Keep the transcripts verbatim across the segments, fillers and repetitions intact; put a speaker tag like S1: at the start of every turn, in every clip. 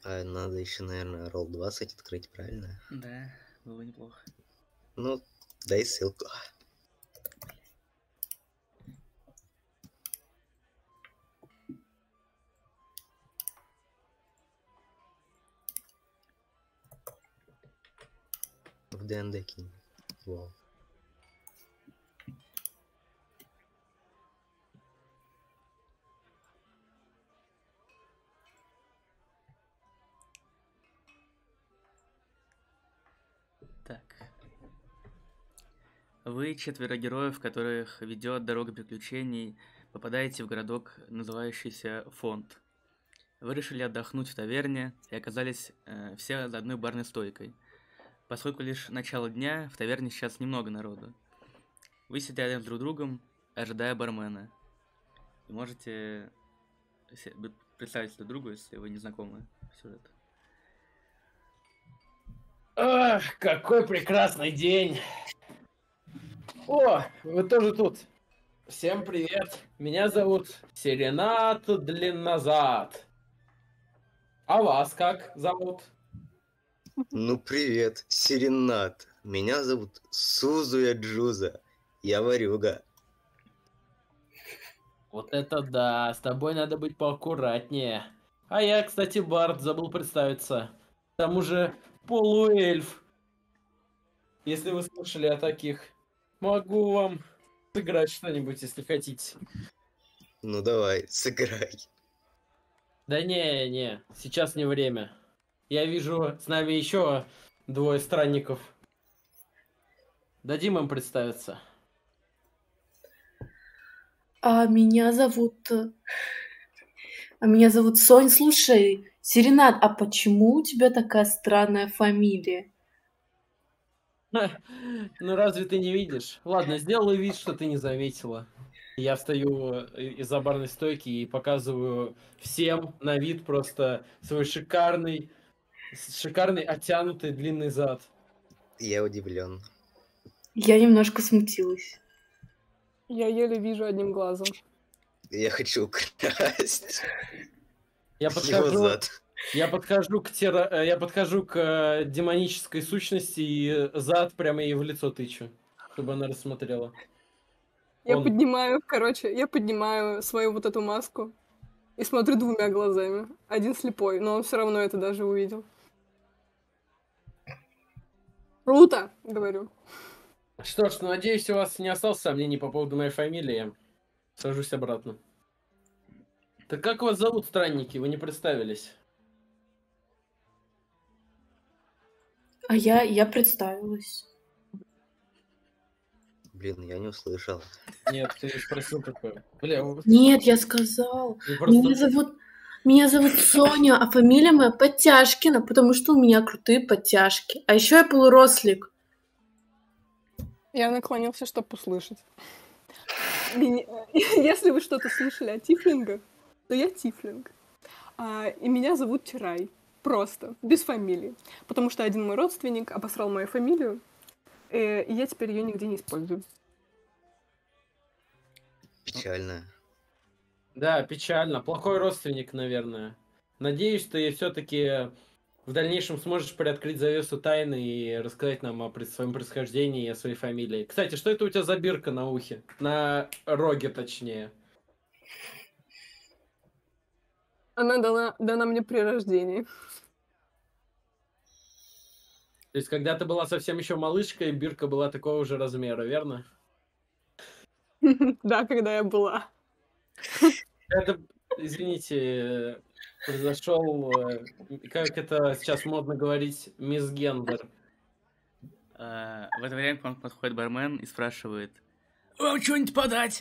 S1: А надо еще, наверное, ролл двадцать открыть, правильно?
S2: Да, было неплохо.
S1: Ну, дай ссылку. В ДНД кинь. Вау.
S2: Так. Вы четверо героев, которых ведет дорога приключений, попадаете в городок, называющийся Фонд. Вы решили отдохнуть в таверне и оказались э, все за одной барной стойкой. Поскольку лишь начало дня, в таверне сейчас немного народу. Вы сидите рядом с друг другом, ожидая бармена. И можете се- б- представить друг другу, если вы не знакомы с сюжетом.
S3: Ах, какой прекрасный день! О, вы тоже тут. Всем привет. Меня зовут Серенат Длиннозад. А вас как зовут?
S1: Ну привет, Серенат. Меня зовут Сузуя Джуза. Я варюга.
S3: Вот это да, с тобой надо быть поаккуратнее. А я, кстати, Барт, забыл представиться. К тому же полуэльф. Если вы слышали о таких, могу вам сыграть что-нибудь, если хотите.
S1: Ну давай, сыграй.
S3: Да не, не, сейчас не время. Я вижу с нами еще двое странников. Дадим им представиться.
S4: А меня зовут... э, А меня зовут Сонь. Слушай, Серенат, а почему у тебя такая странная фамилия?
S3: Ха, ну разве ты не видишь? Ладно, сделай вид, что ты не заметила. Я встаю э, из-за барной стойки и показываю всем на вид просто свой шикарный, с- шикарный оттянутый длинный зад.
S1: Я удивлен.
S4: Я немножко смутилась.
S5: Я еле вижу одним глазом.
S1: Я хочу украсть
S3: Я
S1: его
S3: подхожу,
S1: зад.
S3: я подхожу к тера- э, я подхожу к э, демонической сущности и зад прямо ей в лицо тычу, чтобы она рассмотрела.
S5: Я
S3: Он.
S5: поднимаю, короче, я поднимаю свою вот эту маску и смотрю двумя глазами. Один слепой, но он все равно это даже увидел. Круто, говорю.
S3: Что ж, ну, надеюсь, у вас не осталось сомнений по поводу моей фамилии. Я сажусь обратно. Так как вас зовут, странники? Вы не представились.
S4: А я, я представилась.
S1: Блин, я не услышал.
S3: Нет, ты спросил такое. Бля, вы-
S4: Нет, я сказал.
S3: вы просто-
S4: Меня зовут... Меня зовут Соня, а фамилия моя Подтяжкина, потому что у меня крутые подтяжки. А еще я полурослик.
S5: Я наклонился, чтобы услышать. Меня- Если вы что-то слышали о тифлингах, то я тифлинг. А, и меня зовут Тирай. Просто, без фамилии. Потому что один мой родственник обосрал мою фамилию, э, и я теперь ее нигде не использую.
S1: Печально.
S3: Да, печально. Плохой родственник, наверное. Надеюсь, ты все-таки в дальнейшем сможешь приоткрыть завесу тайны и рассказать нам о пред- своем происхождении и о своей фамилии. Кстати, что это у тебя за бирка на ухе? На роге, точнее.
S5: Она дана, дана мне при рождении.
S3: То есть, когда ты была совсем еще малышкой, бирка была такого же размера, верно?
S5: Да, когда я была.
S3: Это, извините, произошел, э, как это сейчас модно говорить, мисгендер.
S2: А, в это время к вам подходит бармен и спрашивает: «Вам что-нибудь подать?»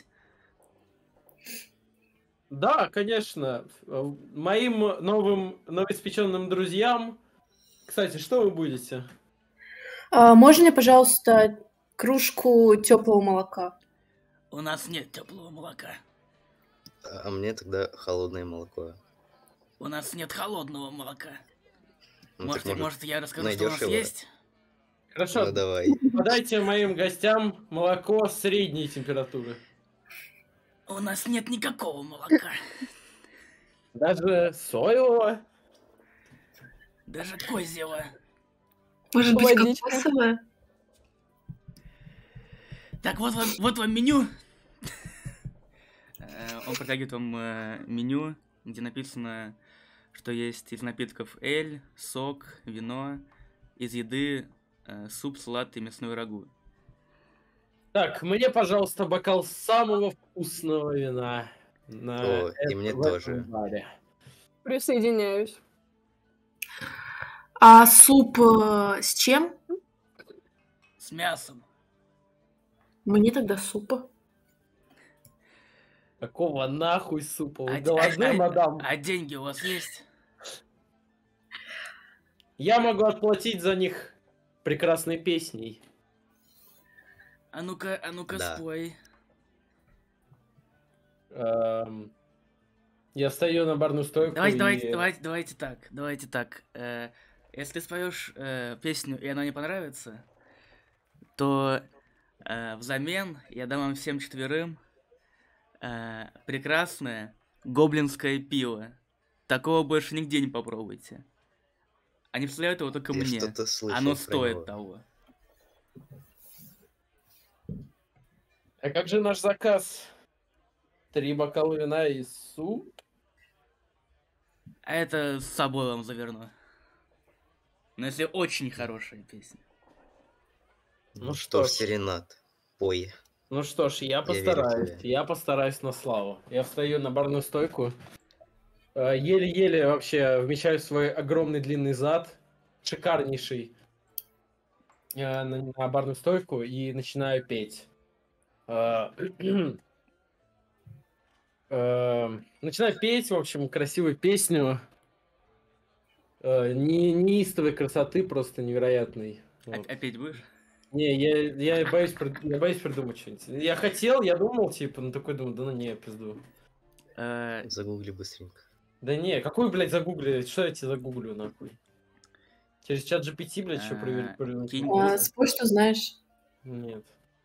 S3: Да, конечно. Э, Моим новым новоиспеченным друзьям. Кстати, что вы будете?
S4: А, можно мне, пожалуйста, кружку теплого молока?
S2: «У нас нет теплого молока.
S1: А а мне тогда холодное молоко.
S2: У нас нет холодного молока.
S1: Ну,
S2: может,
S1: так, может,
S2: может, я расскажу, что у
S1: найдешь
S2: нас
S1: его?
S2: есть?»
S3: Хорошо,
S1: Ну давай.
S3: подайте моим гостям молоко средней температуры.
S2: У нас нет никакого молока.
S3: Даже соевого.
S2: Даже козьего.
S4: Может быть,
S5: Водичка.
S4: кокосовая?
S2: Так, вот вам, вот вам меню. Э, Он протягивает вам э, меню, где написано, что есть из напитков эль, сок, вино, из еды э, суп, салат и мясной рагу.
S3: Так, мне, пожалуйста, бокал самого вкусного вина. На
S1: О, и
S3: это-
S1: мне
S3: в этом
S1: тоже.
S3: баре.
S5: Присоединяюсь.
S4: А суп э, с чем?
S2: С мясом.
S4: Мне тогда супа.
S3: Какого нахуй супа? Вы
S2: А,
S3: голодны,
S2: а-
S3: мадам?
S2: а деньги у вас есть?
S3: Я могу отплатить за них прекрасной песней.
S2: А ну-ка, а ну-ка,
S1: Да.
S2: спой.
S3: Эм, Я стою на барную стойку
S2: Давайте,
S3: и...
S2: давайте, давайте, давайте так, давайте так. Э, если ты споешь э, песню и она не понравится, то э, взамен я дам вам всем четверым э, прекрасное гоблинское пиво. Такого больше нигде не попробуйте. Они вставляют его только
S1: Я
S2: мне.
S1: что-то слышал
S2: Оно
S1: про
S2: стоит
S1: него.
S2: того.
S3: А как же наш заказ? Три бокала вина и суп?
S2: А это с собой вам заверну. Но если очень хорошая песня.
S3: Ну
S1: что ж,
S3: что ж.
S1: Серенад, пой.
S3: Ну что ж, я
S1: верю
S3: постараюсь.
S1: тебе.
S3: Я постараюсь на славу. Я встаю на барную стойку. э, Еле-еле вообще вмещаю свой огромный длинный зад. Шикарнейший. э, На, на барную стойку и начинаю петь. Э, э, Начинаю петь, в общем, красивую песню. э, не- Неистовой красоты, просто невероятной.
S2: Оп-
S3: Вот.
S2: Опять будешь?
S3: Не, я, я, боюсь, прид- я боюсь придумать что-нибудь. Я хотел, я думал, типа, ну такой думал, да ну не, пизду.
S2: Э,
S1: Загугли быстренько.
S3: Да не, какой, блядь, загугли? Что я тебе загуглю, нахуй? Через чат джи пи ти, блядь, что
S2: А,
S3: проверить? проверить
S2: кинь-
S3: информацию?
S4: А, спой, что знаешь.
S3: Нет.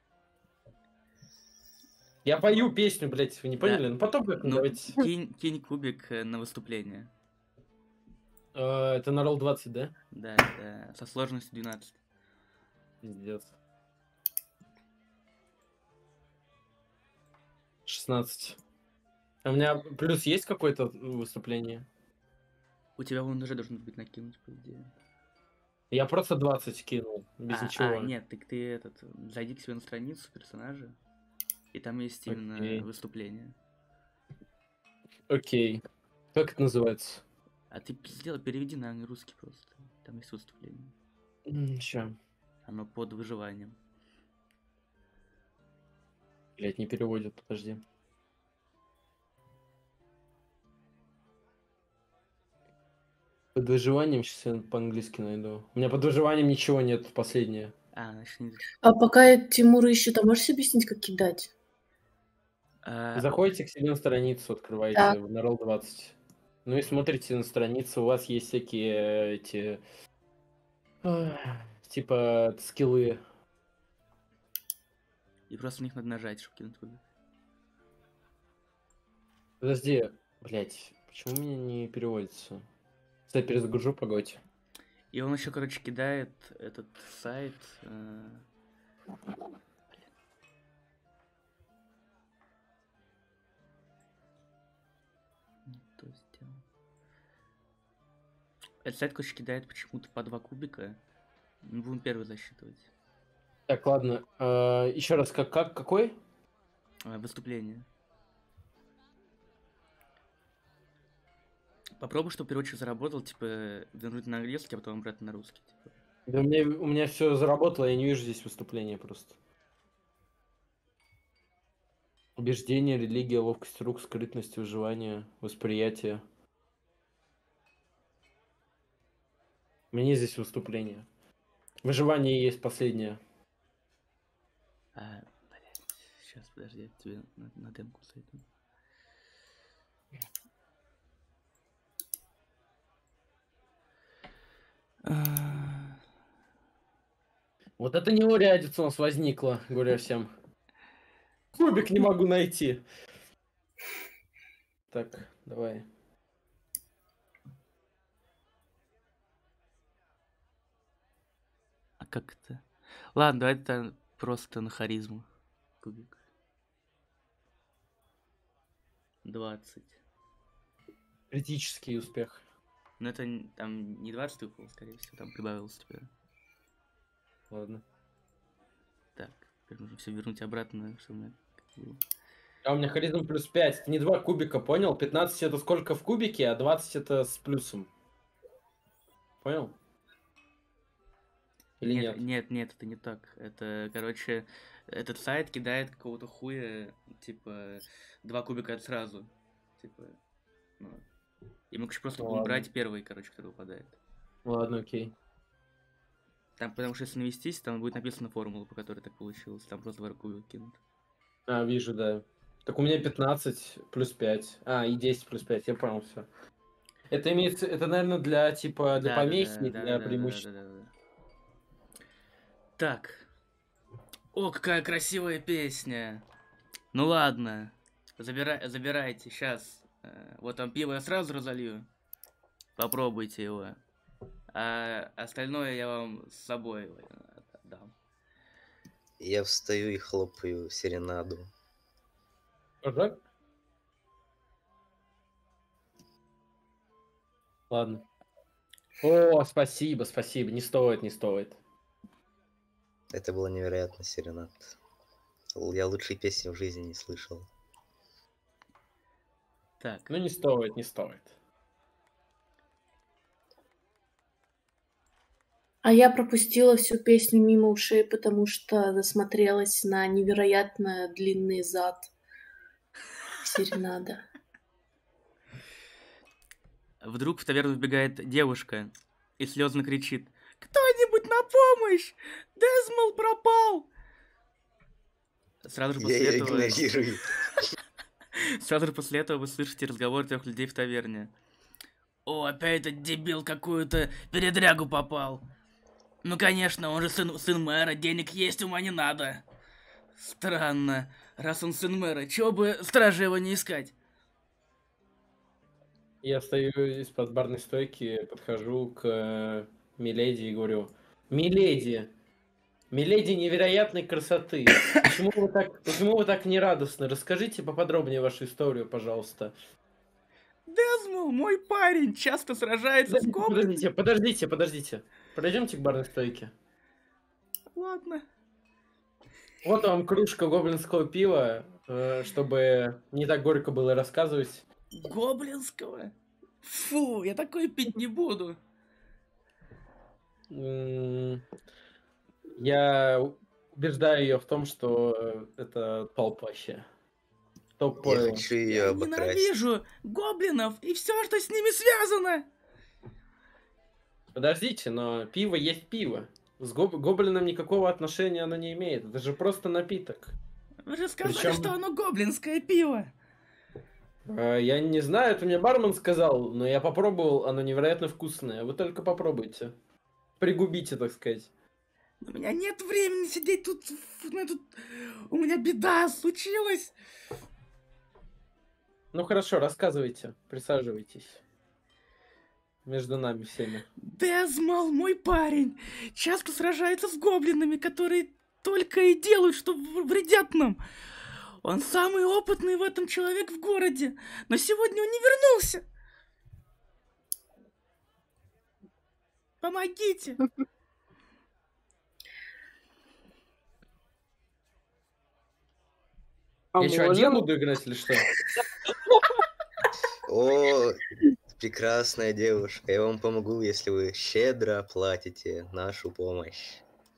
S3: Я пою песню, блядь, вы не
S2: Да.
S3: поняли? Ну потом как
S2: Ну,
S3: давайте.
S2: кинь, кинь кубик э, на выступление.
S3: Э, Это на ролл двадцать, да?
S2: Да, да, со сложностью двенадцать.
S3: Пиздец. шестнадцать. А у меня плюс есть какое-то выступление?
S2: У тебя вон уже должен быть накинуть, по идее.
S3: Я просто двадцать кинул, без
S2: а,
S3: ничего.
S2: а, нет, так ты этот, зайди к себе на страницу персонажа, и там есть именно
S3: Окей.
S2: выступление.
S3: Окей. Как это называется?
S2: А ты сделай, переведи на русский просто. Там есть выступление.
S3: Ща.
S2: Оно под выживанием.
S3: Блять, не переводит, подожди. Под выживанием сейчас я по-английски найду. У меня под выживанием ничего нет, последнее.
S2: А, значит, не...
S4: А пока Тимур ищет, а можешь объяснить, как кидать?
S2: А,
S3: Заходите к себе на страницу, открываете
S4: Так.
S3: на ролл двадцать. Ну и смотрите на страницу, у вас есть всякие э, эти... ах, типа скиллы.
S2: и просто на них надо нажать, чтобы кинуть кубик.
S3: Подожди, блять, почему у меня не переводится? Кстати, перезагружу, погодь.
S2: И он еще, короче, кидает этот сайт. э, не то сделал. Этот сайт, короче, кидает почему-то по два кубика. Ну, будем первый засчитывать.
S3: Так, ладно. еще раз, как, как, какой?
S2: А, выступление. Попробуй, чтобы переводчик заработал, типа, вернуть на английский, а потом обратно на русский. Типа.
S3: Да у меня, у меня все заработало, я не вижу здесь выступления просто. Убеждение, религия, ловкость рук, скрытность, выживание, восприятие. У меня здесь выступление. Выживание есть последнее.
S2: А, блядь, сейчас, подожди, я тебе на, на демку зайду. А,
S3: Вот это неурядица у нас возникла, говорю всем. Кубик не могу найти. Так, давай.
S2: как это? Ладно, давай это просто на харизму. Кубик. двадцать.
S3: Критический успех.
S2: Но это н- там не двадцать выпало, скорее всего, там прибавилось теперь.
S3: Ладно.
S2: Так, теперь нужно все вернуть обратно, что у меня было.
S3: А у меня харизма плюс пять. Это не два кубика, понял? пятнадцать это сколько в кубике, а двадцать это с плюсом. Понял? Или
S2: Нет,
S3: нет?
S2: нет, нет, это не так. Это, короче, этот сайт кидает какого-то хуя, типа, два кубика сразу. Типа, ну. И мы короче, просто
S3: Ну
S2: будем
S3: ладно.
S2: брать первый, короче, который выпадает.
S3: Ладно, окей.
S2: Там, потому что если навестись, там будет написана формула, по которой так получилось. Там просто два кубика кинут.
S3: А, вижу, да. Так у меня пятнадцать плюс пять. А, и десять плюс пять, я понял все. Это имеется, это, наверное, для типа для
S2: Да, да,
S3: помехи,
S2: да,
S3: и
S2: да,
S3: для
S2: да, да,
S3: преимущества.
S2: да, да, да. Так. О, какая красивая песня. Ну ладно. Забирай, забирайте, сейчас. Вот там пиво я сразу разолью. Попробуйте его. А остальное я вам с собой отдам.
S1: Я встаю и хлопаю серенаду.
S3: Ага. Ладно. О, спасибо, спасибо. Не стоит, не стоит.
S1: Это было невероятно, серенад. Л- Я лучшей песни в жизни не слышал.
S2: Так.
S3: Ну, не стоит, не стоит.
S4: А я пропустила всю песню мимо ушей, потому что засмотрелась на невероятно длинный зад серенада.
S2: Вдруг в таверну вбегает девушка и слезно кричит: «Кто-нибудь на помощь! Дезмол пропал!» Сразу же
S1: Я
S2: после
S1: ее
S2: этого...
S1: игнорирую.
S2: Сразу же после этого вы слышите разговор трех людей в таверне. «О, опять этот дебил какую-то передрягу попал. Ну, конечно, он же сын, сын мэра, денег есть, ума не надо. Странно, раз он сын мэра, чего бы стражи его не искать?»
S3: Я стою из-под барной стойки, подхожу к э, Миледи и говорю: Миледи, Миледи невероятной красоты. Почему вы так, почему вы так нерадостны? Расскажите поподробнее вашу историю, пожалуйста.
S2: Дезмол, мой парень, часто сражается с
S3: Подождите,
S2: гоблинами.
S3: подождите, подождите, подождите. Подойдемте к барной стойке.
S2: Ладно.
S3: Вот вам кружка гоблинского пива, э, чтобы не так горько было рассказывать.
S2: Гоблинского? Фу, я такое пить не буду.
S3: М, Я убеждаю ее в том, что э, это топ вообще. Топ
S1: Я
S3: пойло.
S1: хочу ее
S2: Я
S1: обокрасть.
S2: ненавижу гоблинов и все, что с ними связано.
S3: Подождите, но пиво есть пиво. С гоб- гоблином никакого отношения оно не имеет. Это же просто напиток.
S2: Вы же сказали,
S3: Причем-
S2: что оно гоблинское пиво.
S3: Э, Я не знаю, это мне бармен сказал, но я попробовал, оно невероятно вкусное. Вы только попробуйте. Пригубите, так сказать.
S2: У меня нет времени сидеть тут. фу, ну, тут- У меня беда случилась.
S3: Ну хорошо, рассказывайте. Присаживайтесь. Между нами всеми.
S2: Дезмол, мой парень, часто сражается с гоблинами, которые только и делают, что в- вредят нам. Он самый опытный в этом человек в городе, но сегодня он не вернулся. Помогите.
S5: А
S3: Я что, один
S5: можем?
S3: буду играть или что?
S1: О, прекрасная девушка. Я вам помогу, если вы щедро оплатите нашу помощь.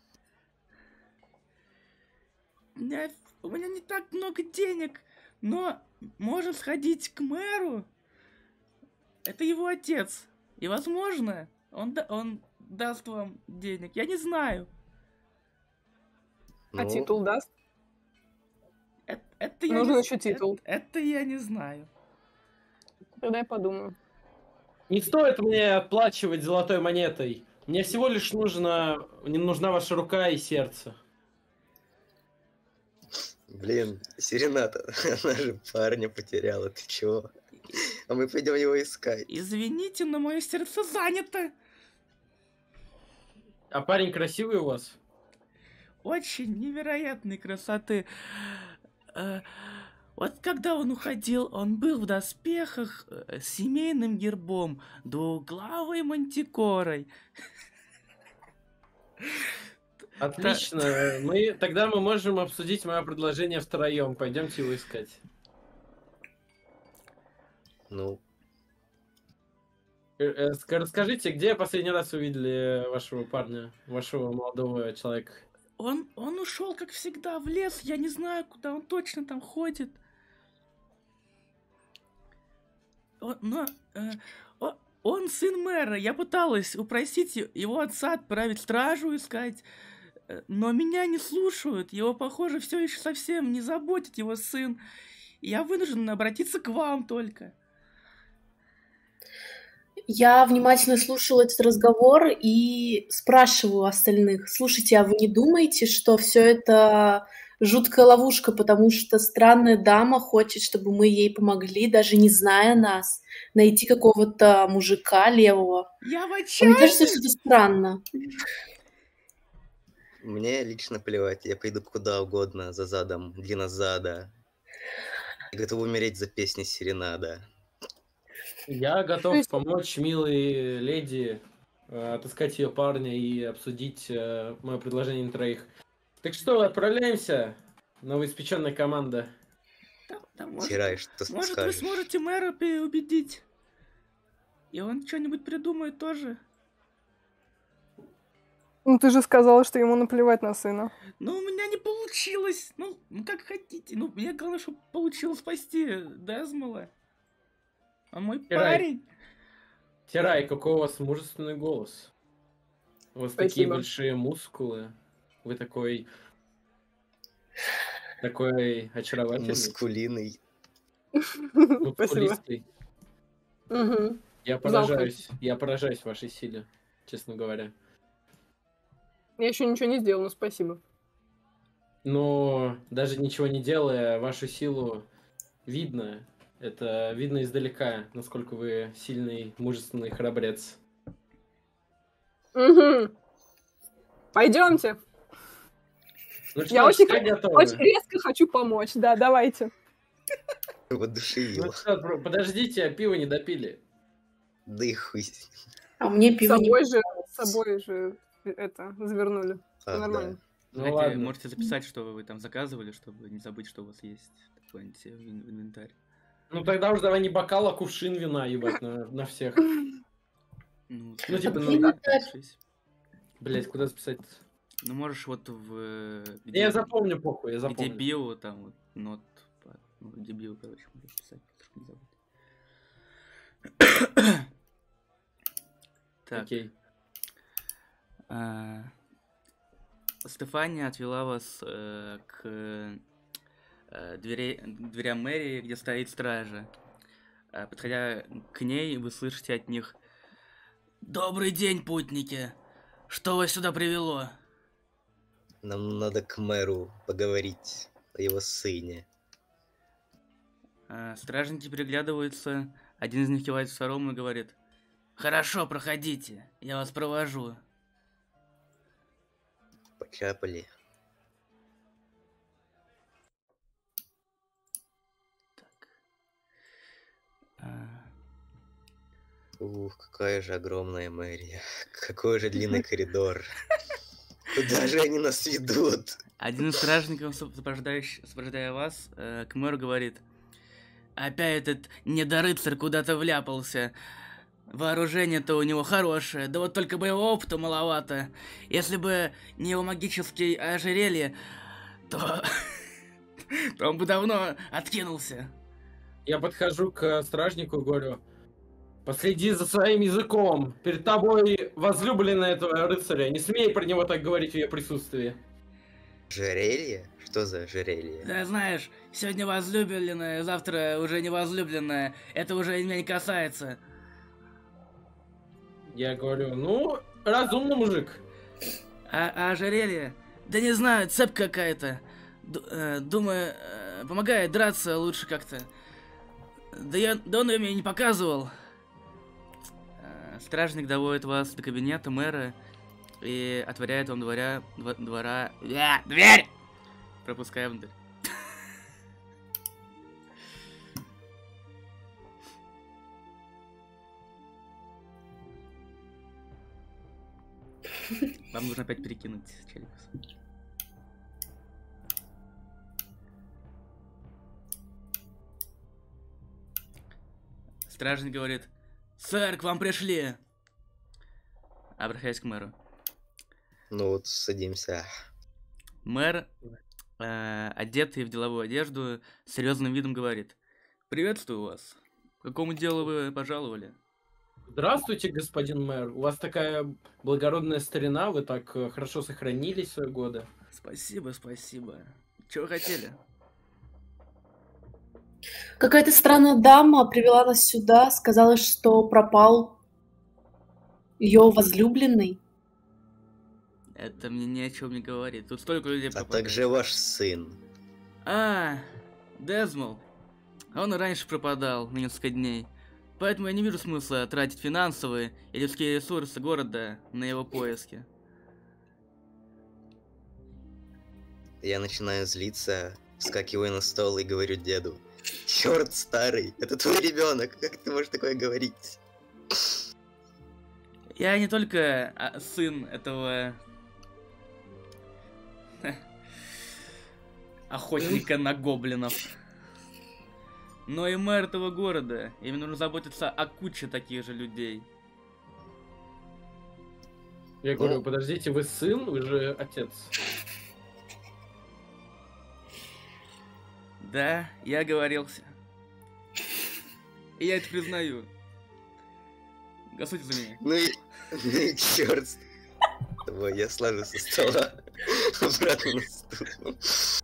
S2: У меня, у меня не так много денег, но можем сходить к мэру. Это его отец. И, возможно, он, да- он даст вам денег. Я не знаю.
S5: А
S1: Ну,
S5: титул даст?
S2: Это, это я
S5: Нужен
S2: не,
S5: еще титул.
S2: Это, это я не знаю.
S5: Тогда я подумаю.
S3: Не стоит мне отплачивать золотой монетой. Мне всего лишь нужно, не нужна ваша рука и сердце.
S1: блин, Серената, она же парня потеряла, ты чего? А мы пойдем его искать.
S2: Извините, но мое сердце занято.
S3: А парень красивый у вас?
S2: Очень невероятной красоты. Э, Вот когда он уходил, он был в доспехах э, с семейным гербом, двуглавой мантикорой.
S3: Отлично. Мы, тогда мы можем обсудить мое предложение втроем. Пойдемте его искать.
S1: Ну,
S3: Э, э, ска- Расскажите, где последний раз увидели вашего парня, вашего молодого человека?
S2: Он, он ушел, как всегда, в лес. Я не знаю, куда он точно там ходит. Он, но, э, о- он сын мэра. Я пыталась упросить е- его отца отправить стражу искать. э, Но меня не слушают. Его, похоже, все еще совсем не заботит его сын. Я вынужден обратиться к вам только.
S4: Я внимательно слушала этот разговор и спрашиваю остальных: слушайте, а вы не думаете, что все это жуткая ловушка, потому что странная дама хочет, чтобы мы ей помогли, даже не зная нас, найти какого-то мужика левого?
S2: Я в
S4: Вам не
S2: отчаянии.
S4: кажется, что это странно?
S1: мне лично плевать, я пойду куда угодно за задом длиннозада. Я готов умереть за песни Серенада.
S3: Я
S5: То
S3: готов
S5: есть,
S3: помочь милой леди э, отыскать ее парня и обсудить э, мое предложение на троих. Так что, отправляемся, новоиспеченная команда.
S2: Да, да, может,
S1: Тирай, что
S2: может, вы
S1: скажешь?
S2: сможете мэра переубедить? И он что-нибудь придумает тоже.
S5: ну ты же сказала, что ему наплевать на сына.
S2: Ну, у меня не получилось. Ну, ну, как хотите. Ну, мне главное, чтобы получилось спасти Дезмола. А мой
S3: Тирай.
S2: парень...
S3: Тирай, какой у вас мужественный голос. У вас такие
S5: Спасибо.
S3: большие мускулы. Вы такой... Такой очаровательный.
S1: Мускулиный.
S5: Спасибо.
S3: Мускулистый.
S5: Мгм.
S3: Я
S5: Жалко.
S3: поражаюсь. Я поражаюсь вашей силе, честно говоря.
S5: Я еще ничего не сделала, но спасибо.
S3: Но даже ничего не делая, вашу силу видно. Это видно издалека, насколько вы сильный, мужественный храбрец.
S5: Угу. Пойдемте.
S3: Ну что
S5: Я
S3: ж,
S5: очень,
S3: все
S5: х-
S3: готовы?
S5: очень резко хочу помочь. Да, давайте.
S1: Воодушевил.
S3: Ну что, бро, подождите, пиво не допили.
S1: Да и хуй. с-
S4: А мне
S5: С
S4: пиво не...
S5: собой же, с собой же это завернули. Всё
S1: Ах,
S5: нормально.
S1: да.
S3: Ну
S2: Знаете,
S3: ладно.
S2: можете записать, что вы там заказывали, чтобы не забыть, что у вас есть какой-нибудь в ин- в инвентарь.
S3: Ну тогда уж давай не бокал, а кувшин вина, ебать, на, на всех.
S2: Ну,
S3: Ну,
S2: скажи,
S3: типа,
S2: ну,
S3: ну,
S2: да,
S4: инвентарь.
S2: запишись.
S3: Блять, куда записать?
S2: Ну, можешь вот в... э,
S3: Я
S2: Где,
S3: запомню, похуй, я
S2: где
S3: запомню.
S2: био, там вот, нот, по- ну, где био, короче, можешь писать, чтобы не забыть. Так.
S3: Окей.
S2: А, Стефания отвела вас э, к э, дверей- дверям мэрии, где стоит стража. А, подходя к ней, вы слышите от них: «Добрый день, путники! Что вас сюда привело?»
S1: Нам надо к мэру поговорить о его сыне.
S2: А, стражники переглядываются, один из них кивает второму и говорит: «Хорошо, проходите, я вас провожу».
S1: Почапали.
S2: Так. А,
S1: Ух, какая же огромная мэрия. Какой же длинный коридор. Куда же они нас ведут?
S2: Один из стражников, сопровождающий- сопровождая вас, э, к мэру говорит: «Опять этот недорыцарь куда-то вляпался. Вооружение-то у него хорошее, да вот только боевого опыта маловато. Если бы не его магические ожерелье, то... то он бы давно откинулся».
S3: Я подхожу к стражнику и говорю: последи за своим языком. Перед тобой возлюбленная этого рыцаря. Не смей про него так говорить в ее присутствии.
S1: Жерелье? Что за жерелье?
S2: Да знаешь, сегодня возлюбленная, завтра уже не возлюбленная. Это уже меня не касается.
S3: Я говорю: ну, разумный мужик.
S2: А, а ожерелье? Да не знаю, цепь какая-то. Ду- э, думаю, э, помогает драться лучше как-то. Да, я, да он ее мне не показывал. Э, Стражник доводит вас до кабинета мэра и отворяет вам дворя, дво- двора... Ля, дверь! Пропуская внутрь. Вам нужно опять перекинуть челикус. Стражник говорит: «Сэр, к вам пришли!» Обращаясь к мэру.
S1: Ну вот, садимся.
S2: Мэр, э, одетый в деловую одежду, с серьезным видом говорит: «Приветствую вас. К какому делу вы пожаловали?»
S3: Здравствуйте, господин мэр. У вас такая благородная старина, вы так э, хорошо сохранились в свои годы.
S2: Спасибо, спасибо. Чего хотели?
S4: Какая-то странная дама привела нас сюда, сказала, что пропал ее возлюбленный.
S2: Это мне ни о чем не говорит. Тут столько людей
S1: А
S2: пропадает.
S1: также ваш сын.
S2: А, Дезмол. Он и раньше пропадал на несколько дней. Поэтому я не вижу смысла тратить финансовые и людские ресурсы города на его поиски.
S1: Я начинаю злиться, вскакиваю на стол и говорю деду: «Черт старый, это твой ребенок, как ты можешь такое говорить?»
S2: Я не только а, сын этого охотника на гоблинов, но и мэр этого города. И мне нужно заботиться о куче таких же людей.
S3: Я говорю,
S1: Ну.
S3: подождите, вы сын, вы же отец.
S2: Да, я оговорился. И я это признаю. Голосуйте за меня.
S1: Ну и, ну и черт с тобой, я слажу со стола обратно на стул.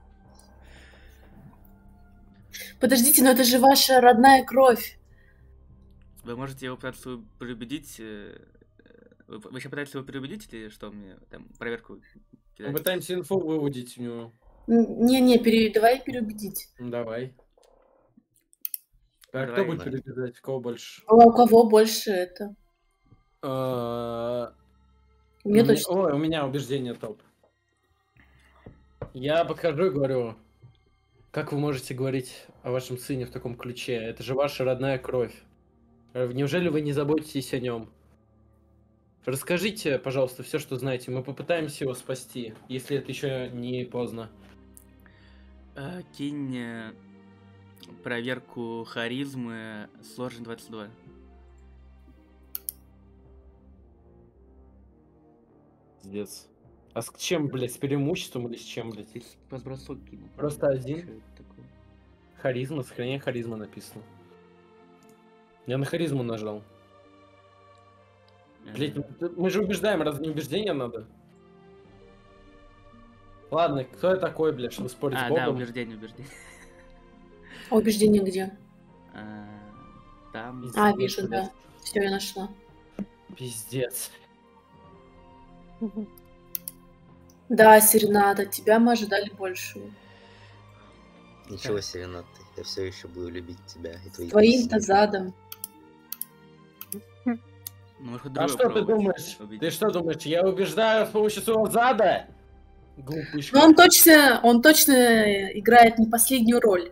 S4: Подождите, но это же ваша родная кровь.
S2: Вы можете его пытаться переубедить. э, э, Вы вы еще пытаетесь его переубедить или что мне там проверку
S3: Мы
S2: кидать?
S3: пытаемся инфу выудить у него.
S4: Н- Не-не, пере... давай переубедить.
S3: Ну, давай. А
S2: Давай.
S3: кто будет перебирать? Кого больше?
S4: А у кого больше это?
S3: А,
S4: Мне
S3: у меня-
S4: точно.
S3: Ой, у меня убеждение топ. Я подхожу и говорю: как вы можете говорить о вашем сыне в таком ключе? Это же ваша родная кровь. Э, Неужели вы не заботитесь о нем? Расскажите, пожалуйста, все, что знаете. Мы попытаемся его спасти, если это еще не поздно.
S2: Э, Кинь э, проверку харизмы сложно двадцать два.
S3: Пиздец. А с чем, блядь, с преимуществом или с чем, блядь?
S2: Здесь по бросок кину.
S3: Просто один?
S2: Чё это такое?
S3: Харизма, сохраняй харизма написано. Я на харизму нажал. Блять,
S2: Э,
S3: мы же убеждаем, разве не убеждение надо? Ладно, кто я такой, блядь, чтобы спорить с
S2: А, да,
S3: Богом?
S2: убеждение, убеждение.
S4: А убеждение где?
S2: А, Там.
S3: Пиздец,
S4: А, вижу,
S3: блядь.
S4: да. Все, я нашла.
S3: Пиздец.
S4: Да, Серената, тебя мы ожидали большего.
S1: Ничего
S2: Так.
S1: себе, Нат, я все еще буду любить тебя и твои
S4: Твоим-то
S1: песни.
S4: задом.
S2: Ну, может, хоть
S3: А
S2: другое
S3: что ты
S2: пробовать
S3: думаешь?
S2: убедить.
S3: Ты что думаешь, я убеждаю с помощью своего зада? Глупышка.
S4: Но он точно, он точно играет не последнюю роль.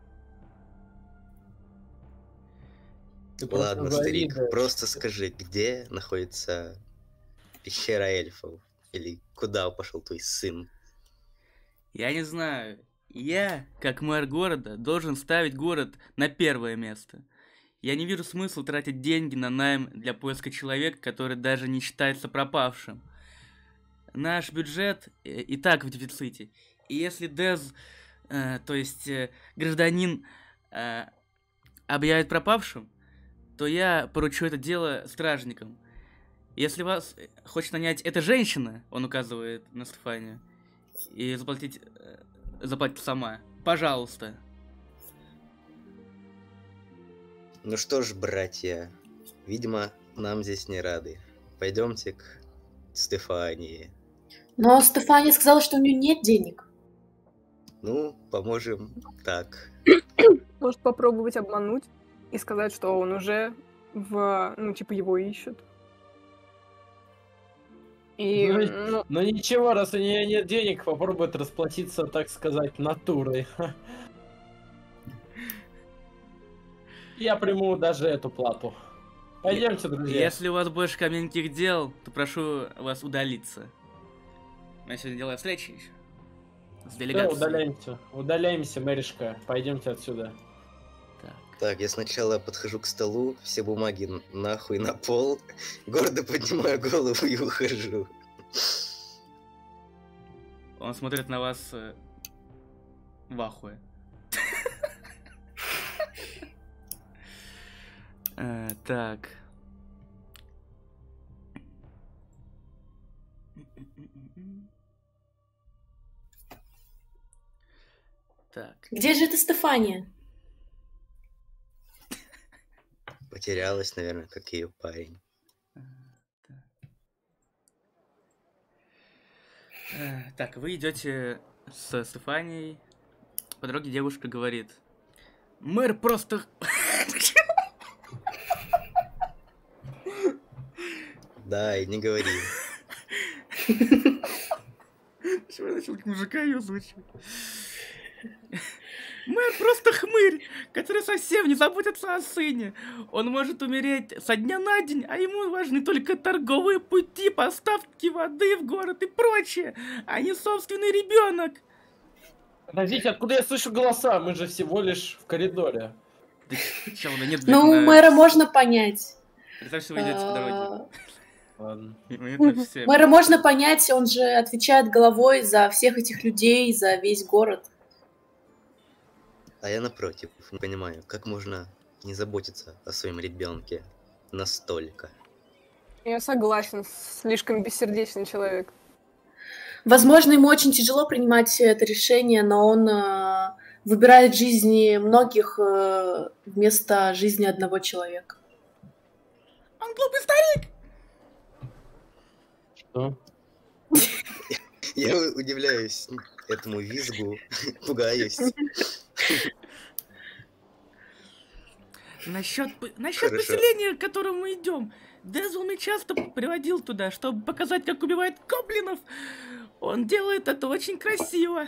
S3: Ты просто
S1: Ладно, старик,
S3: завидуешь.
S1: просто скажи, где находится пещера эльфов? Или куда пошел твой сын?
S2: Я не знаю. Я, как мэр города, должен ставить город на первое место. Я не вижу смысла тратить деньги на найм для поиска человека, который даже не считается пропавшим. Наш бюджет э, и так в дефиците. И если Дез, э, то есть э, гражданин, э, объявит пропавшим, то я поручу это дело стражникам. Если вас э, хочет нанять эта женщина, он указывает на Стефанию, и заплатить, э, заплатит сама, пожалуйста.
S1: Ну что ж, братья, видимо, нам здесь не рады. Пойдемте к Стефании.
S4: Но Стефания сказала, что у нее нет денег.
S1: Ну, поможем так.
S5: Может попробовать обмануть и сказать, что он уже в... Ну, типа, его ищут. И,
S3: Ну,
S5: ну,
S3: Ну ничего, раз у нее нет денег, попробует расплатиться, так сказать, натурой. Я приму даже эту плату. Пойдемте, друзья.
S2: Если у вас больше каменных дел, то прошу вас удалиться. Я сегодня делаю встречи еще. С
S3: Все,
S2: делегацией.
S3: удаляемся. Удаляемся, Мэришка. Пойдемте отсюда.
S2: Так.
S1: Так, я сначала подхожу к столу, все бумаги н- нахуй на пол, гордо поднимаю голову и ухожу.
S2: Он смотрит на вас э, в ахуе. Э, Так. Так.
S4: Где же эта Стефания?
S1: Потерялась, наверное, как ее парень.
S2: Э, Так, вы идете со Стефанией. По дороге девушка говорит: мэр просто...
S1: Да, и не говори.
S2: Почему я начал как мужика ее звучит? Мэр просто хмырь, который совсем не заботится о сыне. Он может умереть со дня на день, а ему важны только торговые пути, поставки воды в город и прочее, а не собственный ребенок.
S3: Подождите, откуда я слышу голоса? Мы же всего лишь в коридоре.
S2: Чё, у меня нет
S4: Ну,
S2: на-
S4: мэра можно понять.
S2: Представь, что вы идете по дороге.
S4: А,
S3: Ладно.
S2: У меня нет на все.
S4: Мэра можно понять, он же отвечает головой за всех этих людей, за весь город.
S1: А я напротив, не понимаю, как можно не заботиться о своем ребенке настолько.
S5: я согласен, слишком бессердечный человек.
S4: Возможно, ему очень тяжело принимать это решение, но он э, выбирает жизни многих э, вместо жизни одного человека.
S2: Он глупый старик!
S3: Что?
S1: Я у- удивляюсь этому визгу, пугаюсь.
S2: Насчет, п- насчет
S1: Хорошо.
S2: поселения, к которому мы идем. Дезл меня часто приводил туда, чтобы показать, как убивает гоблинов. Он делает это очень красиво.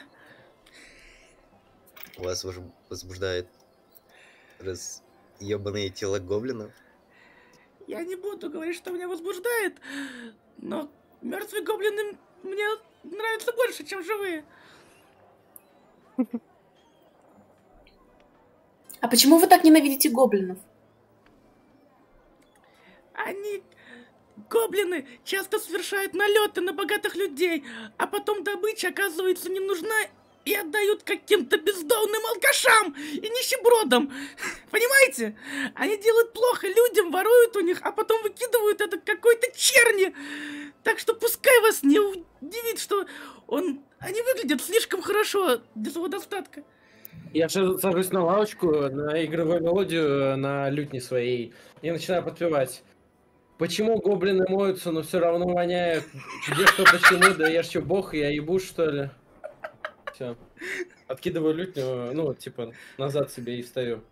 S1: Вас вож- возбуждает разъебанные тела гоблинов?
S2: Я не буду говорить, что меня возбуждает, но мертвые гоблины мне нравятся больше, чем живые.
S4: А почему вы так ненавидите гоблинов?
S2: Они, гоблины, часто совершают налеты на богатых людей, а потом добыча оказывается не нужна и отдают каким-то бездомным алкашам и нищебродам. Понимаете? Они делают плохо людям, воруют у них, а потом выкидывают это какой-то черни. Так что пускай вас не удивит, что он... они выглядят слишком хорошо для своего достатка.
S3: Я же сажусь на лавочку, на игровую мелодию, на лютне своей, и начинаю подпевать. Почему гоблины моются, но все равно воняют? Где что, почему? Да я ж что, бог, я ебуш, что ли? Все. Откидываю лютню, ну, типа, назад себе и встаю.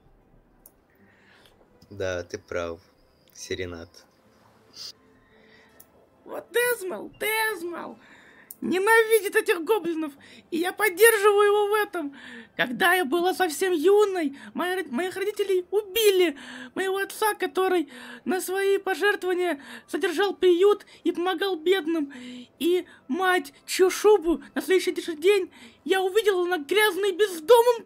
S1: Да, ты прав. Серенад.
S2: Вот Дезмал, Дезмал ненавидит этих гоблинов, и я поддерживаю его в этом. Когда я была совсем юной, мои, моих родителей убили. Моего отца, который на свои пожертвования содержал приют и помогал бедным. И мать, чью шубу на следующий день я увидела на грязной бездомном.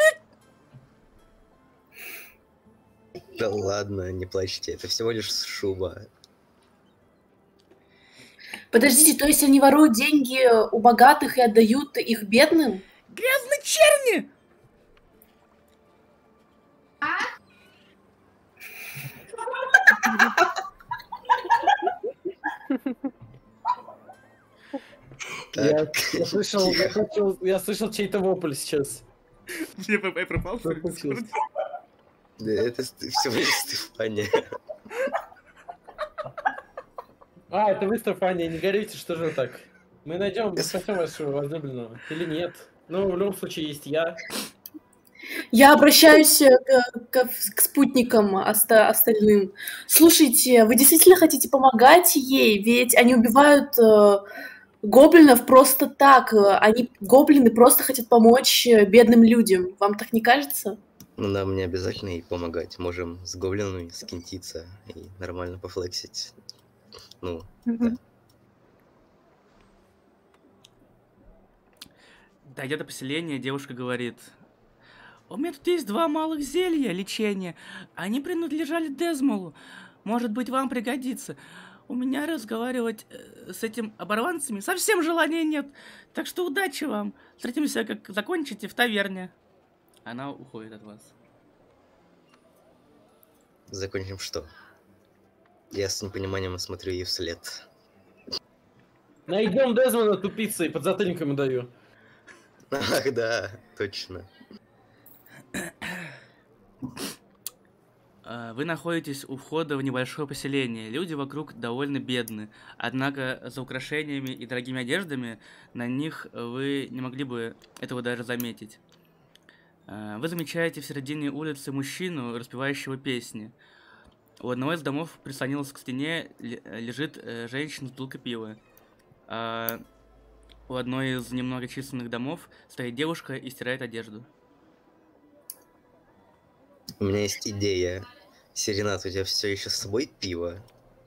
S1: Да ладно, не плачьте, это всего лишь шуба.
S4: Подождите, то есть они воруют деньги у богатых и отдают их бедным?
S2: Грязные черни!
S3: Я,
S1: Так,
S3: я слышал, я слышал, я слышал чей-то вопль сейчас.
S2: Я пропал.
S3: Что случилось?
S1: да это ст- всего лишь Стефания.
S3: А, это вы, Стефания, не горите, что же так? Мы найдем, мы спасем вашего возлюбленного. Или нет? Ну, в любом случае, есть я.
S4: Я обращаюсь э, к, к- к спутникам оста- остальным. Слушайте, вы действительно хотите помогать ей? Ведь они убивают э, гоблинов просто так. э, Они, гоблины, просто хотят помочь э, бедным людям. Вам так не кажется?
S1: Ну, нам не обязательно ей помогать. Можем с гоблинами скинтиться и нормально пофлексить. Ну, да.
S2: Дойдя до поселения, девушка говорит: «У меня тут есть два малых зелья лечения. Они принадлежали Дезмолу. Может быть, вам пригодится. У меня разговаривать э, с этим оборванцами совсем желания нет. Так что удачи вам. Встретимся, как закончите, в таверне». Она уходит от вас.
S1: Закончим что? Я с непониманием смотрю ей вслед.
S3: Найдем Дезмона тупицей, под затыльником даю.
S1: Ах, да, точно.
S2: А, Вы находитесь у входа в небольшое поселение. Люди вокруг довольно бедны. Однако за украшениями и дорогими одеждами на них вы не могли бы этого даже заметить. А, Вы замечаете в середине улицы мужчину, распевающего песни. У одного из домов прислонилась к стене ле- лежит э, женщина с бутылкой пива. А у одной из немногочисленных домов стоит девушка и стирает одежду.
S1: У меня есть идея. Серенат, у тебя все еще с собой пиво?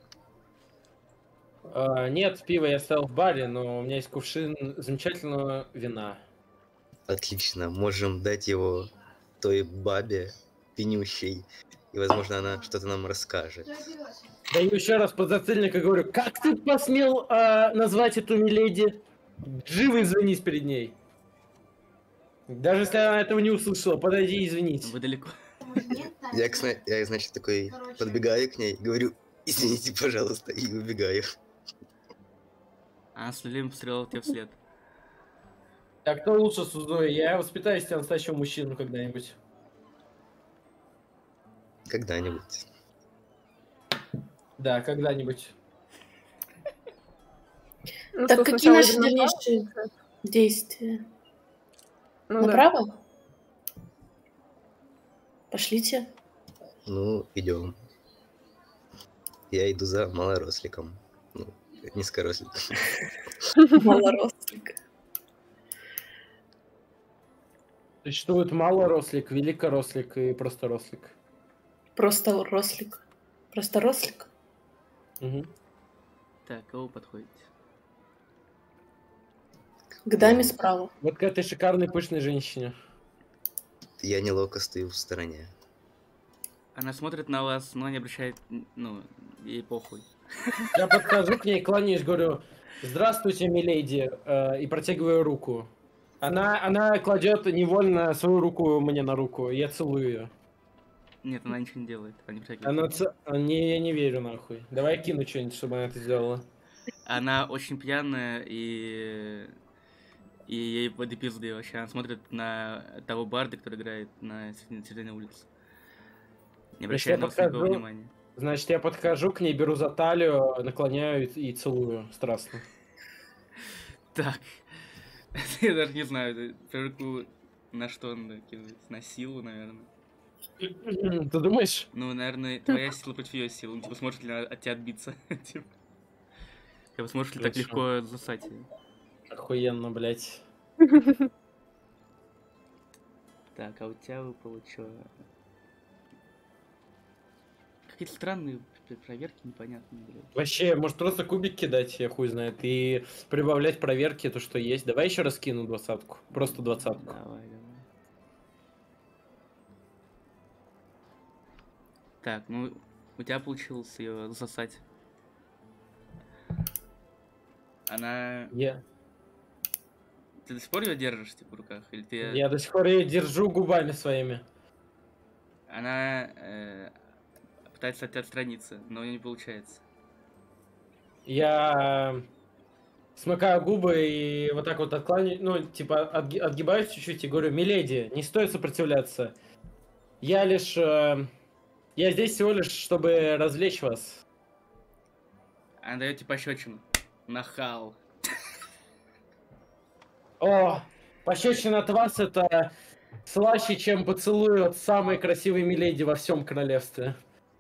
S3: А, нет, пиво я оставил в баре, но у меня есть кувшин замечательного вина.
S1: Отлично. Можем дать его той бабе пенющей. И, возможно, она что-то нам расскажет.
S3: Даю еще раз подзатыльник и говорю: как ты посмел а, назвать эту миледи? Живо извинись перед ней. Даже если она этого не услышала, подойди и извинись.
S2: Вы далеко.
S1: Я, ксна- я, значит, такой подбегаю к ней, говорю: извините, пожалуйста, и убегаю.
S2: А Слилим пострелил тебе вслед.
S3: Так, кто лучше, Сузуэ? Я воспитаю из тебя настоящего мужчину когда-нибудь.
S1: Когда-нибудь.
S3: Да, когда-нибудь.
S5: Ну
S4: Так
S5: что,
S4: какие
S5: сначала
S4: наши
S5: идем направо?
S4: дальнейшие действия?
S5: Ну да.
S4: Направо? Пошлите.
S1: Ну, идем. Я иду за малоросликом. Ну, низкоросликом.
S4: Малорослик.
S3: Существует малорослик, великорослик и просто рослик.
S4: Просто рослик. Просто рослик.
S3: Угу.
S2: Так, кого подходите?
S4: К даме справа.
S3: Вот к этой шикарной пышной женщине.
S1: Я неловко стою в стороне.
S2: Она смотрит на вас, но не обращает, н- ну, ей похуй.
S3: Я подхожу к ней, кланяюсь, говорю: здравствуйте, миледи, э, и протягиваю руку. Она, она кладет невольно свою руку мне на руку, я целую ее.
S2: Нет, она ничего не делает. Она не протягивает.
S3: Она ц... а, не, я не верю нахуй. Давай я кину что-нибудь, чтобы она это сделала.
S2: Она очень пьяная и... И ей воды пизды вообще. Она смотрит на того барда, который играет на середине улицы. Не обращая на
S3: я
S2: вас никакого
S3: подхожу-
S2: внимания.
S3: Значит, я подхожу к ней, беру за талию, наклоняю и, и целую страстно.
S2: Так. Я даже не знаю, это руку на что он накидывает? На силу, наверное.
S3: Ты думаешь?
S2: Ну, наверное, твоя сила против ее силы. Ну, типа, сможет ли она от тебя отбиться? Типа. Типа, сможешь ли так
S3: Хорошо.
S2: легко засать ее?
S3: Охуенно, блядь.
S2: Так, а у тебя выпало что? Какие-то странные п- проверки непонятные, блядь.
S3: Вообще, может просто кубик кидать, я хуй знает, и прибавлять проверки, то, что есть. Давай еще раз кину двадцатку. Просто двадцатку.
S2: Давай, давай. Так, ну, у тебя получилось ее засосать. Она...
S3: Я,
S2: Ты до сих пор ее держишь, типа, в руках? Или ты...
S3: я до сих пор ее держу губами своими.
S2: Она э, пытается от тебя отстраниться, но у нее не получается.
S3: Я смыкаю губы и вот так вот откланяюсь, ну, типа, отги- отгибаюсь чуть-чуть и говорю: миледи, не стоит сопротивляться. Я лишь... э, я здесь всего лишь, чтобы развлечь вас.
S2: Она дает тебе пощечину. Нахал.
S3: О, пощечина от вас — это Слаще, чем поцелуй от самой красивой миледи во всем королевстве.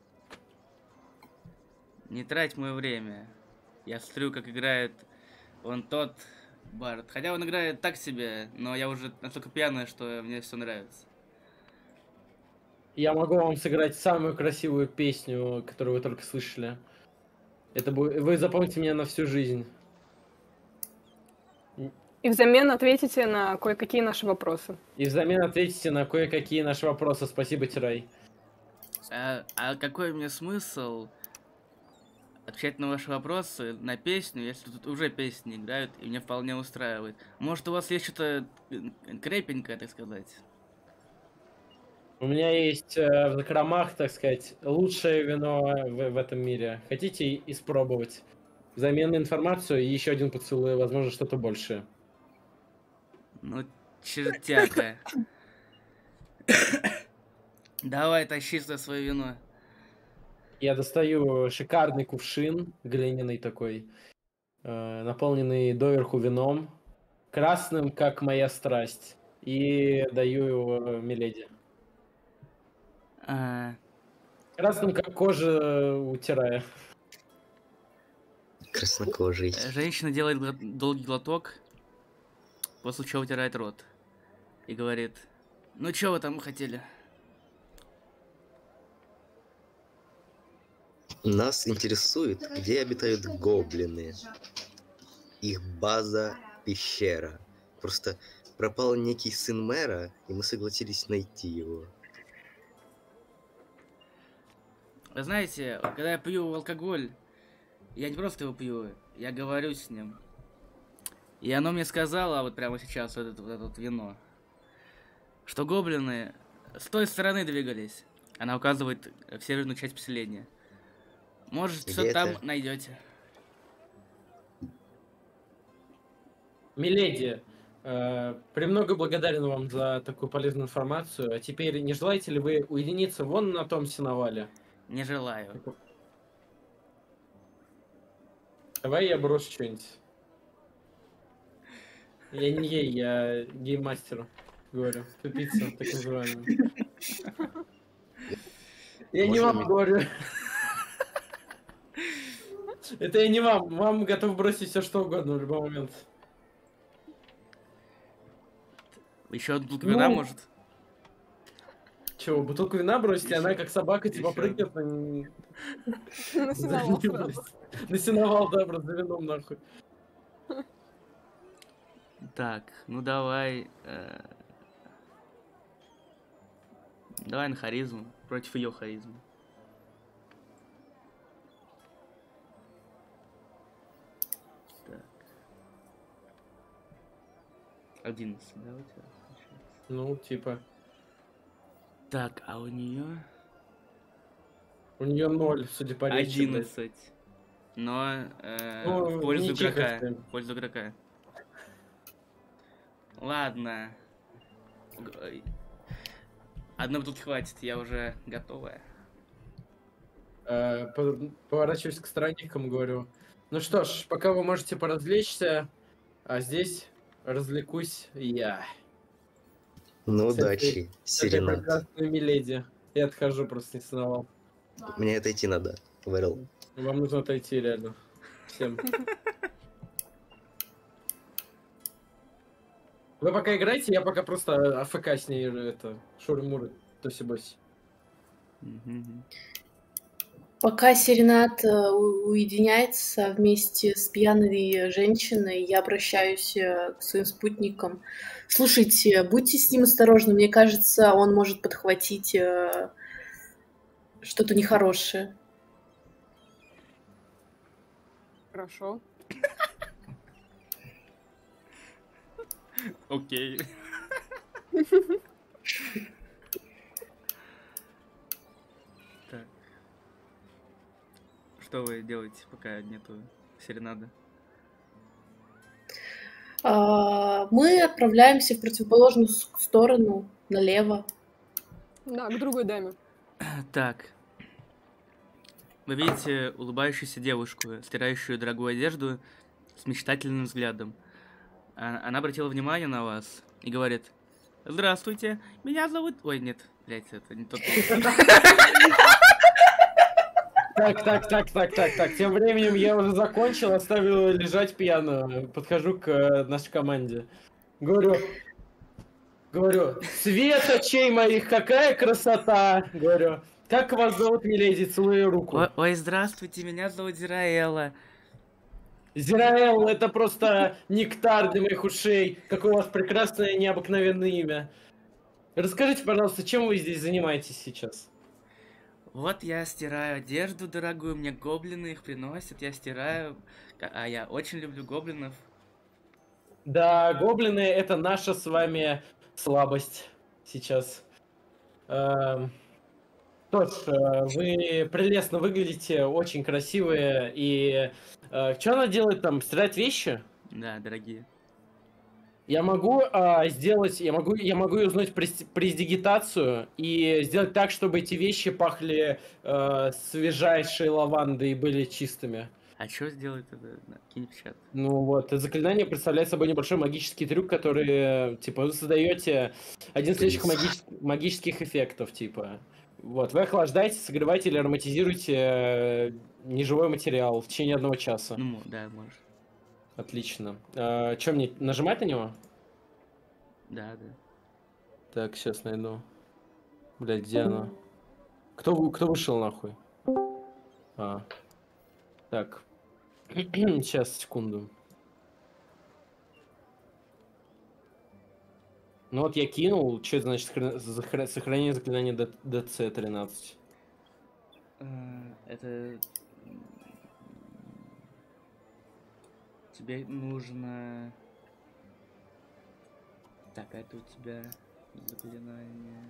S2: Не трать мое время. Я смотрю, как играет он тот Бард. Хотя он играет так себе, но я уже настолько пьяный, что мне все нравится.
S3: Я могу вам сыграть самую красивую песню, которую вы только слышали. Это будет... Вы запомните меня на всю жизнь.
S5: И взамен ответите на кое-какие наши вопросы.
S3: И взамен ответите на кое-какие наши вопросы. Спасибо, Тирай.
S2: А, а какой мне смысл отвечать на ваши вопросы, на песню, если тут уже песни играют, и меня вполне устраивает? Может, у вас есть что-то крепенькое, так сказать?
S3: У меня есть э, в закромах, так сказать, лучшее вино в, в этом мире. Хотите испробовать? Взамен на информацию и еще один поцелуй, возможно, что-то большее.
S2: Ну, чертяка. Давай, тащи за свое вино.
S3: Я достаю шикарный кувшин, глиняный такой, э, наполненный доверху вином, красным, как моя страсть, и даю его миледи.
S2: А,
S3: Красным, как кожа у Тирая.
S1: Краснокожий.
S2: женщина делает гла- долгий глоток, после чего утирает рот. И говорит: ну, что вы там хотели?
S1: Нас интересует, где обитают гоблины. Их база — пещера. Просто пропал некий сын мэра, и мы согласились найти его.
S2: Вы знаете, когда я пью алкоголь, я не просто его пью, я говорю с ним. И оно мне сказало, вот прямо сейчас, вот это вот, это вот вино, что гоблины с той стороны двигались. Она указывает в северную часть поселения. Может,
S1: Где
S2: все там
S1: это?
S2: найдете.
S3: Миледи, э, премного благодарен вам за такую полезную информацию. А теперь не желаете ли вы уединиться вон на том сеновале?
S2: Не желаю.
S3: Давай я брошу что-нибудь. Я не гей, я гей-мастеру говорю. Тупица, так называемая. Я не
S1: Можно
S3: вам
S1: ми-
S3: говорю. Это я не вам. Вам готов бросить все что угодно в любой момент.
S2: Еще одну бутылку вина,
S3: Ну,
S2: может?
S3: Чего, бутылку вина бросить, и она
S2: Ещё-
S3: как собака типа
S2: ещё
S3: прыгнет на...
S5: На сеновал сразу.
S3: На сеновал, да, просто за вином нахуй.
S2: Так, ну давай. э, Давай на харизму. Против ее харизмы. Так. Одиннадцать, да, у тебя получается?
S3: Ну, типа,
S2: Так, а у нее
S3: у нее ноль, судя по речи, блядь.
S2: одиннадцать. Но э,
S3: Ну,
S2: в пользу
S3: не тихо,
S2: игрока.
S3: что ли.
S2: В пользу игрока. Ладно. Г- ой. Одной бутылки хватит, я уже готовая.
S3: Э, по- Поворачиваюсь к странникам, говорю. Ну что ж, пока вы можете поразвлечься, а здесь развлекусь я.
S1: Ну,
S3: С этой-
S1: удачи,
S3: с этой
S1: Серенад.
S3: прекрасной миледи. Я отхожу, просто не сновал.
S1: Мне отойти надо, Вэрл.
S3: Вам нужно отойти, реально. Всем. Вы пока играете, я пока просто АФК с ней, это, шуры-муры, тоси-боси.
S2: Мгм.
S4: Пока Серенад э, у- уединяется вместе с пьяной женщиной, я обращаюсь э, к своим спутникам. Слушайте, будьте с ним осторожны, мне кажется, он может подхватить э, что-то нехорошее.
S5: Хорошо.
S2: Окей. Так. Что вы делаете, пока нету серенады?
S4: А, Мы отправляемся в противоположную с- сторону, налево.
S5: Да, к другой даме.
S2: Так. Вы видите улыбающуюся девушку, стирающую дорогую одежду с мечтательным взглядом. А- Она обратила внимание на вас и говорит: Здравствуйте, меня зовут... Ой, нет, блядь, это не тот.
S3: Так, так, так, так, так, так. Тем временем я уже закончил, оставил лежать пьяную. Подхожу к э, нашей команде. Говорю, говорю, светочей моих, какая красота! Говорю, как вас зовут, миледи? Целую руку.
S2: Ой, ой, здравствуйте, меня зовут Зираэла.
S3: Зираэл, это просто нектар для моих ушей. Какое у вас прекрасное, необыкновенное имя. Расскажите, пожалуйста, чем вы здесь занимаетесь сейчас?
S2: Вот я стираю одежду дорогую, мне гоблины их приносят, я стираю, а я очень люблю гоблинов.
S3: Да, гоблины — это наша с вами слабость сейчас. Эм, Что ж, э, вы прелестно выглядите, очень красивые. И э, что она делает там? Стирать вещи?
S2: Да, дорогие.
S3: Я могу а, сделать, я могу, я могу узнать прес- престигитацию и сделать так, чтобы эти вещи пахли э, свежайшей лавандой и были чистыми.
S2: А что сделает это? Да, кинь в чат.
S3: Ну вот, это заклинание представляет собой небольшой магический трюк, который, э, типа, вы создаете один из следующих магичес- магических эффектов, типа. Вот, вы охлаждаете, согреваете или ароматизируете э, неживой материал в течение одного часа.
S2: Ну, мо- да, можешь.
S3: Отлично. А, что мне, нажимать на него?
S2: Да, да.
S3: Так, сейчас найду. Блядь, где оно? Кто, вы- кто вышел нахуй? А. Так. Сейчас, секунду. Ну вот я кинул. Что это значит сохра- захра- сохранение заклинания ди си тринадцать?
S2: Э, Это... м, Тебе нужно... Так, а это у тебя заклинание...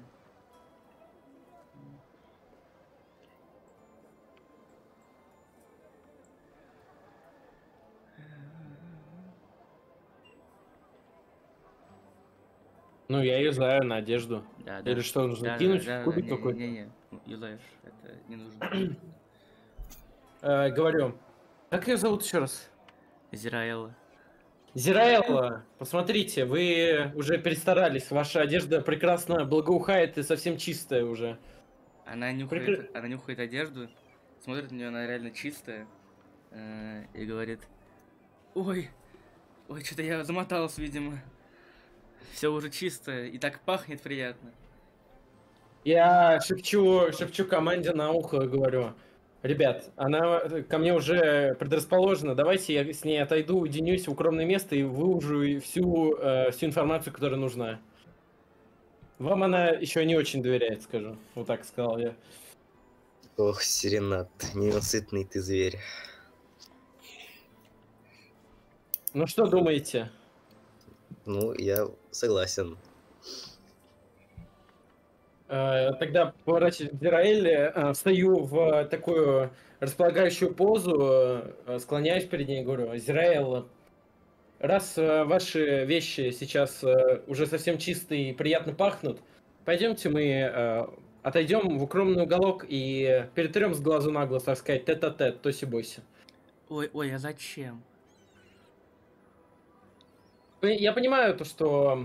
S3: Ну, я юзаю на одежду.
S2: Да, да.
S3: Или что, нужно
S2: Да, да,
S3: кинуть
S2: да,
S3: в
S2: да,
S3: кубик
S2: не,
S3: какой-то?
S2: не, не, ну, юзаешь, это не нужно.
S3: Э, говорю. Как ее зовут еще раз?
S2: Зираэла.
S3: Зираэла, посмотрите, вы уже перестарались. Ваша одежда прекрасно благоухает и совсем чистая уже.
S2: Она нюхает,
S3: Прикры-
S2: она нюхает одежду, смотрит на нее, она реально чистая, э, и говорит: ой, ой, что-то я замотался, видимо. Все уже чистое, и так пахнет приятно.
S3: Я шепчу, шепчу команде на ухо, говорю. Ребят, она ко мне уже предрасположена. Давайте я с ней отойду, уединюсь в укромное место и выужу всю, э, всю информацию, которая нужна. Вам она еще не очень доверяет, скажу. Вот так сказал я.
S1: Ох, Серенат, ненасытный ты зверь.
S3: Ну что думаете?
S1: Ну, я согласен.
S3: Э, Тогда, поворачиваясь к Зираэле, э, встаю в такую располагающую позу, э, склоняюсь перед ней и говорю: Зираэл, раз э, ваши вещи сейчас э, уже совсем чистые и приятно пахнут, пойдемте мы э, отойдем в укромный уголок и перетрем с глазу на глаз, так сказать, тет-а-тет, тоси-боси.
S2: Ой, ой, а зачем?
S3: П- Я понимаю то, что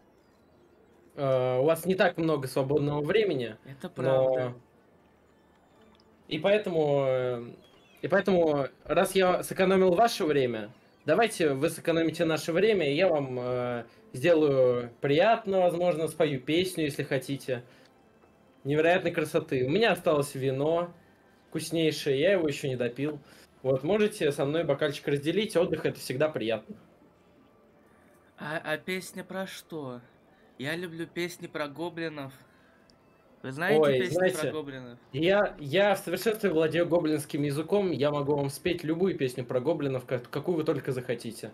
S3: э, у вас не так много свободного времени,
S2: Это правда.
S3: но... И поэтому, э, и поэтому, раз я сэкономил ваше время, давайте вы сэкономите наше время, и я вам э, сделаю приятно, возможно, спою песню, если хотите. Невероятной красоты. У меня осталось вино вкуснейшее, я его еще не допил. Вот, можете со мной бокальчик разделить, отдых — это всегда приятно.
S2: А, а песня про что? Я люблю песни про гоблинов. Вы знаете
S3: Ой,
S2: песни
S3: знаете,
S2: про гоблинов?
S3: Я, я в совершенстве владею гоблинским языком, я могу вам спеть любую песню про гоблинов, как- какую вы только захотите.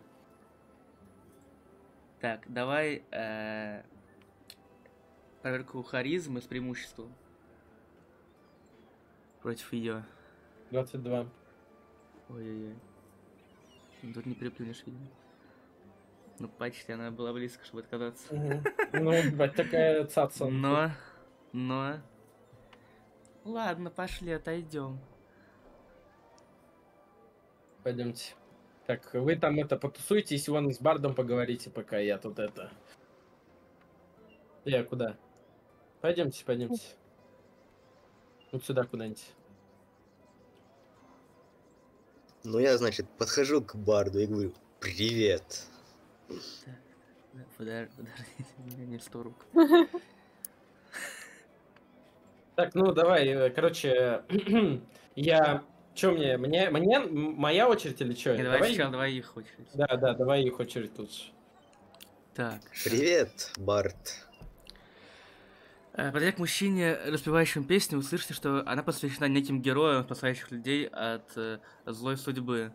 S2: Так, давай э, проверку харизмы с преимуществом против ее.
S3: двадцать два.
S2: Ой-ой-ой. Ну, тут не переплюнешь, видимо. Ну, почти она была близко, чтобы отказаться.
S3: Мгм. Ну, бать, такая цаца.
S2: Но, но... Ладно, пошли, отойдем.
S3: Пойдемте. Так, вы там это потусуйтесь, вон с Бардом поговорите, пока я тут это... Я куда? Пойдемте, пойдемте. Вот сюда куда-нибудь.
S1: Ну, я, значит, подхожу к барду и говорю, привет.
S2: Подождите, у меня нет сто рук.
S3: Так, ну давай, э, короче, я... Чё мне? Мне, мне, м, моя очередь или чё?
S2: Не, давай сначала, давай их очередь.
S3: Да, да, давай их очередь лучше.
S2: Так.
S1: Привет, Барт.
S2: Э, Подойдя к мужчине, распевающему песню, вы слышите, что она посвящена неким героям, спасающих людей от э, злой судьбы.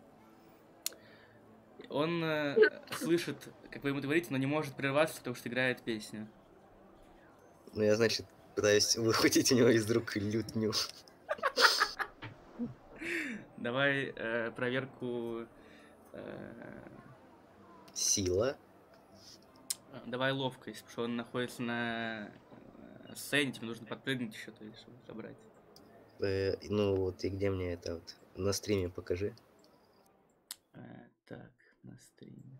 S2: Он э, слышит, как вы ему говорите, но не может прерваться, потому что играет песню.
S1: Ну, я, значит, пытаюсь выхватить у него из рук лютню.
S2: Давай э, проверку... э,
S1: Сила.
S2: Давай ловкость, потому что он находится на э, сцене, тебе нужно подпрыгнуть еще, то есть, чтобы собрать.
S1: Э, ну, вот и где мне это вот? На стриме покажи.
S2: Э, так, на стриме.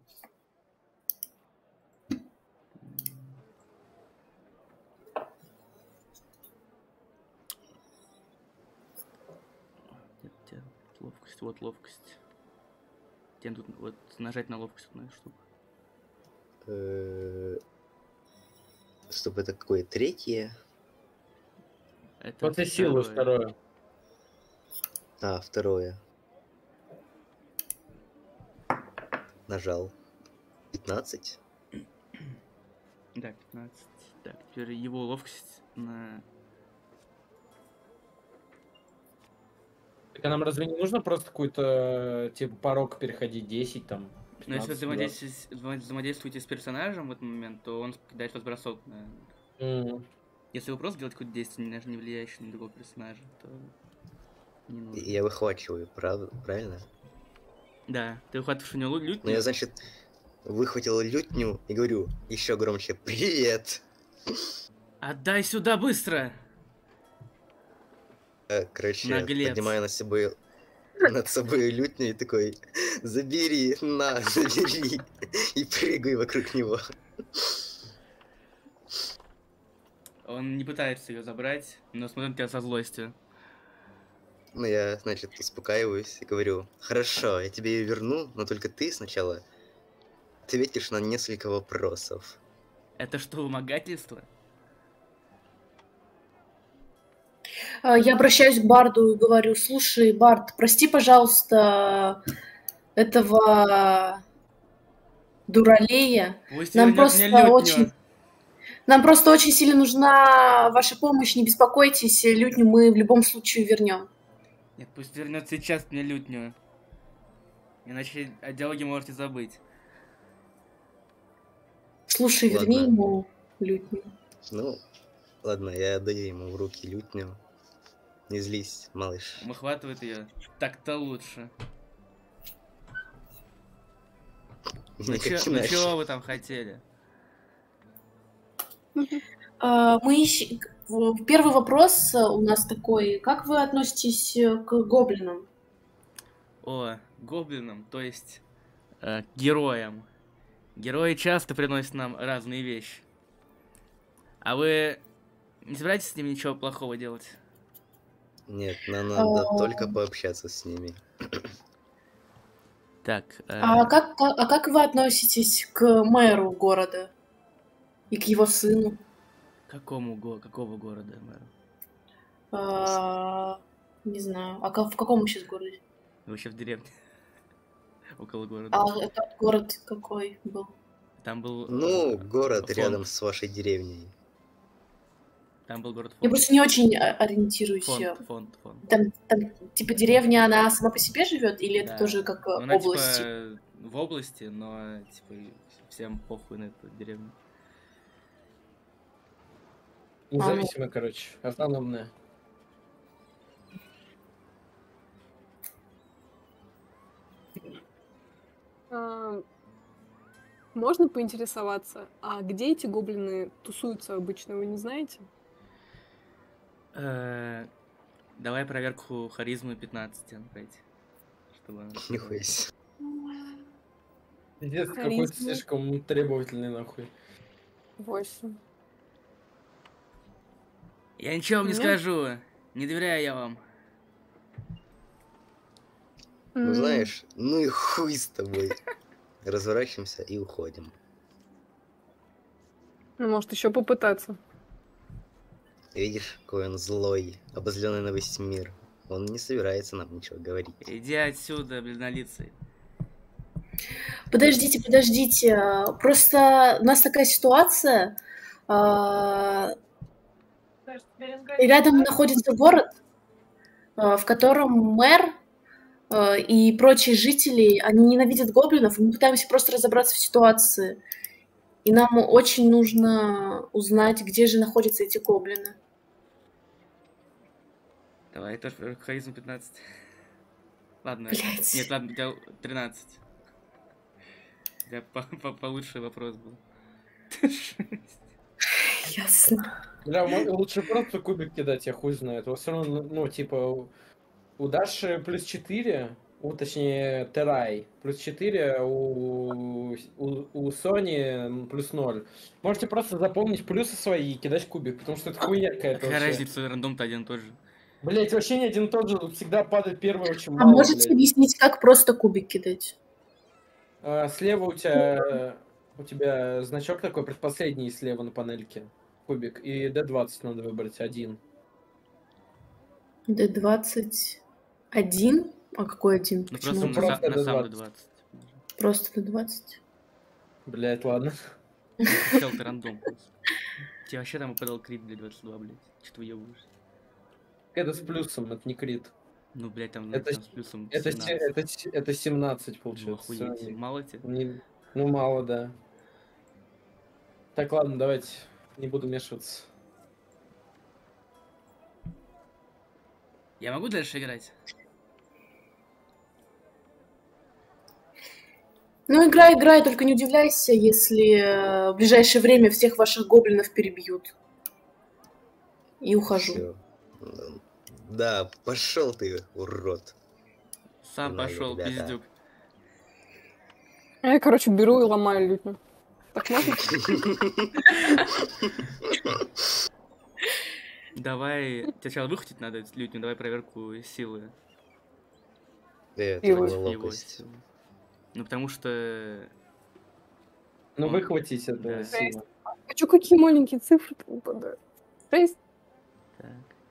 S2: Нет, у тебя ловкость, вот ловкость. Тебе тут вот нажать на ловкость одну штуку.
S1: Э, Стоп, это какое? Третье?
S2: Это
S3: Вот и силу второе.
S1: А, второе. Нажал. пятнадцать.
S2: Да, пятнадцать. Так, теперь его ловкость на...
S3: Так а нам разве не нужно просто какой-то, типа, порог переходить десять там?
S2: Но если вы
S3: пятнадцать,
S2: взаимодействуете, взаимо- взаимодействуете с персонажем в этот момент, то он кидает вас бросок. На...
S3: Мгм.
S2: Если вы просто делаете какое-то действие, даже не влияющее на другого персонажа, то не нужно.
S1: Я выхвачиваю, прав... правильно?
S2: Да, ты выхватываешь у него лют.
S1: Ну, я, значит, выхватил лютню и говорю еще громче «Привет!».
S2: Отдай сюда быстро!
S1: Э, Короче,
S2: Наглец.
S1: поднимаю на собой, над собой лютню и такой «Забери, на, забери!» и прыгаю вокруг него.
S2: Он не пытается ее забрать, но смотрит на тебя со злостью.
S1: Ну, я, значит, успокаиваюсь и говорю «Хорошо, я тебе ее верну, но только ты сначала ответишь на несколько вопросов».
S2: Это что, вымогательство?
S4: А, Я обращаюсь к Барду и говорю, слушай, Бард, прости, пожалуйста, этого дуралея.
S2: Пусть
S4: Нам
S2: вернет
S4: просто
S2: мне лютню.
S4: очень, нам просто очень сильно нужна ваша помощь. Не беспокойтесь, лютню мы в любом случае вернем.
S2: Нет, пусть вернет сейчас мне лютню. Иначе о диалоге можете забыть.
S4: Слушай,
S1: Ладно.
S4: верни ему лютню.
S1: Ну, ладно, я отдаю ему в руки лютню. Не злись, малыш.
S2: Выхватывает ее. Так-то лучше. Ну
S1: Никак
S2: чё, ну
S1: иначе.
S2: чего вы там хотели?
S4: А, Мы ищем... в- Первый вопрос у нас такой. Как вы относитесь к гоблинам?
S2: О, гоблинам, то есть э, героям. Герои часто приносят нам разные вещи. А вы не собираетесь с ними ничего плохого делать?
S1: Нет, нам надо
S4: А.
S1: только пообщаться с ними.
S2: Так, э,
S4: А как, а как вы относитесь к мэру города и к его сыну?
S2: какому го какого города, мэр?
S4: А, Не знаю. А ка- в каком вы сейчас городе?
S2: Вы вообще в деревне. Около города.
S4: А этот город какой был?
S2: Там был...
S1: Ну,
S2: э,
S1: город
S2: фонд.
S1: рядом с вашей деревней.
S2: Там был город
S4: Я
S2: фонд.
S4: просто не очень о- ориентируюсь.
S2: Фонд, фонд, фонд.
S4: Там, там, типа, деревня, она сама по себе живет, или это
S2: Да.
S4: тоже как э,
S2: Ну, она,
S4: области?
S2: типа, в области, но, типа, всем похуй на эту деревню.
S3: Независимая, короче, автономная.
S5: А, Можно поинтересоваться, а где эти гоблины тусуются обычно, вы не знаете?
S2: Э, Давай проверку харизмы пятнадцати пройти. Чтобы она сказала.
S1: Нихуя себе.
S3: Пиздец,
S5: Харизма.
S3: какой-то слишком требовательный, нахуй.
S5: Восемь.
S2: Я ничего вам не
S5: Нет?
S2: скажу. Не доверяю я вам.
S1: Ну
S5: М,
S1: знаешь, ну и хуй с тобой. Разворачиваемся и уходим.
S5: Ну, может, еще попытаться.
S1: Видишь, какой он злой, обозленный на весь мир. Он не собирается нам ничего говорить.
S2: Иди отсюда, бледнолицый.
S4: Подождите, подождите. а, Просто у нас такая ситуация. а, Рядом находится город, а, в котором мэр а, и прочие жители, они ненавидят гоблинов, и мы пытаемся просто разобраться в ситуации. И нам очень нужно узнать, где же находятся эти гоблины.
S2: Давай, тоже харизма пятнадцать. Ладно.
S4: Блять.
S2: Нет, ладно, у тебя тринадцать. У тебя по- по- получше вопрос был.
S4: Ясно.
S3: Бля, мо- лучше просто кубик кидать, я хуй знает. Вот все равно, ну, типа, у- у Даши плюс четыре, у, точнее, Терай плюс четыре, у, у, у Сони плюс ноль. Можете просто запомнить плюсы свои и кидать кубик, потому что это хуйня какая-то
S2: Какая
S3: вообще.
S2: разница, рандом-то один и тот же.
S3: Блять, вообще не один и тот же, тут всегда падает первый очень
S4: А
S3: мало,
S4: можете
S3: блядь.
S4: объяснить, как просто кубик кидать?
S3: А, слева у тебя, у тебя значок такой, предпоследний слева на панельке. Кубик. И дэ двадцать надо выбрать, один.
S4: Д двадцать один? А какой один?
S2: Ну
S4: Почему
S2: просто
S3: Ну,
S2: на,
S3: просто
S2: сам- на
S3: до
S2: сам до
S3: двадцать.
S2: двадцать.
S4: просто Д двадцать?
S3: Блять, ладно.
S2: Хотел ты рандом просто. Тебе вообще там выпадал крит для двадцать два, блядь. Че ты выебываешься?
S3: Это с плюсом, это не крит.
S2: Ну, блядь, там,
S3: Это
S2: там с плюсом
S3: Это, се-
S2: семнадцать.
S3: это, се- это семнадцать,
S2: Ну,
S3: получается.
S2: охуеть.
S3: Всё,
S2: Мало тебе?
S3: не- ну, мало, да. Так, ладно, давайте. Не буду вмешиваться.
S2: Я могу дальше играть?
S4: Ну, играй, играй, только не удивляйся, если э, в ближайшее время всех ваших гоблинов перебьют. И ухожу.
S1: Всё. Да, пошел ты, урод.
S2: Сам
S1: Ну,
S2: пошел,
S1: ребята.
S2: пиздюк.
S5: А я, короче, беру и ломаю лютню. Так можно?
S2: Давай, тебе сначала выхватить надо лютню, давай проверку силы.
S1: Это
S5: Его-
S1: была
S2: Его
S1: ловкость.
S2: силы. Ну, потому что...
S3: Ну,
S2: Он-
S3: выхватить это
S2: да.
S3: сила.
S5: А чё, какие маленькие цифры выпадают? Шесть.
S2: Так.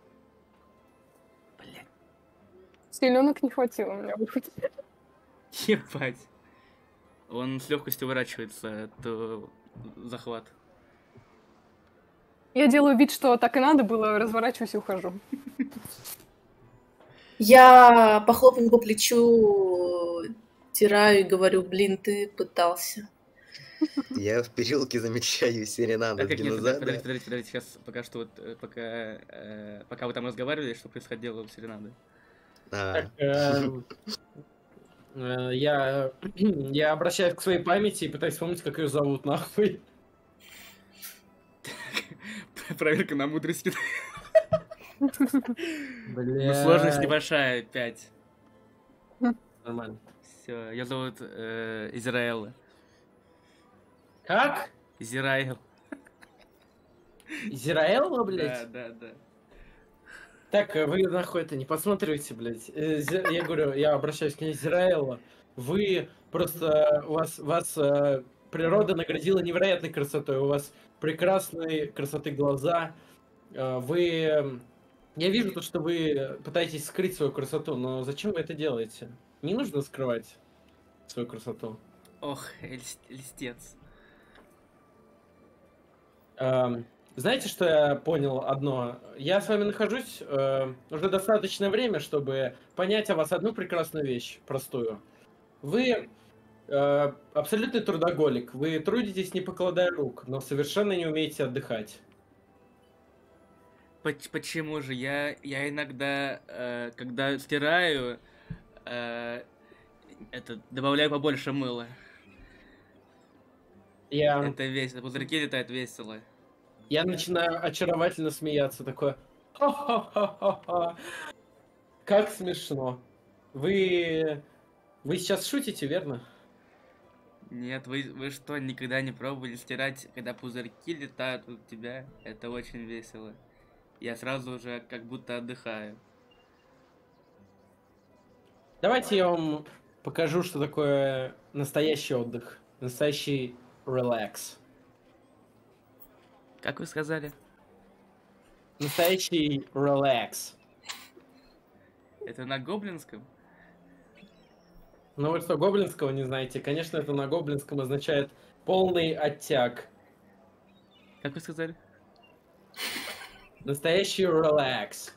S2: Блядь,
S5: Селенок не хватило у меня выхватить.
S2: ебать. Он с легкостью уворачивается от э, захвата.
S5: Я делаю вид, что так и надо было, разворачиваюсь и ухожу.
S4: Я похлопаю по плечу, тираю и говорю, блин, ты пытался.
S1: Я в переулке замечаю серенаду
S2: Так как нет,
S1: динозавра.
S2: подождите, подождите, подождите, сейчас пока что вот, э, пока, э, пока вы там разговаривали, что происходило у Серенады.
S1: А,
S3: Так, эм, э, я, я обращаюсь к своей памяти и пытаюсь вспомнить, как ее зовут, нахуй.
S2: Проверка на мудрость.
S3: Бля.
S2: Ну, сложность небольшая, пять.
S3: Нормально.
S2: Все, ее зовут э, Израэла.
S3: Как?
S2: Израэл.
S3: Израэлла,
S2: Да,
S3: блядь?
S2: да, да.
S3: Так, э, вы нахуй это не посмотрите, блядь. Э, Зи- Я говорю, я обращаюсь к ней, Израэла. Вы просто, у вас, вас э, природа наградила невероятной красотой. У вас прекрасные красоты глаза. Э, Вы... э, Я вижу то, что вы пытаетесь скрыть свою красоту, но зачем вы это делаете? Не нужно скрывать свою красоту.
S2: Ох, льс- льстец.
S3: Эм, Знаете, что я понял одно? Я с вами нахожусь э, уже достаточное время, чтобы понять о вас одну прекрасную вещь, простую. Вы э, абсолютный трудоголик. Вы трудитесь, не покладая рук, но совершенно не умеете отдыхать.
S2: Поч- Почему же? Я, я иногда, э, когда стираю, э, это, добавляю побольше мыла.
S3: Я,
S2: Это весело. Пузырьки летают весело.
S3: я начинаю очаровательно смеяться, такое. «Ха-ха-ха-ха-ха». Как смешно. Вы, вы сейчас шутите, верно?
S2: Нет, вы, вы что, никогда не пробовали стирать, когда пузырьки летают у тебя? Это очень весело. я сразу же как будто отдыхаю.
S3: Давайте я вам покажу, что такое настоящий отдых. Настоящий релакс.
S2: Как вы сказали?
S3: Настоящий релакс.
S2: Это на гоблинском?
S3: Ну вы что, гоблинского не знаете? Конечно, это на гоблинском означает полный оттяг.
S2: Как вы сказали?
S3: Настоящий релакс.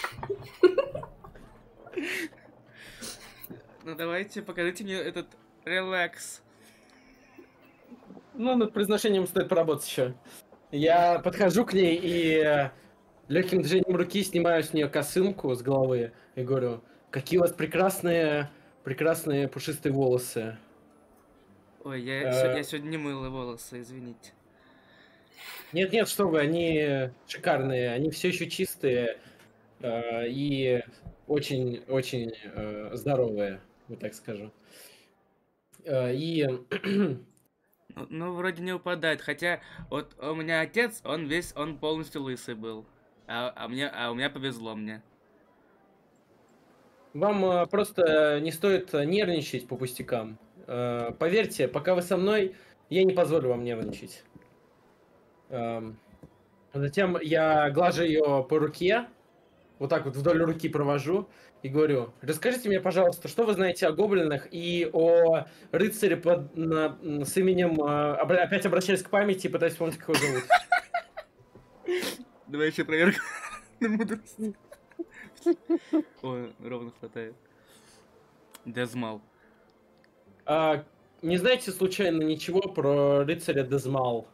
S2: Ну давайте, покажите мне этот релакс.
S3: Ну, над произношением стоит поработать еще. Я подхожу к ней и легким движением руки снимаю с нее косынку с головы и говорю: какие у вас прекрасные, прекрасные пушистые волосы.
S2: Ой, я,
S3: Э.
S2: сё- я сегодня не мыла волосы, извините.
S3: Нет, нет, что вы, они шикарные, они все еще чистые э, и очень-очень э, здоровые, вот так скажу. Э, и
S2: Ну, ну, вроде не упадает, хотя вот у меня отец, он весь, он полностью лысый был. А, а мне, а у меня повезло мне.
S3: вам э, просто не стоит нервничать по пустякам. Э, поверьте, пока вы со мной, я не позволю вам нервничать. Эм, Затем я глажу ее по руке, вот так вот вдоль руки провожу и говорю: расскажите мне, пожалуйста, что вы знаете о гоблинах и о рыцаре под, на- с именем... э, обра- опять обращаюсь к памяти и пытаюсь вспомнить, как его зовут.
S2: Давай еще проверку на мудрость. Ой, ровно хватает. Дезмал.
S3: А, не знаете случайно ничего про рыцаря Дезмал?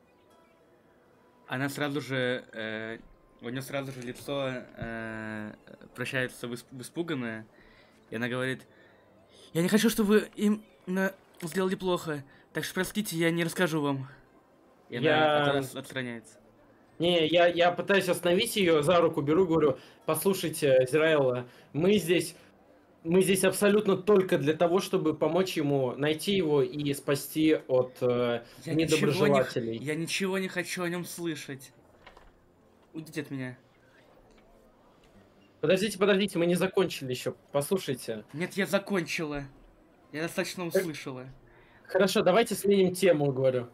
S2: Она сразу же, э, у нее сразу же лицо э, прощается в исп- в испуганное, и она говорит: я не хочу, чтобы вы им на- сделали плохо, так что простите, я не расскажу вам. И
S3: Я-
S2: она от- от- отстраняется.
S3: Не, я, я пытаюсь остановить ее, за руку беру, говорю: послушайте, Зираэла, мы здесь, мы здесь абсолютно только для того, чтобы помочь ему найти его и спасти от э,
S2: Я ничего, не, х-
S3: недоброжелателей.
S2: я ничего не хочу о нем слышать. Уйдите от меня.
S3: Подождите, подождите, мы не закончили еще. Послушайте.
S2: Нет, я закончила. Я достаточно услышала.
S3: Хорошо, давайте сменим тему, говорю.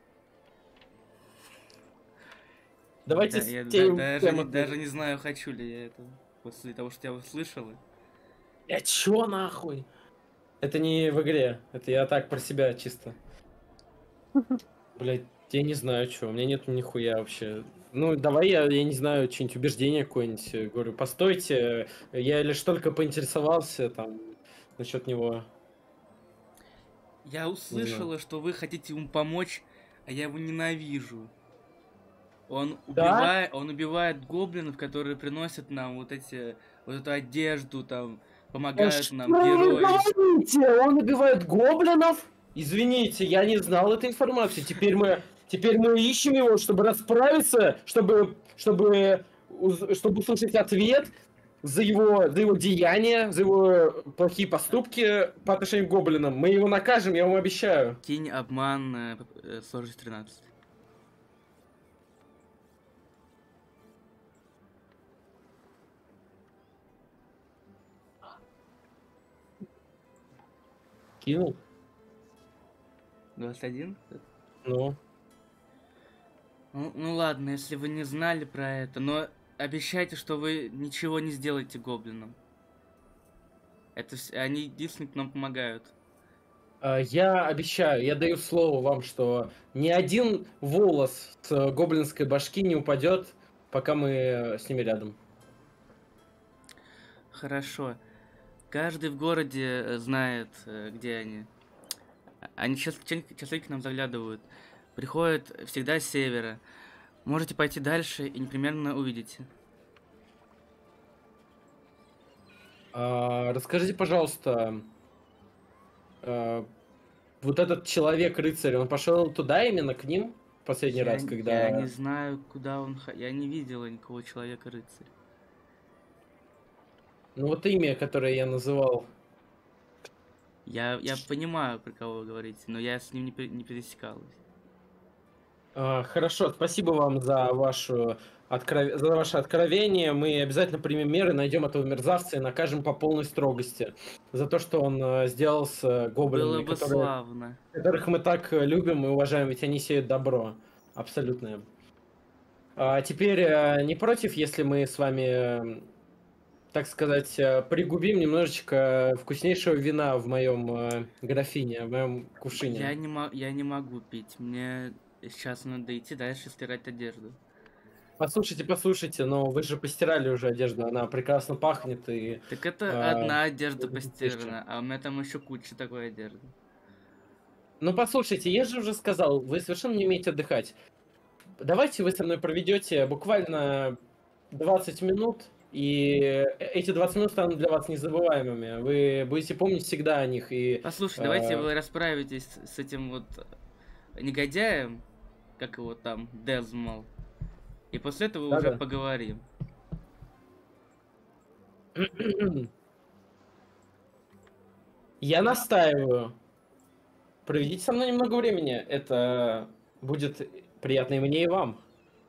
S3: Давайте
S2: Да, я да-
S3: сменим
S2: даже,
S3: тему.
S2: не, даже не знаю, хочу ли я это. После того, что я услышала.
S3: Я чё нахуй? Это не в игре. Это я так про себя чисто. Блять, я не знаю, что. У меня нет нихуя вообще. Ну, давай я, я не знаю, что-нибудь убеждение какое-нибудь. э, Говорю, постойте, я лишь только поинтересовался там насчет него.
S2: Я услышала, что вы хотите ему помочь, а я его ненавижу. Он
S3: Да?
S2: убивает, он убивает гоблинов, которые приносят нам вот эти, вот эту одежду, там, помогают
S3: А что
S2: нам,
S3: вы
S2: герои.
S3: говорите? Он убивает гоблинов? Извините, я не знал этой информации. Теперь мы, теперь мы ищем его, чтобы расправиться, чтобы, чтобы, уз- чтобы услышать ответ за его, за его деяния, за его плохие поступки по отношению к гоблинам. Мы его накажем, я вам обещаю.
S2: Кинь обман э, п- э, сложность тринадцать.
S3: Кинул?
S2: двадцать один?
S3: Ну.
S2: Ну, ну ладно, если вы не знали про это, но обещайте, что вы ничего не сделаете гоблинам. Это вс- они единственные, кто нам помогают.
S3: А, Я обещаю, я даю слово вам, что ни один волос с э, гоблинской башки не упадет, пока мы э, с ними рядом.
S2: Хорошо. Каждый в городе э, знает, э, где они. А- Они час- ча- частенько к нам заглядывают. Приходят всегда с севера. Можете пойти дальше и непременно увидите.
S3: А, расскажите, пожалуйста, а, вот этот человек-рыцарь, он пошел туда именно к ним в последний
S2: Я,
S3: раз,
S2: н-
S3: когда...
S2: я не знаю, куда он... ха- Я не видела никакого человека-рыцаря.
S3: Ну вот имя, которое я называл.
S2: Я, я понимаю, про кого вы говорите, но я с ним не, пе- не пересекалась.
S3: А, Хорошо, спасибо вам за, вашу откров- за ваше откровение. Мы обязательно примем меры, найдем этого мерзавца и накажем по полной строгости за то, что он э, сделал с э,
S2: Было
S3: гоблинами,
S2: бы
S3: которые-
S2: славно.
S3: которых мы так э, любим и уважаем, ведь они сеют добро. Абсолютное. А теперь э, не против, если мы с вами, э, так сказать, э, пригубим немножечко вкуснейшего вина в моем э, графине, в моем кувшине?
S2: Я не, мо- я не могу пить. Мне сейчас надо идти дальше стирать одежду.
S3: Послушайте, послушайте, но вы же постирали уже одежду, она прекрасно пахнет и...
S2: Так это
S3: А,
S2: одна одежда
S3: это вещи.
S2: постирана, а у меня там еще куча такой одежды.
S3: Ну послушайте, я же уже сказал, вы совершенно не умеете отдыхать. Давайте вы со мной проведете буквально двадцать минут, и эти двадцать минут станут для вас незабываемыми. Вы будете помнить всегда о них. И
S2: Послушай, давайте
S3: а,
S2: вы расправитесь с этим вот негодяем, как его там, Дезмол. И после этого уже
S3: Да-да.
S2: поговорим.
S3: Я настаиваю. Проведите со мной немного времени. Это будет приятно и мне, и вам.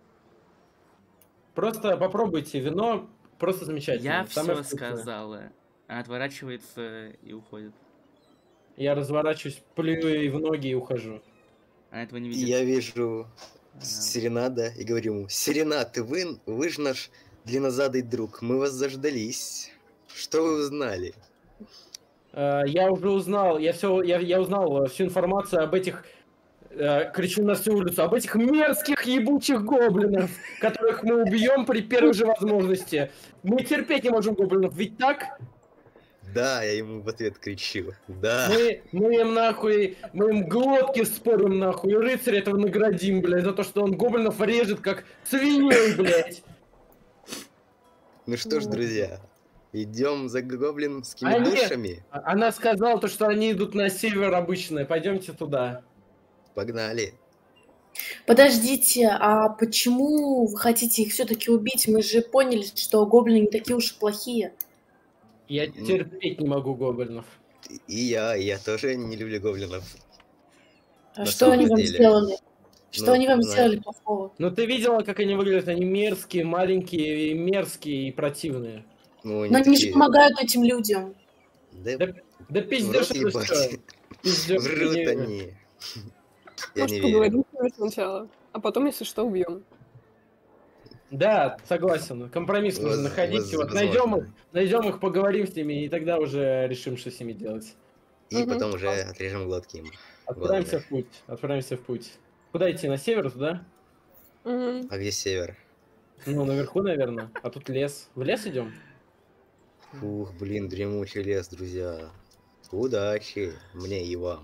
S3: Просто попробуйте вино, просто замечательно.
S2: Я
S3: Самое
S2: все
S3: вкусное.
S2: сказала. Она отворачивается и уходит.
S3: Я разворачиваюсь, плюю ей в ноги и ухожу.
S2: Она этого не
S1: И
S2: видит.
S1: я вижу
S2: Она-
S1: Серенада и говорю ему: Серенад, вы, вы же наш длиннозадый друг, мы вас заждались. Что вы узнали?
S3: Э, Я уже узнал, я все, я, я узнал э, всю информацию об этих, э, кричу на всю улицу, об этих мерзких ебучих гоблинов, которых мы убьем при первой же возможности. Мы терпеть не можем гоблинов, ведь так?
S1: Да, я ему в ответ кричу. Да.
S3: Мы, мы им нахуй, мы им глотки спорим нахуй, и рыцаря этого наградим, блядь, за то, что он гоблинов режет как свиней, блядь.
S1: Ну что ж, друзья, идем за гоблинскими
S3: А нет.
S1: душами.
S3: А- Она сказала то, что они идут на север обычно, пойдемте туда.
S1: Погнали.
S4: Подождите, а почему вы хотите их все-таки убить? Мы же поняли, что гоблины не такие уж и плохие.
S3: Я
S1: Ну.
S3: терпеть не могу гоблинов.
S1: И я, и я тоже не люблю гоблинов.
S4: А
S1: На
S4: что
S1: самом
S4: они вам
S1: деле.
S4: сделали? Что
S1: Ну,
S4: они вам
S1: знаю.
S4: сделали плохого?
S3: Ну ты видела, как они выглядят? Они мерзкие, маленькие, и мерзкие и противные.
S1: Ну,
S4: Но они же
S1: такие-
S4: помогают этим людям.
S1: Да,
S3: Да, да
S1: в
S3: пиздешь,
S1: рот
S3: это
S1: ебать.
S3: что? Пиздёшь,
S1: Врут
S3: не-
S1: они. Я
S5: Может,
S1: не верю.
S5: поговорим с ними сначала, а потом, если что, убьем.
S3: Да, согласен. Компромисс нужно
S1: Воз-
S3: находить.
S1: воз-
S3: Вот найдем их,
S1: возможно.
S3: найдем их, поговорим с ними, и тогда уже решим, что с ними делать.
S1: И
S5: Мгм.
S1: потом уже отрежем глотки им.
S3: Отправимся
S1: Ладно.
S3: в путь. Отправимся в путь. Куда идти? На север туда?
S5: Мгм.
S1: А где север?
S3: Ну, наверху, наверное. А тут лес. В лес идем?
S1: Ух, блин, дремучий лес, друзья. Удачи мне и вам.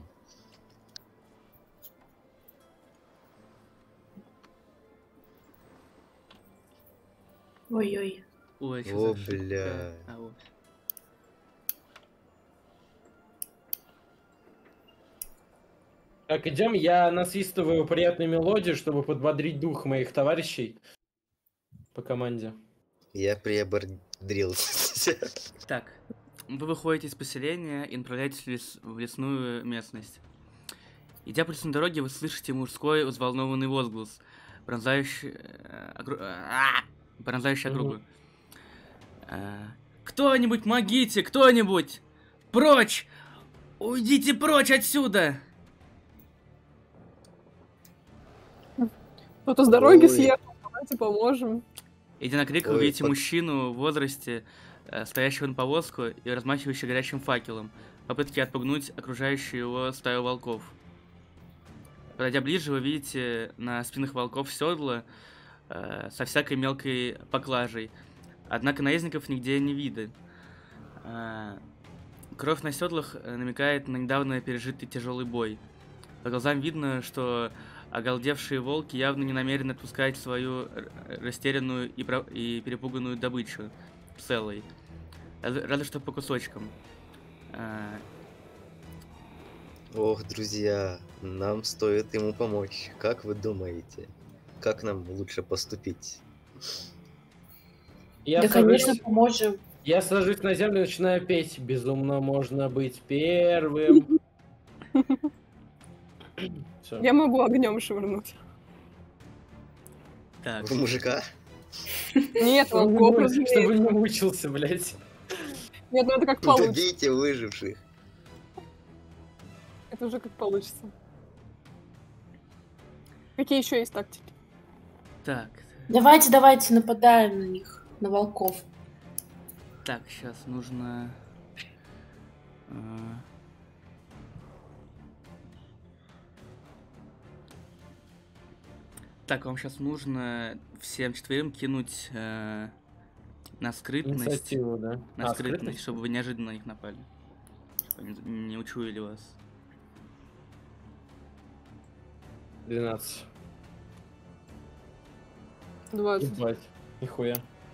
S4: Ой-ой.
S2: Ой, что
S1: О,
S2: за ошибка?
S1: бля.
S2: А, вот.
S3: Так, идем. Я насвистываю приятную мелодию, чтобы подбодрить дух моих товарищей по команде.
S1: Я приободрился.
S2: Так, вы выходите из поселения и направляетесь в, лес- в лесную местность. Идя по лесной дороге, вы слышите мужской взволнованный возглас, пронзающий, э, окру- а, пронзающий
S3: Мгм.
S2: округу. Э, Кто-нибудь, помогите, кто-нибудь! Прочь! Уйдите прочь отсюда!
S5: Кто-то с дороги
S1: Ой.
S5: съехал, давайте поможем.
S2: Идя на крик, вы
S1: Ой,
S2: видите
S1: пот-
S2: мужчину в возрасте, э, стоящего на повозку и размахивающего горячим факелом, в попытке отпугнуть окружающую его стаю волков. Подойдя ближе, вы видите на спинах волков седла э, со всякой мелкой поклажей. Однако наездников нигде не видно. Э, кровь на седлах э, намекает на недавно пережитый тяжелый бой. По глазам видно, что оголдевшие волки явно не намерены отпускать свою р- растерянную и, про- и перепуганную добычу целой. Разве разве что по кусочкам. Э,
S1: Ох, друзья, нам стоит ему помочь. Как вы думаете? Как нам лучше поступить?
S3: Я,
S4: Да,
S3: сажусь,
S4: конечно, поможем.
S3: я сажусь на землю и начинаю петь. Безумно можно быть первым. Всё.
S5: Я могу огнем швырнуть.
S2: Так,
S1: В мужика?
S5: Нет,
S3: Чтобы
S5: волков,
S3: не-
S5: разумеется.
S3: чтобы не мучился, блядь.
S5: Нет, ну это как
S1: Ну,
S5: получится.
S1: добейте выживших.
S5: Это уже как получится. Какие еще есть тактики?
S2: так,
S4: Давайте, давайте нападаем на них, на волков.
S2: так, сейчас нужно... а, Так, вам сейчас нужно всем четверым кинуть э, на скрытность.
S3: Инициативу, да?
S2: На
S3: А,
S2: скрытность, чтобы вы неожиданно на них напали. Чтобы они не учуяли вас.
S3: двенадцать.
S5: двадцать.
S3: Ебать. Нихуя.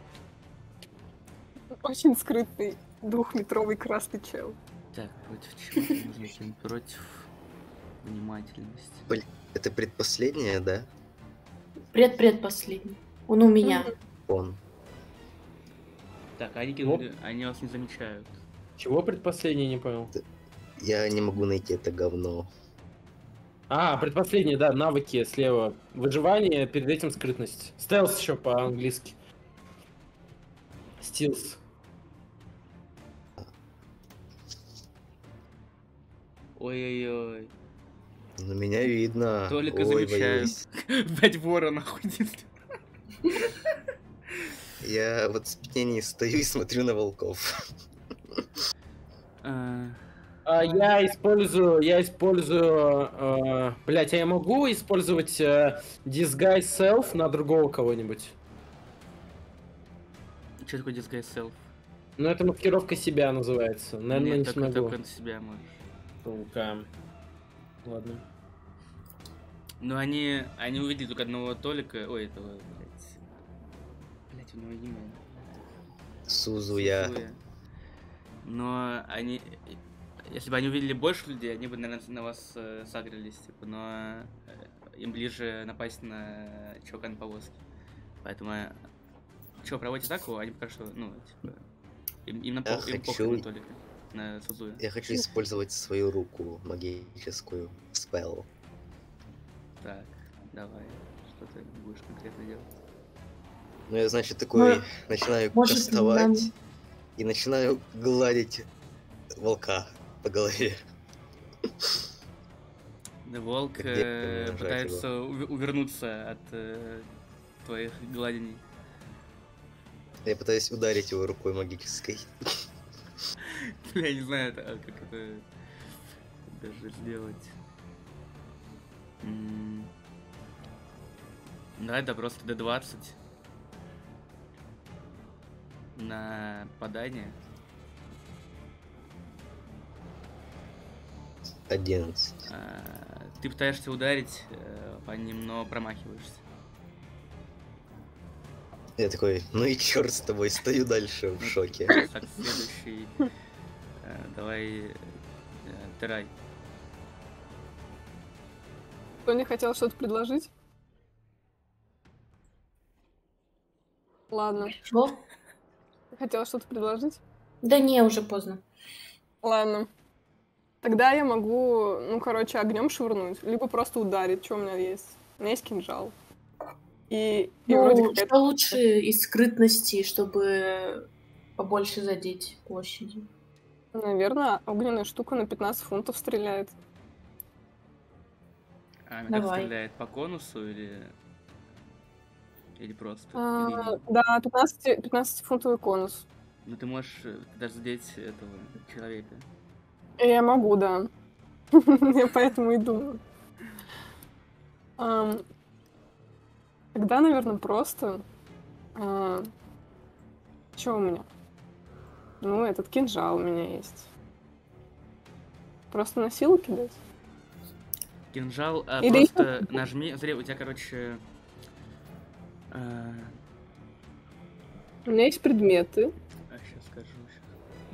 S5: Очень скрытный двухметровый красный чел.
S2: Так, против чего нужно кинуть? Против внимательности.
S1: Это предпоследнее, да?
S4: Пред-предпоследний. Он у меня.
S1: Он.
S2: Так, они кинули, они вас не замечают.
S3: Чего предпоследний, не понял?
S1: Я не могу найти это говно.
S3: А, предпоследний, да, навыки слева. Выживание, перед этим скрытность. Стелс еще по-английски. Стилс.
S2: Ой-ой-ой.
S1: На меня видно.
S2: Только
S1: Ой,
S2: замечают.
S1: боюсь.
S2: Блять, ворон нахуй.
S1: Я вот в спятении стою и смотрю на волков.
S2: А,
S3: А, я использую, я использую, э, блять, а я могу использовать э, Disguise Self на другого кого-нибудь?
S2: Что такое disguise self?
S3: Ну, это маскировка себя называется. Наверное,
S2: Нет,
S3: не
S2: только,
S3: смогу.
S2: только на себя можешь.
S3: Сука. Ладно.
S2: Ну они, они увидели только одного Толика, ой, этого, блять. Блять, у него имя.
S1: Сузуя.
S2: Сузуя. Но они, если бы они увидели больше людей, они бы, наверное, на вас э, сагрились, типа, но э, им ближе напасть на чувака на повозке. Поэтому, э, что, проводите атаку, они пока что, ну, типа, им, им, на,
S1: Я
S2: пох- им
S1: хочу-
S2: похуй на Толика, на Сузуя.
S1: Я хочу использовать свою руку магическую. Спелл.
S2: Так, давай, что ты будешь конкретно делать?
S1: Ну, я, значит, такой
S4: Ну,
S1: начинаю
S4: может,
S1: кастовать
S4: нам-
S1: и начинаю гладить волка по голове.
S2: Да, волк
S1: Где
S2: э,
S1: нажать
S2: пытается уве- увернуться от э, твоих гладений.
S1: Я пытаюсь ударить его рукой магической.
S2: Я не знаю, это- а как это даже сделать. М. Давай, да, просто дэ двадцать на попадание.
S1: одиннадцать.
S2: А, Ты пытаешься ударить э, по ним, но промахиваешься.
S1: Я такой, ну и черт с тобой, стою дальше в шоке.
S2: Так, следующий. э, Давай, э, Терай.
S5: Кто не хотел что-то предложить? Ладно.
S4: Что?
S5: Хотела что-то предложить?
S4: Да не, уже поздно.
S5: Ладно. Тогда я могу, ну, короче, огнем швырнуть, либо просто ударить, что у меня есть. У меня есть кинжал. И, и вроде
S4: Ну,
S5: как
S4: что
S5: это...
S4: лучше из скрытности, чтобы побольше задеть площади?
S5: Наверное, огненная штука на пятнадцать фунтов стреляет.
S2: А, она как
S4: Давай.
S2: стреляет по конусу или... Или просто?
S5: А,
S2: Или-
S5: да, пятнадцатифунтовый конус.
S2: Ну ты можешь э, даже задеть этого человека.
S5: Я могу, да. Я поэтому и думаю. Ам, Тогда, наверное, просто... а, Что у меня? Ну, этот кинжал у меня есть. Просто на силу кидать?
S2: Кинжал, а
S5: Или-
S2: просто нажми. Смотри, у тебя, короче... а,
S5: У меня есть предметы.
S2: а, сейчас скажу. щас.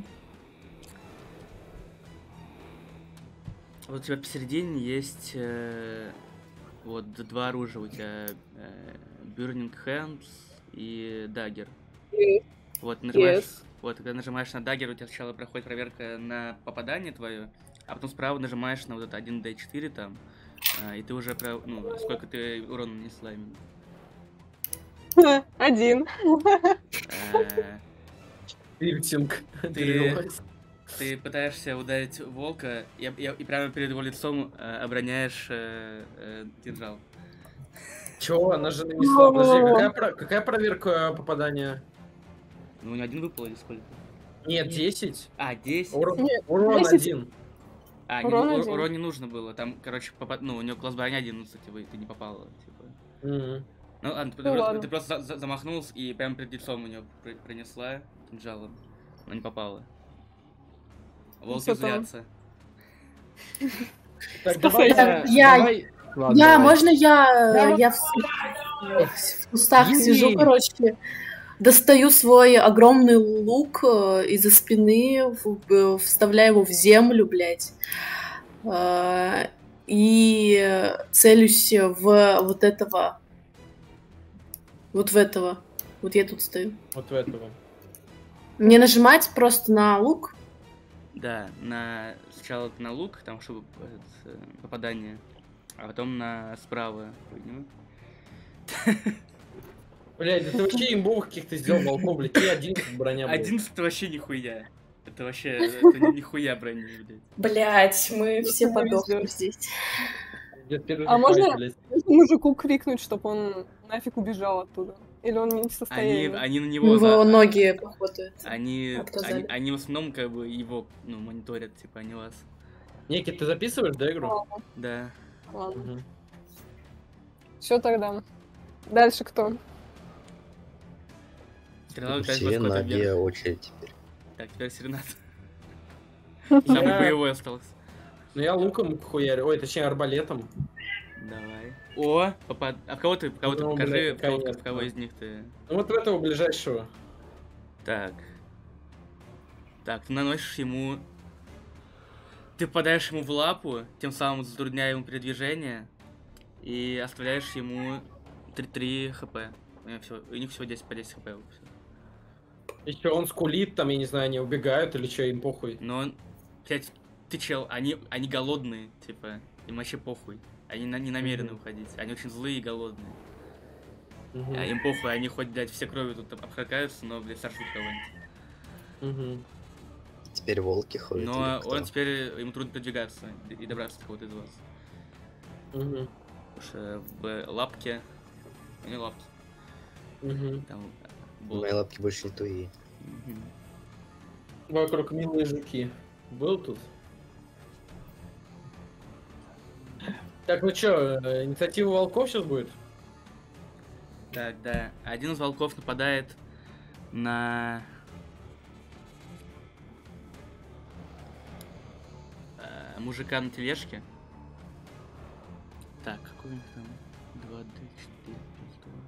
S2: Вот у тебя посередине есть э, вот два оружия. У тебя э, Burning Hands и Dagger.
S5: Есть.
S2: Вот, нажимаешь,
S5: Yes.
S2: вот, когда нажимаешь на Dagger, у тебя сначала проходит проверка на попадание твое, а потом справа нажимаешь на вот это один дэ четыре там, а, и ты уже, про, ну, сколько ты урона нанесла именно.
S5: Один.
S2: Э,
S3: Лифтинг.
S2: Ты, ты пытаешься ударить волка и, и- и прямо перед его лицом э, обороняешь э, э, кинжал.
S3: Чё, она же нанесла. Подожди, какая, про- какая проверка попадания?
S2: Ну, у него один выпал или сколько?
S3: Нет, десять.
S2: А, десять.
S3: Урон,
S5: Нет,
S3: урон
S5: десять.
S3: один.
S2: А, не,
S5: урон
S2: ур-
S5: один.
S2: урон не нужно было. Там, короче, попад... ну, у него класс броня одиннадцать, и ты не попала. Типа.
S3: Мгм.
S2: Ну, ладно, ты,
S5: Ну,
S2: просто-
S5: ладно.
S2: ты просто за- за- замахнулся и прямо перед лицом у него пр- пронесла кинжалом, но не попала. Волки
S5: Что там?
S2: злятся.
S3: Так,
S5: Спасай.
S3: давай,
S4: Так,
S3: я,
S4: я-
S3: давай. Ладно,
S4: Я,
S3: давай.
S4: можно я,
S3: Да,
S4: я в, в кустах
S3: Ей.
S4: сижу, короче, достаю свой огромный лук э, из-за спины, в- э, вставляю его в землю, блядь, э, и целюсь в вот этого, вот в этого. Вот я тут стою.
S3: Вот в этого.
S4: Мне нажимать просто на лук?
S2: Да, на сначала на лук, там чтобы э, попадание, а потом на справа хуйню.
S3: Блядь, да ты вообще имбовых каких-то сделал волков, блядь. И один броня была.
S2: одиннадцать это вообще нихуя. Это вообще, это ни- нихуя брони, блядь.
S4: Блять, мы все
S5: не
S4: подохнем
S5: везёт.
S4: здесь.
S3: Где первый
S5: А можно-
S3: файт, блядь.
S5: Можно мужику крикнуть, чтобы он нафиг убежал оттуда? Или он не в
S2: Они,
S5: состоянии?
S2: они на
S4: У
S2: него,
S4: него
S2: за-
S4: ноги походу.
S2: они,
S4: отказали.
S2: они, они в основном как бы его, ну, мониторят, типа, они вас.
S3: Ники, ты записываешь, да, игру?
S2: Да.
S5: Ладно.
S3: Мгм.
S5: Все тогда. Дальше кто?
S2: Стрела опять
S1: Все
S2: восходит
S1: на
S2: вверх.
S1: Гео очередь теперь.
S2: Так, теперь Серенат. Самый
S3: Я-
S2: боевой остался.
S3: Ну я луком хуярю. Ой, точнее арбалетом.
S2: Давай. О, попад... А в кого ты, в кого ты
S3: Ну,
S2: покажи,
S3: блядь,
S2: в кого,
S3: конечно.
S2: в кого из них ты...
S3: Ну вот в этого ближайшего.
S2: Так. Так, ты наносишь ему... Ты попадаешь ему в лапу, тем самым затрудняя ему передвижение, и оставляешь ему три хп. У, него всего- у них всего десять по десять хп. всё.
S3: Еще он скулит, там, я не знаю, они убегают или что, им похуй.
S2: Но он... Блять, ты чел, они, они голодные, типа, им вообще похуй. Они на- не намерены
S3: Мгм.
S2: уходить. Они очень злые и голодные.
S3: Мгм.
S2: А им похуй, они хоть, блядь, все кровью тут обхакаются, но, блядь, сожрут кого-нибудь.
S3: Мгм.
S1: Теперь волки ходят.
S2: Но
S1: или кто?
S2: он теперь, ему трудно продвигаться и добраться до кого-то из вас.
S3: Мгм.
S2: Потому что в лапке... Не лапки,
S3: Мгм.
S2: там был...
S1: Мои лапки больше не твои.
S2: Мгм.
S3: Вокруг милые жуки. Был тут? Так, ну чё, э, инициатива волков сейчас будет?
S2: Так, да. Один из волков нападает на... э, мужика на тележке. Так, какой у них там? два, три, четыре, плюс два.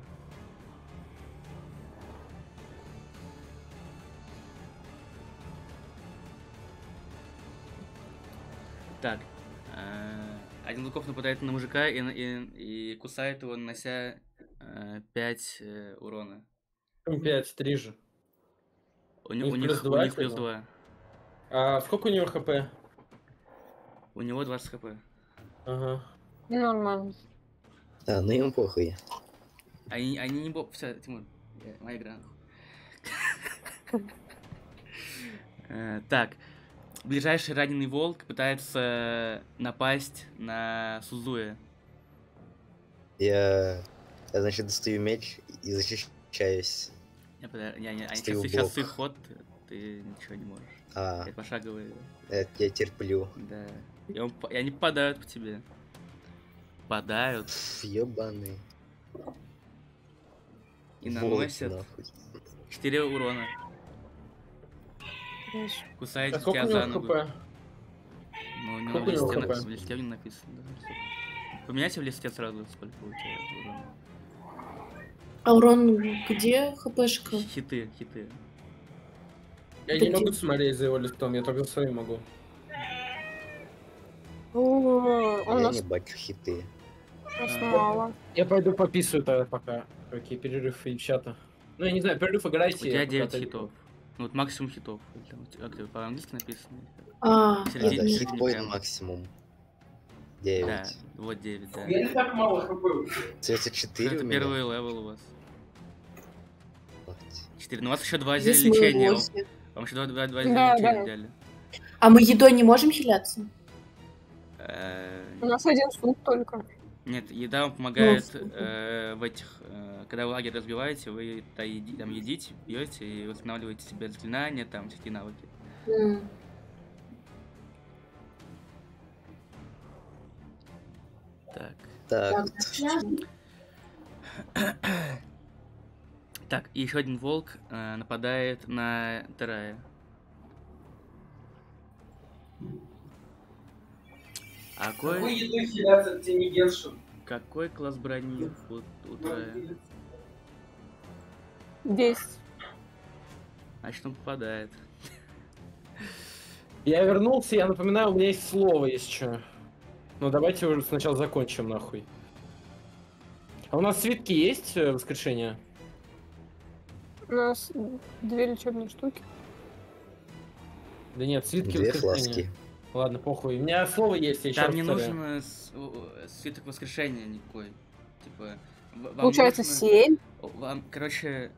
S2: Так. э, Один из волков нападает на мужика и, на- и, и кусает его, нанося пять урона.
S3: пять, три же.
S2: У, ни-
S3: них
S2: у них,
S3: плюс
S2: у
S3: два
S2: них плюс
S3: типа?
S2: два.
S3: А сколько у него хп?
S2: У него двадцать хп.
S3: Ага.
S5: Нормально.
S1: А, ну им похуй.
S2: Они, они не бо... Все, Тимур, я- моя игра. Э, Так, ближайший раненый волк пытается напасть на Сузуэ.
S1: Я, я, значит, достаю меч и защищаюсь.
S2: Я пода- не, не, они
S1: Стою
S2: сейчас,
S1: в
S2: сейчас
S1: блок.
S2: их ход, ты ничего не можешь.
S1: А,
S2: Это пошаговые,
S1: это я терплю.
S2: да. И, он по- и они попадают по тебе. Попадают
S1: Пф, ёбаный.
S2: и
S1: Волки,
S2: наносят
S1: нахуй.
S2: четыре урона.
S5: Дальше.
S2: Кусает
S3: А
S2: тебя
S3: сколько у
S2: за
S3: него
S2: ногу.
S3: хп?
S2: Ну, у него
S3: Сколько
S2: в
S3: у него
S2: листе,
S3: хп?
S2: написано, в листе у него написано. Да, сколько. Поменяйте в листе сразу, сколько у тебя урона.
S4: А урон где хпшка?
S2: Хиты, хиты.
S3: Я
S4: Да
S3: не могу
S4: где?
S3: смотреть за его листом, я только за своим могу.
S5: О, он
S1: Я
S5: нас
S1: не бачу хиты.
S5: нас мало.
S3: Я пойду пописываю тогда пока. Какие перерыв и чата. Ну, я не знаю, перерыв играйте.
S2: У тебя
S3: пока
S2: девять
S3: отойду.
S2: хитов. Ну вот максимум хитов. Или там, Как ты по-английски написано?
S4: А,
S2: В
S1: Да,
S2: середине-
S1: да,
S2: в
S1: хит
S2: середине
S1: поинт
S2: прям.
S1: максимум.
S2: Да,
S1: девять.
S2: вот девять, да.
S3: Я не так мало хп.
S1: тридцать
S2: Это
S1: четыре у меня.
S2: первый левел у вас. четыре. Ну, у вас еще два
S4: Здесь
S2: зелья
S4: мы
S2: лечения.
S4: восемь.
S2: Вам еще два, два, два
S5: Да,
S2: зелья лечения
S5: да.
S2: взяли.
S4: А мы едой не можем хиляться?
S2: Э,
S5: У нас один фунт только.
S2: Нет, еда вам помогает
S4: Ну,
S2: э, в этих... э, когда вы лагерь разбиваете, вы та еди- там едите, пьете и восстанавливаете себе заклинания, там всякие навыки.
S4: М.
S2: Так.
S1: Так,
S4: Так, дальше.
S2: Так, и еще один волк э, нападает на Терая. А какой,
S3: едой хиляться, ты не геншин?
S2: какой класс брони у, у Терая?
S5: Десять.
S2: Значит, он попадает.
S3: Я вернулся, я напоминаю, у меня есть слово, есть что. Ну давайте уже сначала закончим, нахуй. А у нас свитки есть, э, воскрешение?
S5: У нас две лечебные штуки.
S3: Да нет, свитки
S1: две
S3: воскрешения.
S1: фласки.
S3: Ладно, похуй. У меня слово есть, я еще
S2: Там
S3: раз
S2: не
S3: повторяю.
S2: нужен э, с- э, свиток воскрешения никакой. Типа, в- вам
S5: Получается
S2: нужно-
S5: семь.
S2: Вам, короче...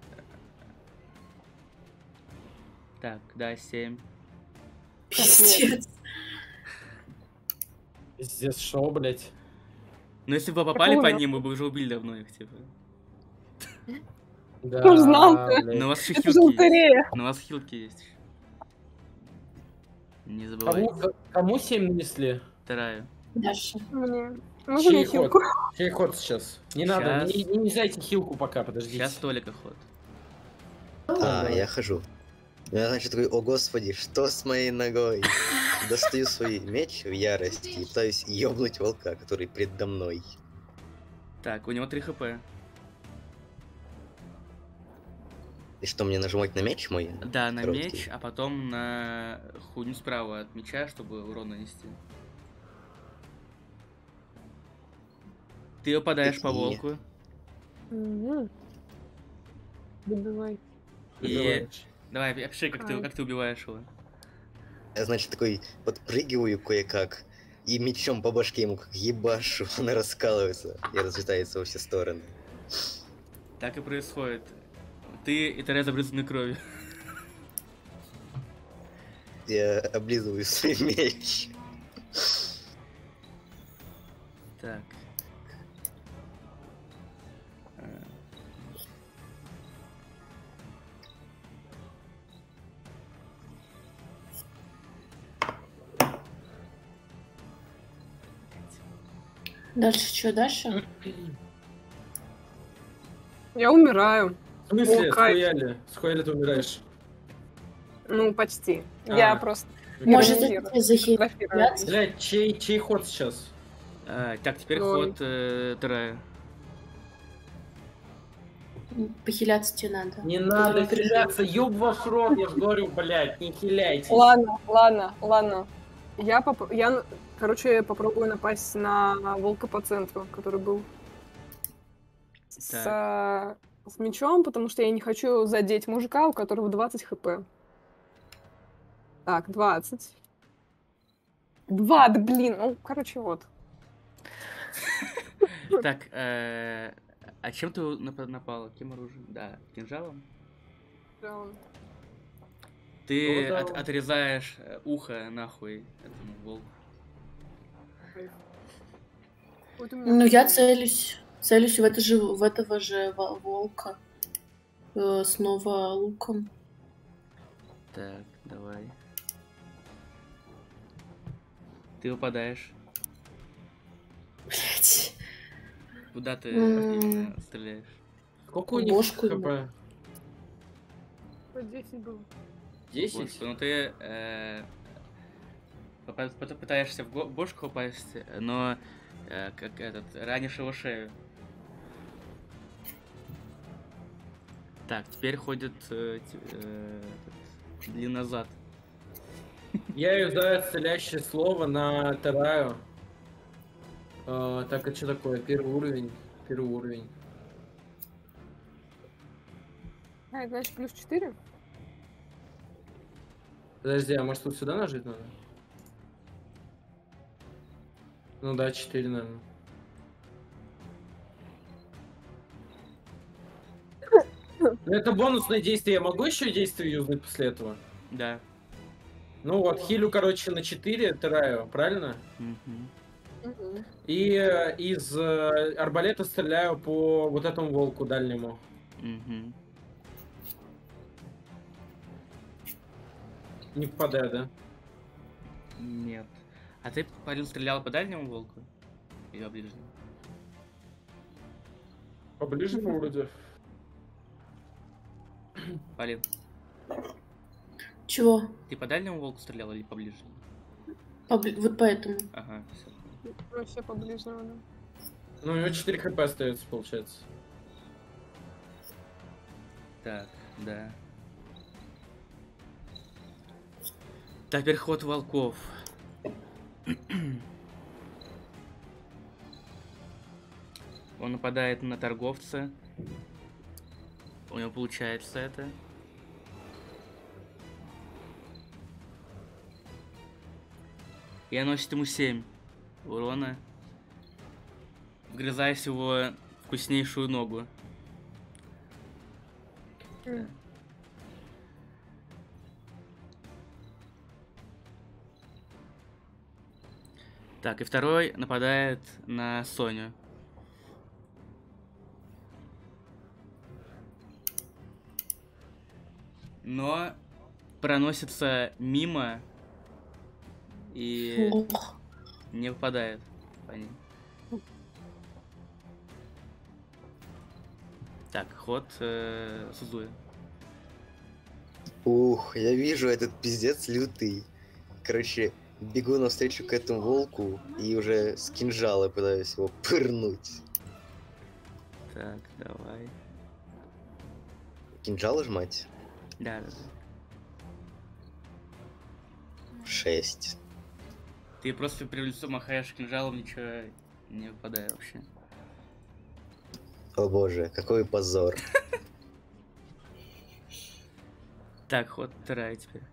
S2: Так, да, семь.
S4: Пиздец.
S3: Пиздец, шо, блядь.
S2: Но если бы вы попали по
S5: понял.
S2: ним, мы бы уже убили давно их, типа.
S3: Да,
S5: Кто ж знал-то?
S3: блядь.
S2: Но у вас еще
S5: Это же
S2: хилки есть.
S5: лотерея.
S2: Но у вас хилки есть еще. Не забывайте.
S3: Кому, кому семь нанесли?
S2: Вторая.
S4: Даша.
S5: Мне. Можно
S3: Чей
S5: мне
S3: ход?
S5: хилку?
S3: Чей ход сейчас? Не надо,
S2: Щас.
S3: не, не нельзяйте хилку пока, подождите.
S2: Сейчас Толика ход.
S1: А,
S3: да.
S1: я хожу. Я, значит, такой, о господи, что с моей ногой? Достаю свой меч в ярости и пытаюсь ёбнуть волка, который предо мной.
S2: Так, у него три хп.
S1: И что, мне нажимать на меч мой?
S2: Да, на
S1: Короткий.
S2: меч, а потом на хуйню справа от меча, чтобы урон нанести. Ты попадаешь по
S1: Какие?
S2: волку.
S5: Мгм. Выбивай.
S2: И
S3: Выбиваешь.
S2: давай, опиши, как ты,
S5: Ай.
S2: как ты убиваешь его.
S1: Я, значит, такой подпрыгиваю кое-как и мечом по башке ему как ебашу, она раскалывается и разлетается во все стороны.
S2: Так и происходит. Ты и Тереза забрызганы кровью.
S1: Я облизываю свой меч.
S2: Так. Э,
S4: Дальше что, Даша?
S5: Я умираю.
S3: В смысле,
S5: О, кайф.
S3: схуяли? Схуяли ты умираешь?
S5: Ну, почти.
S3: А.
S5: Я просто...
S4: Может,
S5: Иронизирую.
S4: это захилять?
S5: Фотографирую.
S3: Блядь, чей, чей ход сейчас?
S2: а, так, теперь
S5: Ой.
S2: ход э, Терая.
S4: Похиляться тебе надо.
S3: Не надо
S4: Который
S3: хиляться, ёб ваш рот, я ж говорю, блядь, не хиляйтесь.
S5: Ладно, ладно, ладно. Я, поп... я, короче, попробую напасть на волка по центру, который был с,
S2: Так.
S5: с мечом, потому что я не хочу задеть мужика, у которого двадцать хп. Так, двадцать. Два, да блин, ну, короче, вот.
S2: Так, э, а чем ты нап- напала? Каким оружием? Да, кинжалом? Ты
S3: Ну да.
S2: от- отрезаешь э, ухо нахуй этому волку.
S5: Вот у меня
S4: Ну, я
S5: такой.
S4: целюсь. Целюсь в, это же, в этого же во- волка. Э, снова луком.
S2: Так, давай. Ты выпадаешь.
S4: Блять.
S2: Куда ты
S4: М.
S2: именно стреляешь?
S3: Сколько у них
S4: Бошку ему.
S3: хп?
S5: Вот десять было.
S3: десять?
S2: Бошку. Ну ты э, попа- пыта- пытаешься в го- бошку попасть, но э, как этот ранишь его шею. Так, теперь ходит э, т- э, этот, длиннозад.
S3: Я юзаю исцелящее слово на Тераю. А, так, это что такое? Первый уровень. Первый уровень.
S5: А, это значит плюс четыре?
S3: Подожди, а может тут сюда нажать надо? Ну да, четыре, наверное. Ну, это бонусное действие. Я могу еще действие юзнуть после этого?
S2: Да.
S3: Ну вот, хилю, короче, на четыре тыраю, правильно?
S2: Мгм.
S5: Мгм.
S3: И э, из э, арбалета стреляю по вот этому волку дальнему.
S2: Мгм.
S3: Не попадаю, да?
S2: Нет. А ты, Полин, стрелял по дальнему волку? Или по ближнему?
S3: Поближе вроде.
S2: Полин,
S4: Чего?
S2: ты по дальнему волку стрелял или по ближнему?
S4: Побли- Вот поэтому.
S2: Ага, все.
S5: Вообще по-ближнему, да.
S3: Ну, у него четыре хп остается, получается.
S2: Так, да. Теперь ход волков. Он нападает на торговца. У него получается это. И наносит ему семь урона, вгрызаясь в его вкуснейшую ногу.
S5: М.
S2: Так, и второй нападает на Соню. Но проносится мимо и
S4: Ох.
S2: не попадает по ним. Так, ход э, Сузуя.
S1: Ух, я вижу этот пиздец лютый. Короче, бегу навстречу к этому волку и уже с кинжала пытаюсь его пырнуть.
S2: Так, давай.
S1: Кинжал жмать?
S2: Да, да, да.
S1: Шесть.
S2: Ты просто при лицо махаешь кинжалом, ничего не выпадает вообще.
S1: О боже, какой позор.
S2: Так, ход вторая теперь.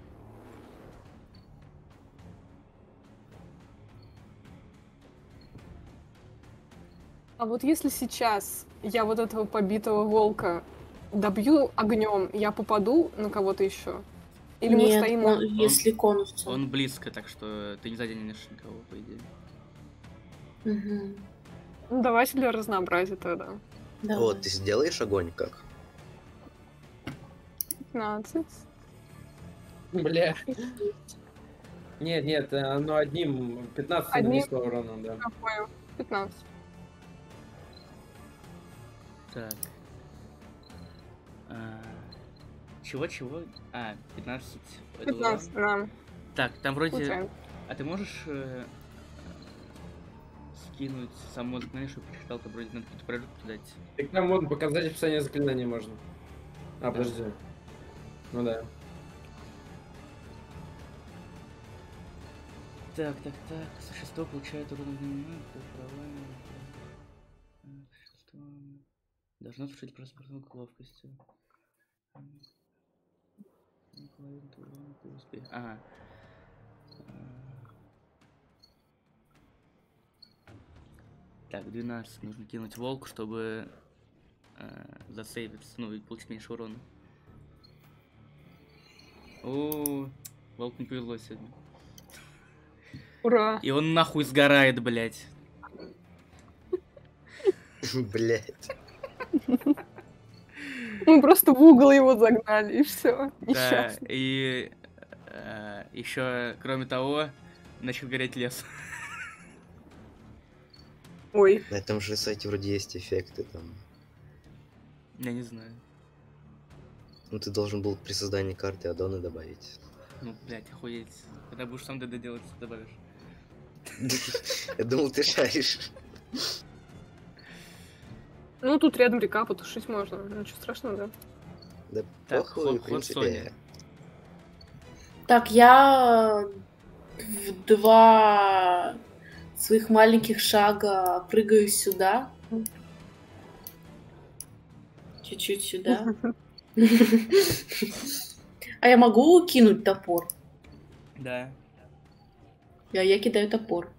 S5: А вот если сейчас я вот этого побитого волка добью огнем, я попаду на кого-то еще? Или мы
S4: Нет,
S5: стоим
S4: он-
S5: на...
S4: если конусом.
S2: Он близко, так что ты не заденешь никого, по идее.
S4: Мгм.
S5: Ну, давайте для разнообразия тогда.
S4: Давай.
S1: Вот, ты сделаешь огонь как?
S5: пятнадцать.
S3: Бля. Нет, нет, оно одним пятнадцать
S5: Одним?
S3: нанесло урона, да.
S5: Какое? пятнадцать.
S2: Так. А, Чего-чего? А, пятнадцать. это
S5: пятнадцать,
S2: урон.
S5: да.
S2: Так, там вроде...
S5: Случайно.
S2: А ты можешь э, скинуть само заклинание, чтобы прочитал, то вроде надо какой-то прорыв дать.
S3: Так там вон показать описание заклинания можно. А, подожди. Ну да.
S2: Так, так, так. Существо получает урон внимания, права. Существо должно слушать просто к ловкости. Ага. Так, двенадцать нужно кинуть волку, чтобы э, засейвиться, ну и получить меньше урона. О, волк не повезло сегодня.
S5: Ура!
S2: И он нахуй сгорает, блядь.
S1: Блять.
S5: Мы просто в угол его загнали, и все.
S2: Да, и э, еще, кроме того, начал гореть лес.
S5: Ой.
S1: На этом же сайте вроде есть эффекты там.
S2: Я не знаю.
S1: Ну ты должен был при создании карты аддоны добавить.
S2: Ну, блядь, охуеть. Когда будешь сам ДД делать, добавишь.
S1: Я думал, ты шаришь.
S5: Ну, тут рядом река, потушить можно. Ничего страшного, да?
S1: Да
S2: Так,
S1: похуй,
S2: ход-
S1: в
S2: ход
S1: принципе.
S2: Сони.
S4: Так, я в два своих маленьких шага прыгаю сюда. Чуть-чуть сюда. А я могу кинуть топор?
S2: Да.
S4: Я, я кидаю топор.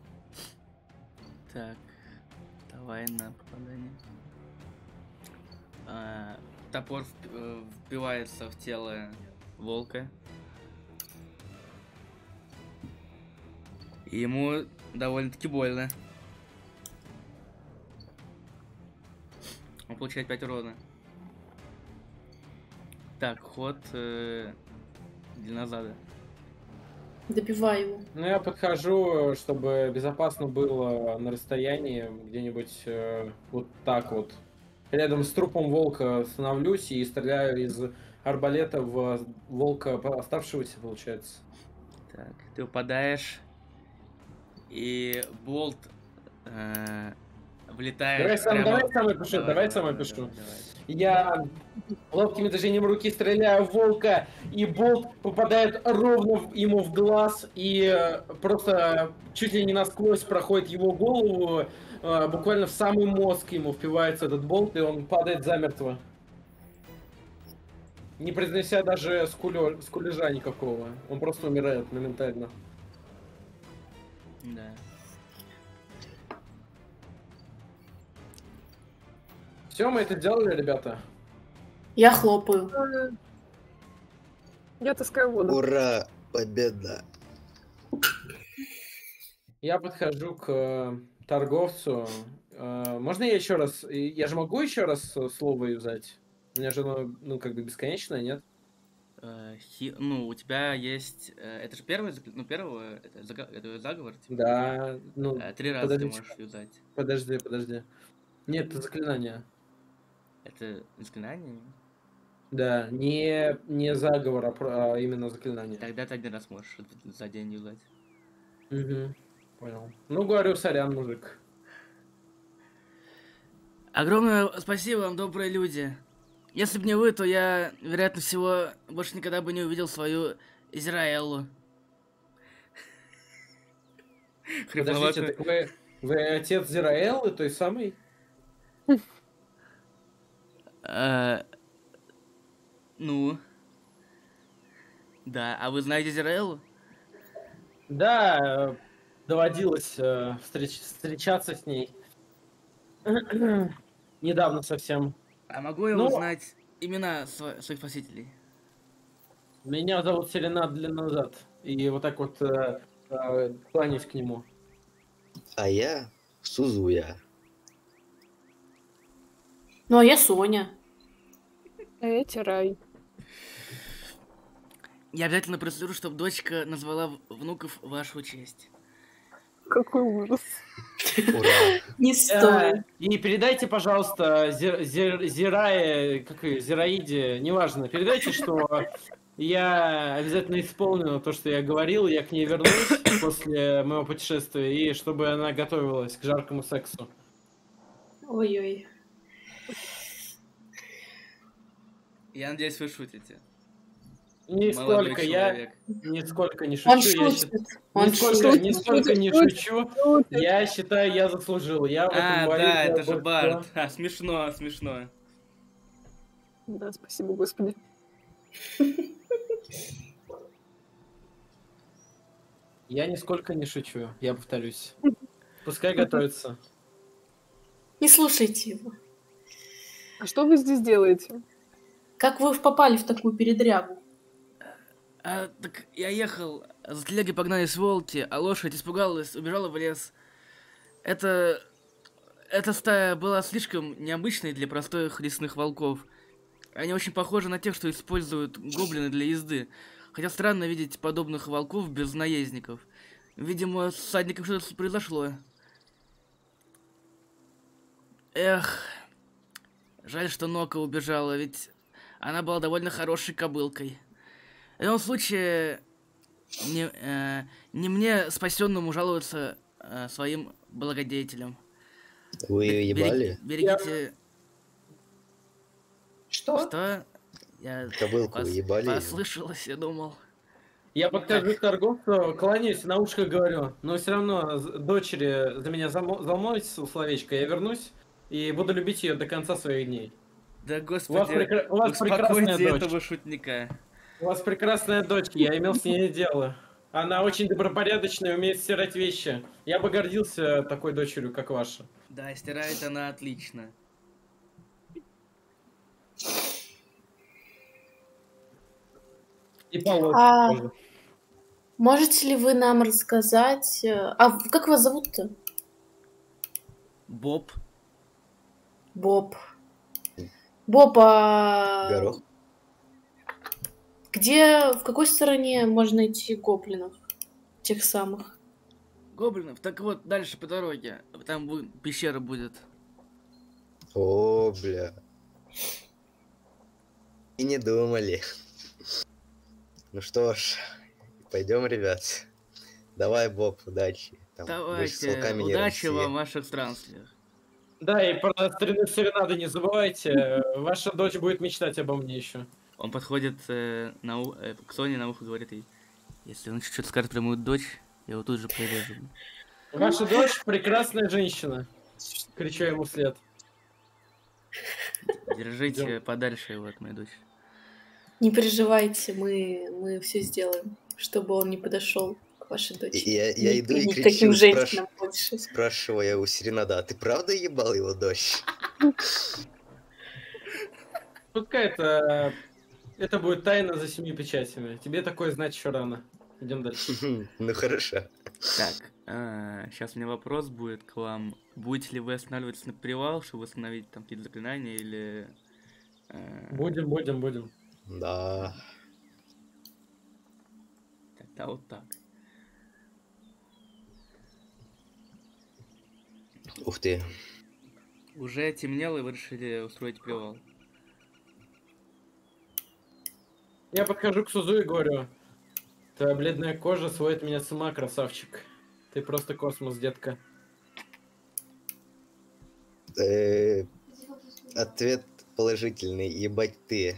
S2: Так, давай на попадание. А, топор вп- э, впивается в тело волка. И ему довольно-таки больно. Он получает пять урона. Так, ход э, Длиннозада.
S4: Добиваю его.
S3: Ну, я подхожу, чтобы безопасно было на расстоянии, где-нибудь э, вот так вот. Рядом с трупом волка становлюсь и стреляю из арбалета в волка оставшегося, получается.
S2: Так, ты упадаешь, и болт э, влетает.
S3: Давай сам,
S2: прямо-
S3: давай сам напишу,
S2: Давай,
S3: давай
S2: давай,
S3: сам
S2: давай,
S3: напишу.
S2: давай, давай.
S3: Я ловким движением руки стреляю в волка, и болт попадает ровно в- ему в глаз, и э, просто чуть ли не насквозь проходит его голову, э, буквально в самый мозг ему впивается этот болт, и он падает замертво. Не произнеся даже скулё- скулежа никакого. Он просто умирает моментально.
S2: Да.
S3: Все, мы это делали, ребята.
S4: Я хлопаю.
S5: Я таскаю воду.
S1: Ура! Победа!
S3: Я подхожу к э, торговцу. Э, можно я еще раз... и Я же могу еще раз э, слово юзать? У меня же оно, ну, как бы бесконечное, нет?
S2: Э, хи- Ну, у тебя есть... э, Это же первый, закл- ну, первого, это, зага- это заговор, типа.
S3: Да, ну,
S2: Э, Три раза ты
S3: подожди,
S2: можешь юзать.
S3: подожди, подожди. Нет, это заклинание.
S2: Это заклинание?
S3: Да, не, не заговор, а, про- а именно заклинание.
S2: Тогда ты один раз можешь за день юзать.
S3: Угу, понял. Ну, говорю, сорян, мужик.
S2: Огромное спасибо вам, добрые люди. Если бы не вы, то я, вероятно всего, больше никогда бы не увидел свою Израэлу.
S3: Подождите, так вы, вы отец Зираэллы, той самой?
S2: Э, Ну. Да, а вы знаете Израэлу?
S3: Да, э, доводилось э, встреч- встречаться с ней. Недавно совсем.
S2: А могу я
S3: Ну-
S2: узнать имена сво- своих спасителей?
S3: Меня зовут Селенат Длиннозад. И вот так вот э, э, кланяюсь к нему.
S1: А я Сузуя.
S4: Ну, а я Соня.
S5: А я Тирай.
S2: Я обязательно прослежу, чтобы дочка назвала в- внуков в вашу честь.
S5: Какой ужас.
S1: Ура!
S4: Не
S3: Э,
S4: стоит.
S3: И передайте, пожалуйста, Зир- Зир- Зирае, как ее, Зираиде, неважно, передайте, что я обязательно исполню то, что я говорил, я к ней вернусь после моего путешествия, и чтобы она готовилась к жаркому сексу.
S4: Ой-ой.
S2: Я надеюсь, вы шутите.
S3: Нисколько,
S2: Молодой
S3: я
S2: человек.
S3: нисколько не шучу.
S4: Он
S3: я
S4: шутит.
S3: счит-
S4: Он
S3: Нисколько,
S4: шутит.
S3: нисколько не
S5: Шутит,
S3: шучу.
S5: Шутит.
S3: Я считаю, я заслужил. Я в этом
S2: А,
S3: бою
S2: да,
S3: сделал
S2: это же
S3: больше
S2: Барт.
S3: всего.
S2: А, смешно, смешно.
S5: Да, спасибо, Господи.
S3: Я нисколько не шучу, я повторюсь. Пускай готовится.
S4: Не слушайте его.
S5: А что вы здесь делаете?
S4: Как вы попали в такую передрягу?
S2: А, так я ехал, за телегой погнались волки, а лошадь испугалась, убежала в лес. Это... Эта стая была слишком необычной для простых лесных волков. Они очень похожи на тех, что используют гоблины для езды. Хотя странно видеть подобных волков без наездников. Видимо, с всадником что-то произошло. Эх, жаль, что Нока убежала, ведь она была довольно хорошей кобылкой. В любом случае, не, э, не мне, спасенному, жаловаться э, своим благодетелям.
S1: Вы ее
S2: Берег-
S1: ебали?
S2: Берегите...
S4: Что?
S2: Что? Я
S1: Кобылку
S2: пос-
S1: ебали? её?
S2: послышалось, я думал.
S3: Я подхожу к торговцу, кланяюсь, на ушко говорю, но все равно з- дочери за меня замо- замолвите словечко, я вернусь и буду любить ее до конца своих дней.
S2: Да
S3: У вас,
S2: господи,
S3: прекра- у вас прекрасная
S2: успокойте
S3: дочь.
S2: этого шутника.
S3: У вас прекрасная дочь, я имел с ней дело. Она очень добропорядочная, умеет стирать вещи. Я бы гордился такой дочерью, как ваша.
S2: Да, стирает она отлично.
S3: И полоску
S4: А,
S3: тоже.
S4: можете ли вы нам рассказать... э, А в- как вас зовут-то?
S2: Боб.
S4: Боб. Боб, а
S1: Горох.
S4: где, в какой стороне можно найти гоблинов? Тех самых.
S2: Гоблинов. Так вот, дальше по дороге. Там бу- пещера будет.
S1: О, бля. И не думали. Ну что ж, пойдем, ребят. Давай, Боб, удачи. Там больше с
S2: Давайте.
S1: волками не
S2: Удачи
S1: расти.
S2: вам в ваших странствиях.
S3: Да, и про старину серенады не забывайте. Ваша дочь будет мечтать обо мне еще.
S2: Он подходит э, на у- э, к Соне на ухо, говорит ей: если он что-то скажет про мою дочь, я его тут же прирежу.
S3: Ваша дочь прекрасная женщина. Кричу ему вслед.
S2: Держите
S3: Идём.
S2: подальше его от моей дочери.
S4: Не переживайте, мы, мы все сделаем, чтобы он не подошел к вашей
S1: И
S4: дочери.
S1: я, я
S4: Ни-
S1: иду и
S4: ни к
S1: кричу,
S4: каким
S1: спраш-
S4: женщинам больше.
S1: спрашивая у Серенада, а ты правда ебал его дочь?
S3: Пускай это... Это будет тайна за семи печатями. Тебе такое знать еще рано. Идем дальше.
S1: Ну хорошо.
S2: Так, сейчас у меня вопрос будет к вам. Будете ли вы останавливаться на привал, чтобы восстановить там какие-то заклинания, или... э,
S3: Будем, будем, будем.
S1: Да.
S2: Тогда вот так.
S1: Ух ты.
S2: Уже темнело, и вы решили устроить привал.
S3: Я подхожу к Сузу и говорю: твоя бледная кожа сводит меня с ума, красавчик. Ты просто космос, детка.
S1: Э, Ответ положительный. Ебать ты.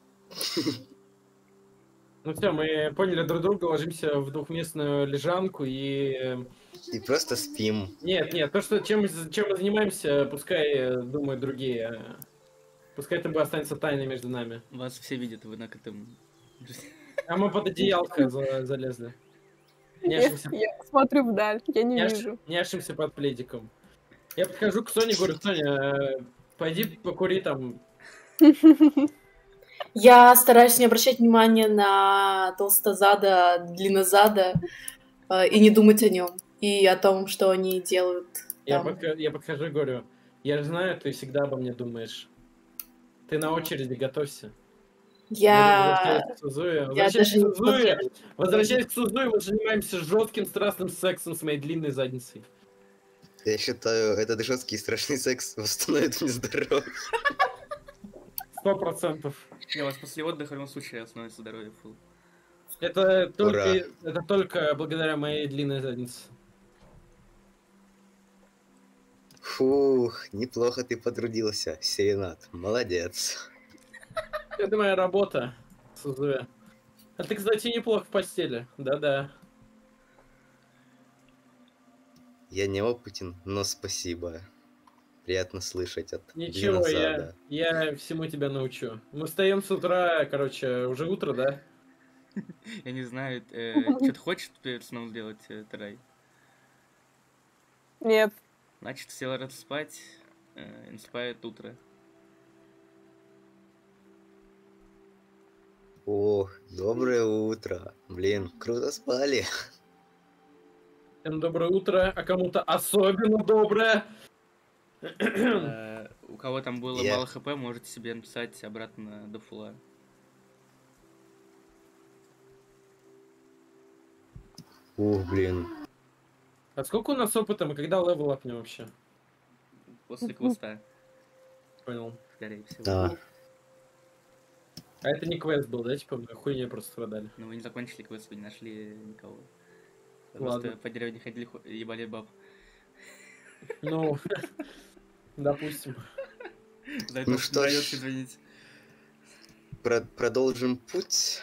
S3: Ну все, мы поняли друг друга, ложимся в двухместную лежанку и...
S1: И просто спим.
S3: Нет, нет, то, что чем, чем мы занимаемся, пускай э, думают другие. Пускай это бы останется тайной между нами.
S2: Вас все видят, вы на этом...
S3: А мы под одеялко за- залезли.
S5: Я,
S3: Няшимся,
S5: я смотрю вдаль, я не
S3: няш-
S5: вижу.
S3: няшимся под пледиком. Я подхожу к Соне, говорю: Соня, э, пойди покури там.
S4: Я стараюсь не обращать внимания на толстозада, длиннозада э, и не думать о нем и о том, что они делают
S3: Я,
S4: там.
S3: подхожу, я подхожу и говорю: я же знаю, ты всегда обо мне думаешь. Ты на очереди, готовься.
S4: Я,
S3: Возвращаясь к Сузуе,
S4: я
S3: возвращаясь
S4: даже
S3: к
S4: не
S3: Сузуе,
S4: смотрела.
S3: возвращаясь к Сузуе, мы занимаемся жестким страстным сексом с моей длинной задницей.
S1: Я считаю, этот жесткий и страшный секс восстановит мне здоровье.
S3: Сто процентов.
S2: Не, у вас после отдыха в любом случае становится здоровье фул.
S3: Это только,
S1: Ура.
S3: это только благодаря моей длинной заднице.
S1: Фух, неплохо ты потрудился, Серенад. Молодец.
S3: Это моя работа, Сузуя. А ты, кстати, неплохо в постели. Да-да.
S1: Я неопытен, но спасибо. Приятно слышать от
S3: Ничего, я,
S1: длиннозада.
S3: я всему тебя научу. Мы встаем с утра, короче, уже утро, да?
S2: Я не знаю, э, что ты хочешь перед сном сделать, э, Тарай?
S5: Нет,
S2: Значит, сел рад спать, э, наступает утро.
S1: О, доброе утро. Блин, круто спали.
S3: Всем доброе утро, а кому-то особенно доброе.
S2: Э, У кого там было
S1: Я-
S2: мало хп, можете себе написать обратно до фула.
S1: Ух, блин.
S3: А сколько у нас опыта? Мы когда левел апнем вообще?
S2: После квеста,
S3: Понял.
S2: скорее всего.
S1: Да.
S3: А это не квест был, да? Типа мы хуйней просто страдали.
S2: Но вы не закончили квест, вы не нашли никого. Вы
S3: Ладно.
S2: Просто по деревне ходили, ху- ебали баб.
S3: Ну, допустим.
S2: За это
S1: Ну
S2: уж
S1: что
S2: придётся
S1: ж.
S2: извинить.
S1: Про- продолжим путь.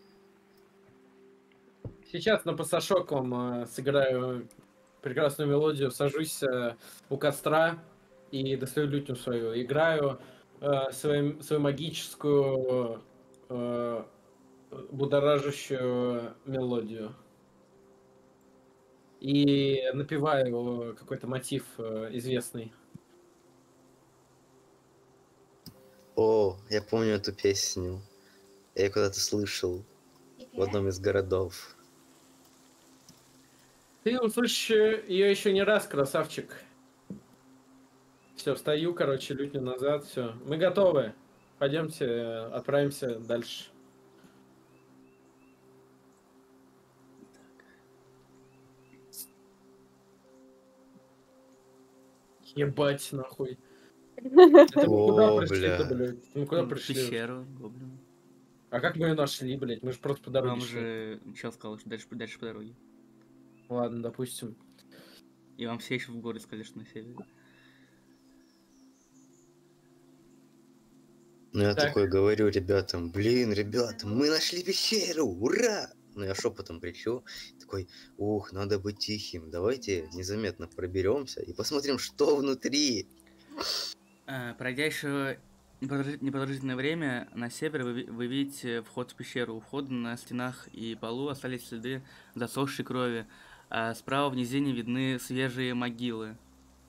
S3: Сейчас на пасашоком э, сыграю прекрасную мелодию, сажусь э, у костра и достаю лютню свою. Играю э, свою, свою магическую э, будоражащую мелодию. И напеваю какой-то мотив э, известный.
S1: О, я помню эту песню. Я ее когда-то слышал. в одном из городов.
S3: Ты услышишь ее еще не раз, красавчик. Все, встаю, короче, лютню назад, все. Мы готовы. Пойдемте, э, отправимся дальше. Ебать, нахуй. Это мы куда
S1: О,
S3: пришли-то,
S1: бля.
S3: блядь? Мы куда
S2: В
S3: пришли?
S2: пещеру, гоблин.
S3: А как мы ее нашли, блядь? Мы же просто по дороге
S2: Вам
S3: шли.
S2: же чел сказал, что дальше, дальше по дороге.
S3: Ладно, допустим.
S2: И вам все еще в горы сказали, что на севере.
S1: Ну я
S3: Так.
S1: такой говорю ребятам, блин, ребята, мы нашли пещеру, ура! Ну я шепотом кричу, такой, ух, надо быть тихим, давайте незаметно проберемся и посмотрим, что внутри.
S2: А, пройдя еще непродолжи- непродолжительное время, на север вы, ви- вы видите вход в пещеру. У входа на стенах и полу остались следы засохшей крови, а справа в низине видны свежие могилы.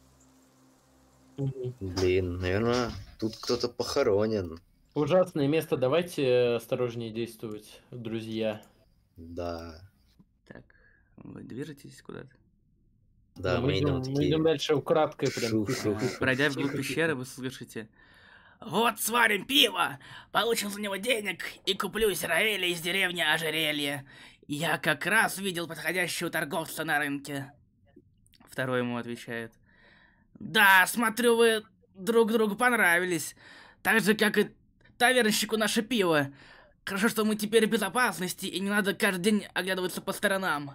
S3: Мгм.
S1: Блин, наверное, тут кто-то похоронен.
S3: Ужасное место, давайте осторожнее действовать, друзья.
S1: Да,
S2: Так, вы движетесь куда-то?
S1: да,
S3: Ну,
S1: мы идем
S3: идем, мы идем
S1: такие.
S3: дальше украдкой, прям
S1: Шу,
S3: тихо,
S1: шу,
S2: А,
S3: тихо.
S2: Пройдя вглубь
S3: Тихо,
S2: пещеры,
S3: тихо.
S2: вы слышите: «Вот сварим пиво, получим за него денег и куплю Израиля из деревни Ожерелье. Я как раз видел подходящего торговца на рынке». Второй ему отвечает: «Да, смотрю, вы друг другу понравились, так же, как и тавернщику наше пиво. Хорошо, что мы теперь в безопасности, и не надо каждый день оглядываться по сторонам».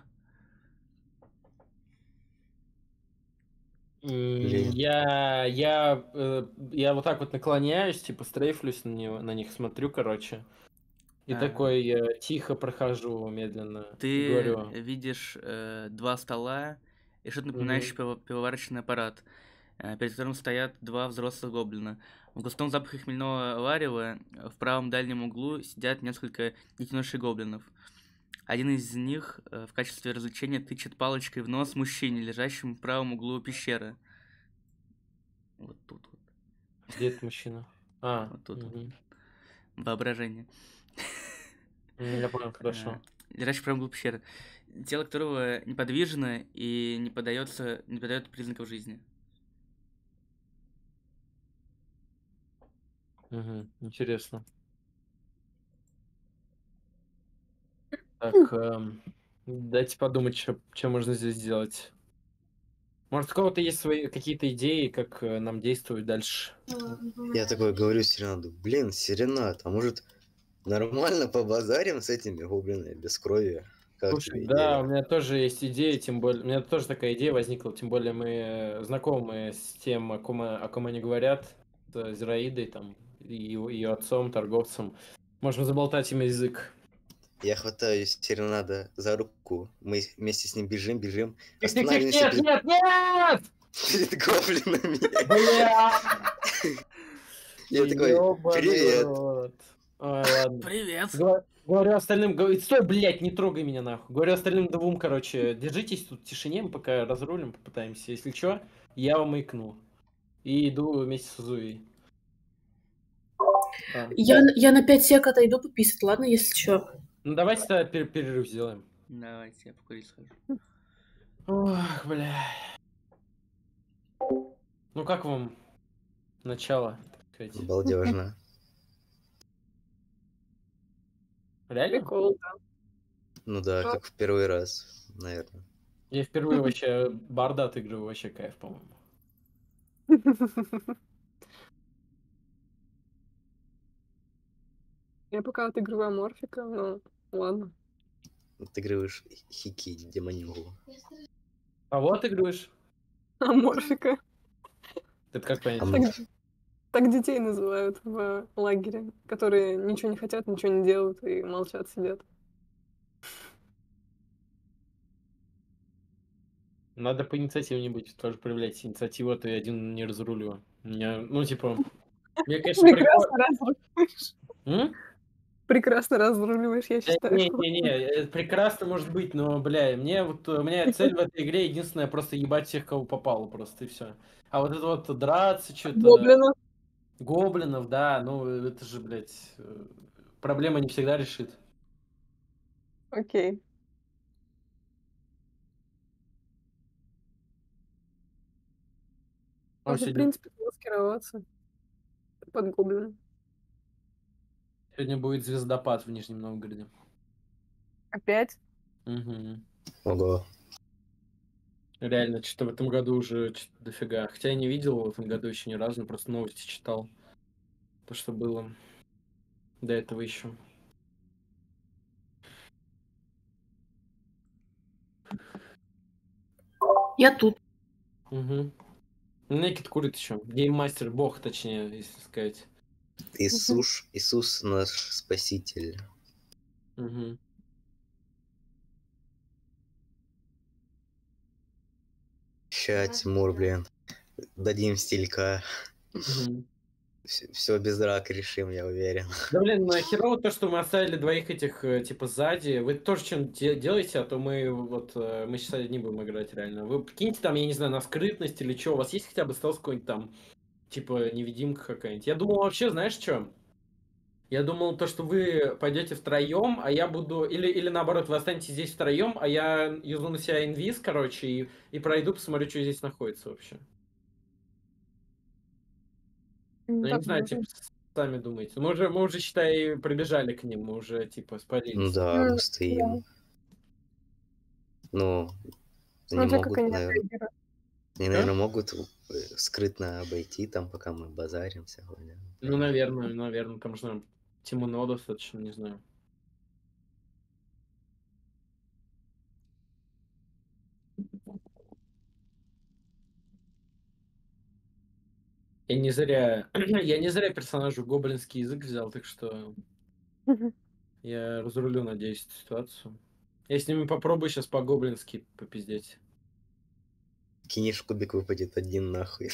S3: М,
S1: Блин.
S3: Я, я, э, я вот так вот наклоняюсь, типа стрейфлюсь на, него, на них, смотрю, короче. И
S2: А.
S3: такой э, тихо прохожу медленно. И
S2: Ты
S3: говорю,
S2: видишь э, два стола и что-то
S3: Мгм.
S2: напоминающий пиво- пивоварочный аппарат, э, перед которым стоят два взрослых гоблина. В густом запахе хмельного варева э, в правом дальнем углу сидят несколько детенышей гоблинов. Один из них э, в качестве развлечения тычет палочкой в нос мужчине, лежащему в правом углу пещеры. Вот тут вот,
S3: где этот мужчина? А,
S2: вот тут вот.
S3: мгм.
S2: Воображение.
S3: М, я понял, хорошо.
S2: Э, Лежащий в правом углу пещеры. Тело которого неподвижно и не подается, не подает признаков жизни.
S3: Мгм, интересно. Так, эм, дайте подумать, что можно здесь сделать. Может, у кого-то есть свои какие-то идеи, как э, нам действовать дальше?
S1: Я такой говорю Серенаду, блин, Серенад, а может нормально побазарим с этими гоблинами без крови? Как
S3: Слушай,
S1: тебе
S3: да,
S1: идея?
S3: у меня тоже есть идея, тем более, у меня тоже такая идея возникла, тем более мы э, знакомы с тем, о ком, о ком они говорят, с Зираидой, там, и ее отцом, торговцем. Можем заболтать им язык.
S1: Я хватаю Серенада за руку, мы вместе с ним бежим, бежим,
S3: Тихо-тихо,
S1: останавливаемся
S3: нет,
S1: перед,
S3: нет, нет!
S1: перед гоблинами.
S3: Бля!
S1: Я такой,
S3: Ёбаный
S1: привет.
S3: рот. Ой, ладно.
S2: Привет!
S3: Гва- Говорю остальным, говорю, стой, блядь, не трогай меня нахуй. Говорю остальным двум, короче, держитесь тут в тишине, мы пока разрулим, попытаемся. Если что, я вам икну. И иду вместе с Узуей. А.
S4: Я, я на пять сек отойду пописать, ладно, если что.
S3: Ну давайте тогда пер- перерыв сделаем.
S2: Давайте, я покурить схожу.
S3: Ох, бля. Ну как вам начало, так сказать?
S1: Балдежно.
S3: Реально?
S5: Прикол, да.
S1: Ну да, как в первый раз, наверное.
S3: Я впервые вообще барда отыгрываю, вообще кайф, по-моему.
S5: Я пока отыгрываю Морфика, но ладно.
S1: Отыгрываешь хики демонюгу.
S3: А вот отыгрываешь?
S5: А Морфика.
S3: Это как понять?
S1: А
S5: Так,
S1: морф?
S5: так детей называют в лагере, которые ничего не хотят, ничего не делают и молчат, сидят.
S3: Надо по инициативе быть, тоже проявлять инициативу, а то я один не разрулю. У меня, ну, типа, мне, конечно, прикольно.
S5: Прекрасно разруливаешь.
S3: М?
S5: Прекрасно разруливаешь, я
S3: Да
S5: считаю.
S3: Не-не-не, это прекрасно может быть, но, бля, мне вот, у меня цель в этой игре единственная просто ебать всех, кого попало просто, и все. А вот это вот драться, что-то...
S5: Гоблина.
S3: Гоблинов, да, ну, это же, блядь, э, проблема не всегда решит.
S5: Окей.
S3: Он
S5: Можно, в
S3: сегодня,
S5: принципе, замаскироваться под гоблина.
S3: сегодня будет звездопад в Нижнем Новгороде.
S5: Опять?
S3: Угу.
S1: Ого.
S3: Реально, что-то в этом году уже что-то дофига. Хотя я не видел его в этом году еще ни разу, но просто новости читал. То, что было до этого еще.
S4: Я тут.
S3: Угу. Некит курит еще. Гейммастер, бог, точнее, если сказать.
S1: Иисус, Иисус наш спаситель.
S3: Угу.
S1: Ща, Тимур, блин. Дадим стилька.
S3: Угу.
S1: Все без драка решим, я уверен.
S3: Да блин, ну херово то, что мы оставили двоих этих э, типа сзади. Вы тоже что-нибудь де- делаете, а то мы вот э, мы сейчас одни будем играть реально. Вы киньте там, я не знаю, на скрытность или что. У вас есть хотя бы стелс какой-нибудь там, типа невидимка какая-нибудь? Я думал вообще, знаешь что? Я думал то, что вы пойдете втроем, а я буду... Или, или наоборот, вы останетесь здесь втроем, а я юзну на себя инвиз, короче, и, и пройду, посмотрю, что здесь находится вообще. Ну, я не
S5: Так,
S3: знаю,
S5: можно.
S3: типа, сами думаете. Мы уже, мы уже, считай, пробежали к ним, мы уже, типа,
S1: Ну
S3: спалились.
S1: да,
S5: Ну,
S1: мы стоим. Ну,
S5: Ну,
S1: они
S5: это как
S1: могут,
S5: они
S1: наверное,
S5: отреагируют.
S1: они,
S3: А?
S1: наверное, могут э, скрытно обойти там, пока мы базаримся. Хуйня.
S3: Ну, наверное, наверное, там же темно достаточно, не знаю. Я не зря, я не зря персонажу гоблинский язык взял, так что я разрулю, надеюсь, эту ситуацию. Я с ними попробую сейчас по-гоблински попиздеть.
S1: Кинешь кубик, выпадет один нахуй.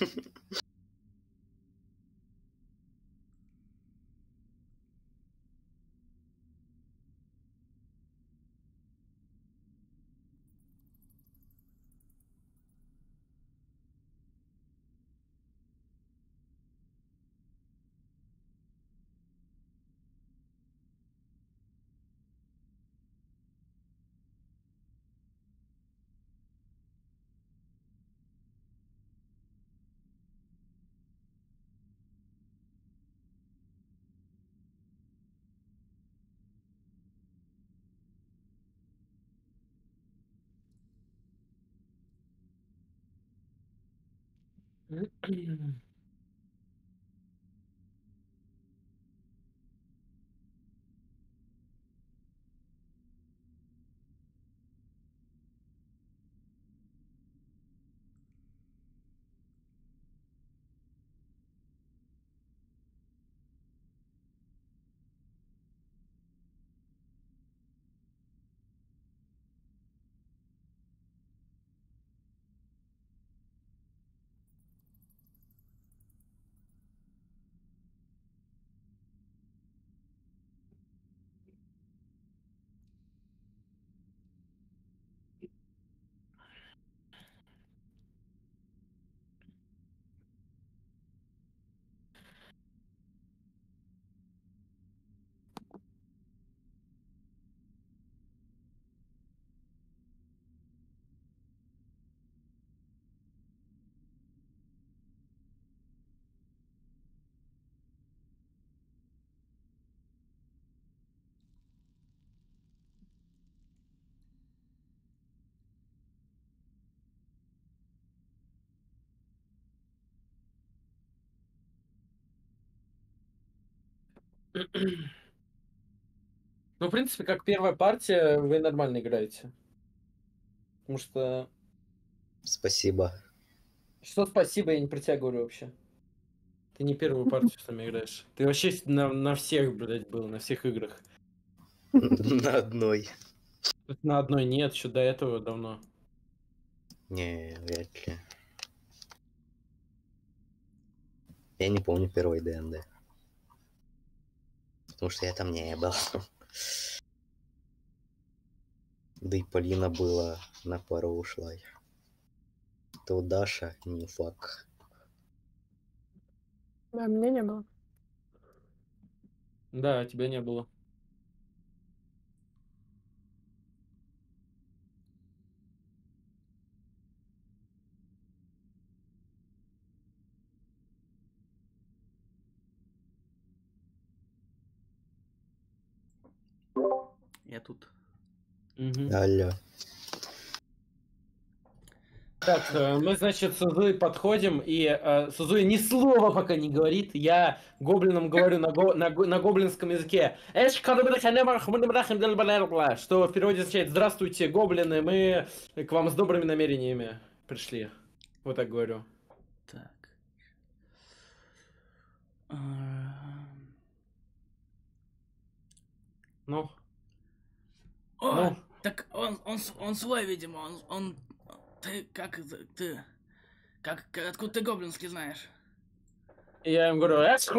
S3: Ну, в принципе, как первая партия, вы нормально играете. Потому что...
S1: Спасибо.
S3: Что спасибо, я не про тебя говорю вообще. Ты не первую партию с нами играешь. Ты вообще на, на всех, блядь, был, на всех играх.
S1: На одной.
S3: На одной нет, еще до этого давно.
S1: Не, вряд ли. Я не помню первой ДНД. Потому что я там не был. Да и Полина была, на пару ушла. То Даша, не факт.
S5: Да, меня не было.
S3: Да, тебя не было.
S2: Я тут.
S3: Мгм.
S1: Алло.
S3: Так, э, мы, значит, с Сузуи подходим, и э, Сузуи ни слова пока не говорит. Я гоблинам говорю на, го- на, го- на гоблинском языке. Что в переводе означает «Здравствуйте, гоблины, мы к вам с добрыми намерениями пришли». Вот так говорю.
S2: Так. А,
S3: Ну,
S2: О,
S3: ну.
S2: так он, он, с- он свой, видимо, он, он, ты, как, это- ты, как, как- откуда ты гоблинский знаешь?
S3: И я им говорю, что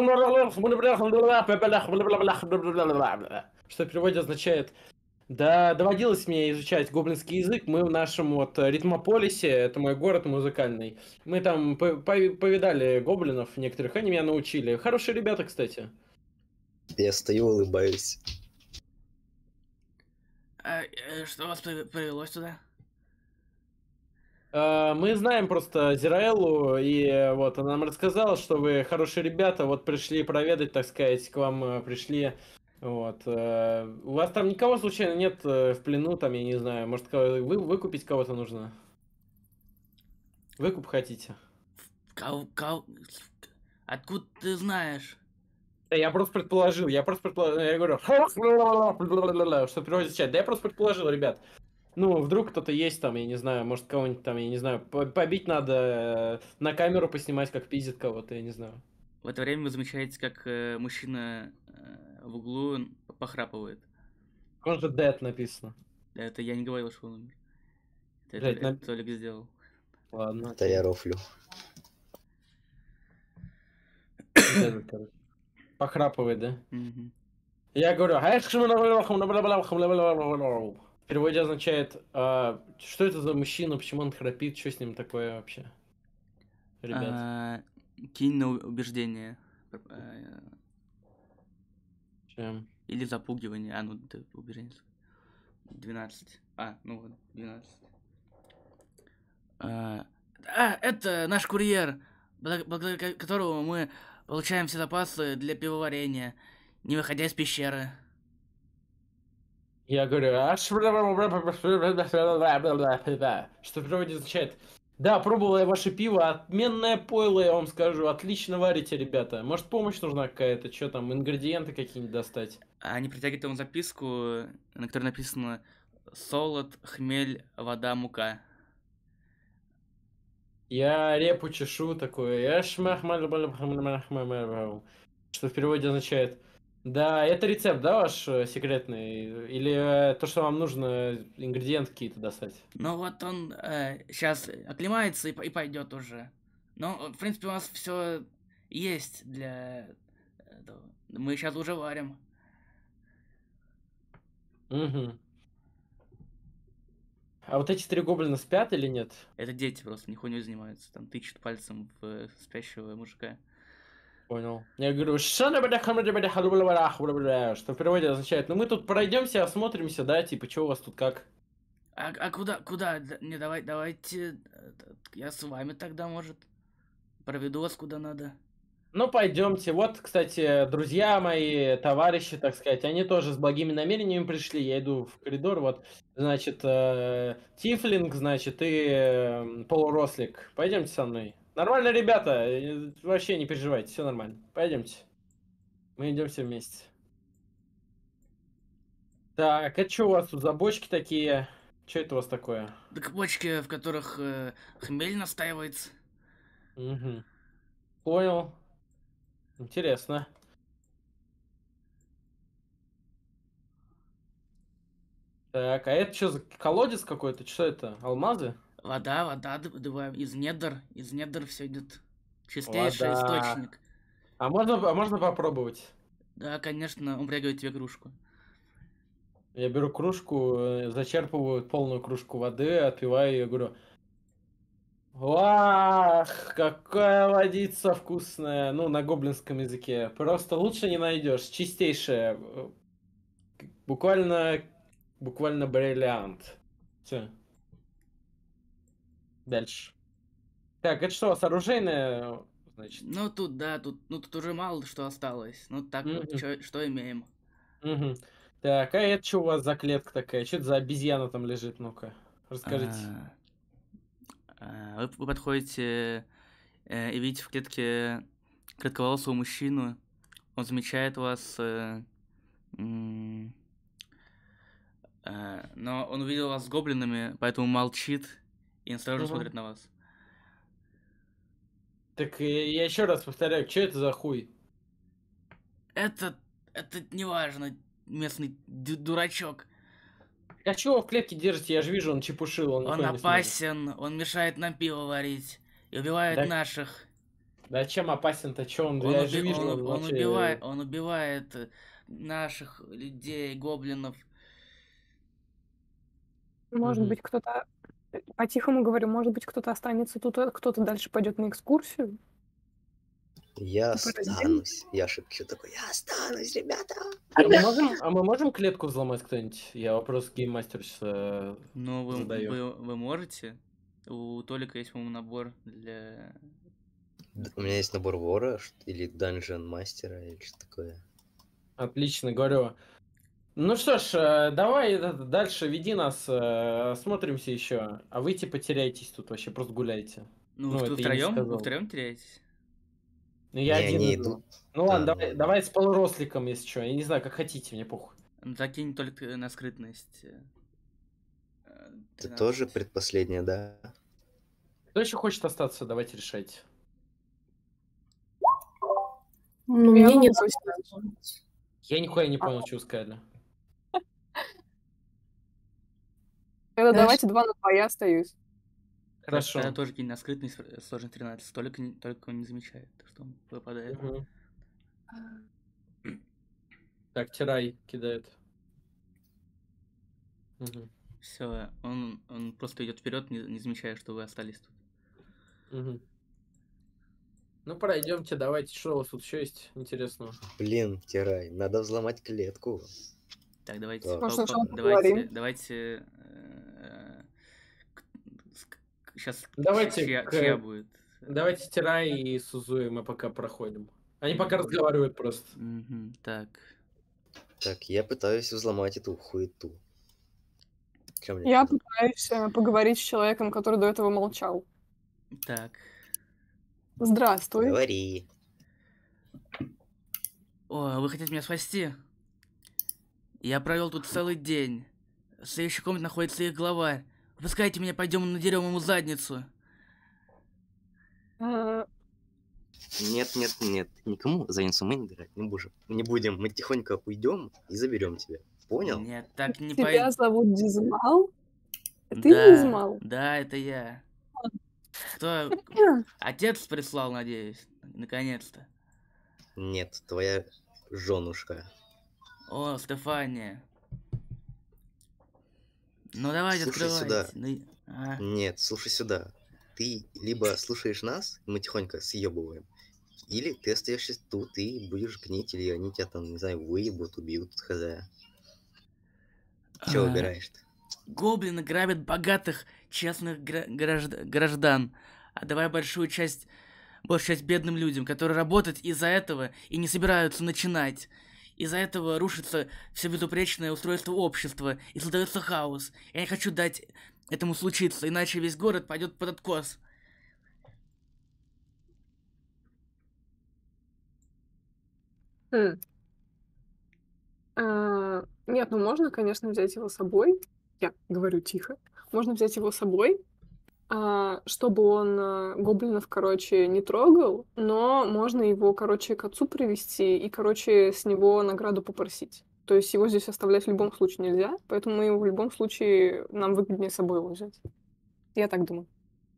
S3: в переводе означает, да, доводилось мне изучать гоблинский язык, мы в нашем вот Ритмополисе, это мой город музыкальный, мы там по- по- повидали гоблинов некоторых, они меня научили. Хорошие ребята, кстати.
S1: Я стою, улыбаюсь.
S2: А, э, что вас при- привело сюда?
S3: А, Мы знаем просто Зираэлу, и вот она нам рассказала, что вы хорошие ребята, вот пришли проведать, так сказать, к вам э, пришли. Вот. э, У вас там никого случайно нет э, в плену, там, я не знаю, может, кого- вы, выкупить кого-то нужно? Выкуп хотите?
S2: Кау, кау, откуда ты знаешь?
S3: Да я просто предположил, я просто предположил, я говорю, что в переводе означает, да я просто предположил, ребят. Ну, вдруг кто-то есть там, я не знаю, может, кого-нибудь там, я не знаю, по- побить надо, э, на камеру поснимать, как пиздит кого-то, я не знаю.
S2: В это время вы замечаете, как э, мужчина э, в углу похрапывает.
S3: Он же dead написано.
S2: Это я не говорил, что он умер. Это,
S3: Блядь,
S2: это-
S3: на-
S2: это Толик сделал.
S3: Ладно.
S1: Это я рофлю.
S3: Dead, короче. Похрапывает, да?
S2: Мгм.
S3: Я говорю, в переводе означает, а, что это за мужчина, почему он храпит, что с ним такое вообще? Ребят.
S2: А, кинь на у- убеждение. Э,
S3: Чем?
S2: Или запугивание. А, ну, ты убеждение. двенадцать. А, ну вот, двенадцать. А, а, это наш курьер, благ- благодаря ко- которому мы получаем все запасы для пивоварения, не выходя из пещеры.
S3: Я говорю, «А что в переводе означает, да, пробовал я ваше пиво, отменное пойло, я вам скажу, отлично варите, ребята. Может, помощь нужна какая-то, что там, ингредиенты какие-нибудь достать?
S2: А Они притягивают ему записку, на которой написано «Солод, хмель, вода, мука».
S3: Я репу чешу такой, «Я шмах-маль-баль-бхам-маль-бхам-маль-бхам». Что в переводе означает, да, это рецепт, да, ваш э, секретный? Или э, то, что вам нужно, ингредиенты какие-то достать?
S2: Ну вот он сейчас оклемается и, п- и пойдет уже. Но, в принципе, у нас все есть для этого. Мы сейчас уже варим.
S3: Угу. А вот эти три гоблина спят или нет?
S2: Это дети просто, нихуя занимаются. Там тычут пальцем в э, спящего мужика.
S3: Понял. Я говорю, что в переводе означает, ну мы тут пройдемся, осмотримся, да, типа, что у вас тут как?
S2: А, а куда, куда? Д- Не, давай, давайте, э, т- я с вами тогда, может, проведу вас куда надо.
S3: Ну, пойдемте. Вот, кстати, друзья мои, товарищи, так сказать, они тоже с благими намерениями пришли. Я иду в коридор, вот, значит, э, Тифлинг, значит, и э, полурослик. Пойдемте со мной. Нормально, ребята, э, вообще не переживайте, все нормально. Пойдемте. Мы идем все вместе. Так, это что у вас тут за бочки такие? Что это у вас такое?
S2: Так бочки, в которых э, хмель настаивается.
S3: Угу. Понял. Интересно. Так, а это что за колодец какой-то? Что это? Алмазы?
S2: Вода, вода добываем из недр, из недр все идет. Чистейший
S3: Вода.
S2: источник.
S3: А можно, а можно попробовать?
S2: Да, конечно, он прыгает тебе кружку.
S3: Я беру кружку, э, зачерпываю полную кружку воды, отпиваю ее, говорю, вах, какая водица вкусная. Ну, на гоблинском языке. Просто лучше не найдешь. Чистейшая. э, Буквально, буквально бриллиант. Все. Дальше. Так, это что, у вас оружейное, значит?
S2: Ну тут, да, тут, ну тут уже мало что осталось. Ну так вот,
S3: Мгм.
S2: чё- что имеем.
S3: Мгм. Так, а это что у вас за клетка такая? Что это за обезьяна там лежит? Ну-ка, расскажите.
S2: А, а, Вы, вы подходите э, и видите в клетке кратковолосого мужчину. Он замечает вас, э, м, э, но он увидел вас с гоблинами, поэтому молчит и осторожно
S3: Мгм.
S2: смотрит на вас.
S3: Так э, я еще раз повторяю, что это за хуй?
S2: Это, это неважно, местный ду- дурачок.
S3: А чего вы в клетке держите? Я же вижу, он чепушил, он
S2: Он
S3: нихуя не смотрит.
S2: опасен, он мешает нам пиво варить и убивает
S3: Да-
S2: наших.
S3: Да чем опасен-то? Че он?
S2: Он,
S3: Я
S2: уби-
S3: же вижу,
S2: он,
S3: он
S2: он
S3: вообще...
S2: убивает, он убивает э, наших людей, гоблинов.
S5: Может
S3: Мгм.
S5: быть, кто-то... По-тихому говорю, может быть, кто-то останется тут, а кто-то дальше пойдет на экскурсию?
S1: Я
S5: Ты подожди.
S1: останусь. Я шепчу такой, я останусь, ребята.
S3: А мы, можем, а мы можем клетку взломать кто-нибудь? Я вопрос гейммастеру сейчас э,
S2: Но вы,
S3: задаю.
S2: вы, вы можете. У Толика есть, по-моему, набор для...
S1: Д- У меня есть набор вора ш- или данжен мастера или что такое.
S3: Отлично, говорю. Ну что ж, э, давай э, дальше веди нас, э, смотримся еще. А вы типа теряетесь тут вообще, просто гуляйте.
S2: Ну,
S3: Ну,
S2: вы
S3: это я не
S2: втроем? Вы
S3: сказал.
S2: втроем теряетесь?
S3: Ну я
S1: Не,
S3: один
S1: они
S3: иду.
S1: идут.
S3: Ну ладно,
S1: А, ну
S3: давай,
S1: ладно.
S3: давай с полуросликом, если что. Я не знаю, как хотите, мне похуй.
S2: Ну, закинь только на скрытность. э, э,
S1: Ты тоже
S2: тринадцать.
S1: предпоследняя, да?
S3: Кто еще хочет остаться, давайте решайте.
S4: Ну,
S5: Я
S4: мне
S5: могу
S4: нет.
S5: посидеть.
S3: Я нихуя не понял, что вы сказали.
S5: Тогда
S4: Хорошо.
S5: давайте два на два, я остаюсь.
S3: Хорошо.
S2: Тогда тоже кинь на скрытность, э, сложность тринадцать. Только, не- только он не замечает, что он выпадает.
S3: Мгм. Так, Тирай кидает. Мгм.
S2: Все, он, он просто идет вперед, не, не замечая, что вы остались тут.
S3: Мгм. Ну, пройдемте, давайте, что у вас тут еще есть интересного?
S1: Блин, Тирай, надо взломать клетку.
S2: Так, давайте,
S1: Так.
S2: по-
S5: Может,
S2: по-
S5: сначала
S2: давайте,
S5: поговорим?
S2: давайте, сейчас
S3: Давайте
S2: чья,
S3: к-
S2: чья будет?
S3: Давайте Тирай и Сузуи мы пока проходим. Они пока разговаривают просто.
S2: Мгм, так,
S1: Так, я пытаюсь взломать эту хуету. Чё мне
S5: Я
S1: делать?
S5: пытаюсь э, поговорить с человеком, который до этого молчал.
S2: так.
S5: Здравствуй.
S1: Говори.
S2: О, вы хотите меня спасти? Я провел тут целый день. В следующей комнате находится их глава. Выпускайте меня, пойдем надерем ему задницу.
S5: Э,
S1: Нет, нет, нет. Никому задницу мы не драть не будем. Не будем. Мы тихонько уйдем и заберем тебя. Понял?
S2: Нет, так не
S5: Тебя
S2: пойдет.
S5: зовут Дизмал? Ты
S2: Да,
S5: Дизмал?
S2: да, это я. Кто? Отец прислал, надеюсь. Наконец-то.
S1: Нет, твоя женушка.
S2: О, Стефания. Ну давайте,
S1: Слушай
S2: открывайте.
S1: сюда.
S2: Ну, а,
S1: Нет, слушай сюда. Ты либо слушаешь нас, и мы тихонько съебываем, или ты остаешься тут и будешь гнить, или они тебя там, не знаю, выебут, убьют, хз. Че
S2: а,
S1: выбираешь-то?
S2: Гоблины грабят богатых, честных гра- гражд- граждан, отдавая большую часть, большую часть бедным людям, которые работают из-за этого и не собираются начинать. Из-за этого рушится все безупречное устройство общества и создается хаос. Я не хочу дать этому случиться, иначе весь город пойдет под откос.
S5: Хм. А, Нет, ну можно, конечно, взять его с собой. Я говорю тихо. Можно взять его с собой, а, чтобы он а, гоблинов, короче, не трогал, но можно его, короче, к отцу привести и, короче, с него награду попросить. То есть его здесь оставлять в любом случае нельзя, поэтому мы его в любом случае, нам выгоднее с собой его взять. Я так думаю.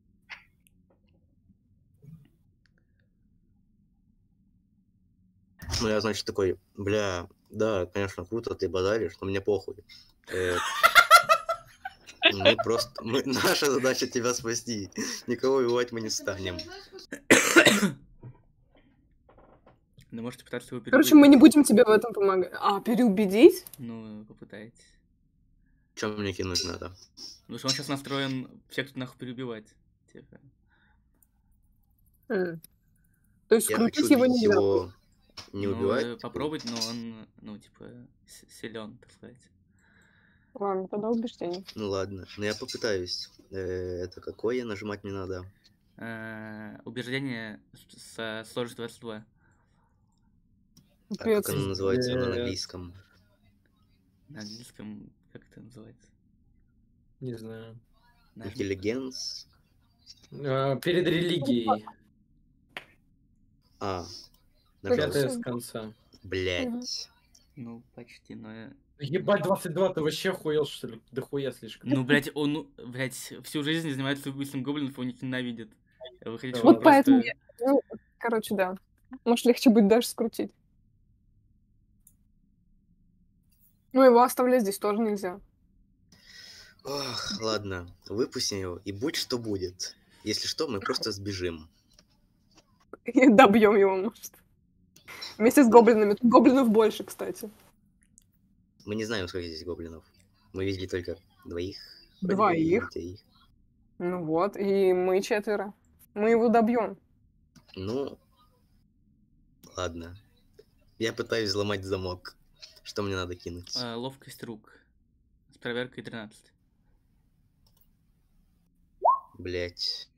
S1: Ну, я, значит, такой, бля, да, конечно, круто, ты базаришь, но мне похуй. Э, Мы просто... мы- Наша задача тебя спасти. Никого убивать мы не станем.
S2: Ну, можете пытаться его
S5: Короче, мы не
S2: переубедить.
S5: будем тебе в этом помогать. А, переубедить?
S2: Ну, попытайтесь.
S1: Чем мне кинуть надо?
S2: Потому что он сейчас настроен всех тут нахуй переубивать. Типа.
S5: М. То есть
S1: Я
S5: скрутить
S1: хочу
S5: его
S1: убить
S5: нельзя.
S1: его Не
S2: Ну,
S1: убивать?
S2: э, попробовать, но он, ну, типа, силен, так сказать.
S5: Ладно, тогда убеждение.
S1: Ну ладно, но я попытаюсь. Э, Это какое нажимать не надо?
S2: Э, Убеждение с- со сложностью двадцать два.
S1: А как
S5: Пипец.
S1: оно называется на
S3: Пиздец.
S1: английском?
S2: На английском, как это называется?
S3: Не знаю.
S2: Нажми.
S1: Интеллигенс?
S3: А, перед религией.
S1: А,
S5: Как
S3: Пятое
S1: нажал.
S3: с конца.
S1: Блять.
S2: Ну, почти, но... я-
S3: Ебать, двадцать два, ты вообще охуел, что ли? Да хуя слишком.
S2: Ну, блядь, он, ну, блядь, всю жизнь занимается убийством гоблинов, и он их ненавидит. А вы хотите,
S3: Вот
S2: чтобы
S5: Вот поэтому
S2: просто...
S5: я... Ну, короче, да. Может, легче будет даже скрутить. Ну, его оставлять здесь тоже нельзя.
S1: Ох, ладно, выпустим его, и будь что будет. Если что, мы просто сбежим.
S5: И добьем его, может. Вместе с гоблинами. Тут гоблинов больше, кстати.
S1: Мы не знаем, сколько здесь гоблинов. Мы видели только двоих. вроде бы,
S5: Двоих.
S1: и троих.
S5: Ну вот, и мы четверо. Мы его добьем.
S1: Ну, ладно. Я пытаюсь взломать замок. Что мне надо кинуть?
S2: э, ловкость рук. С проверкой тринадцать.
S1: Блять.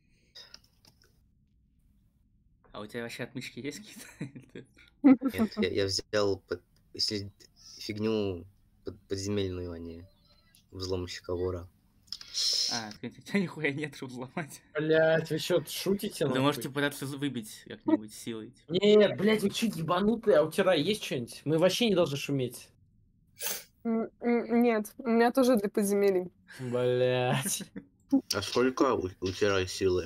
S2: А у тебя вообще отмычки есть какие-то?
S1: Нет, я, я взял под- если фигню под- подземельную, а не взломщика вора.
S2: А, у тебя нихуя нет, чтобы взломать.
S3: Блять, вы что, шутите?
S2: Вы
S3: нахуй?
S2: можете пытаться выбить как-нибудь силой. типа.
S3: Нет, блять, вы чуть ебанутые, а у тебя есть что-нибудь? Мы вообще не должны шуметь.
S5: М, м, Нет, у меня тоже для подземелий.
S3: Блять.
S1: А сколько у, у тебя силы?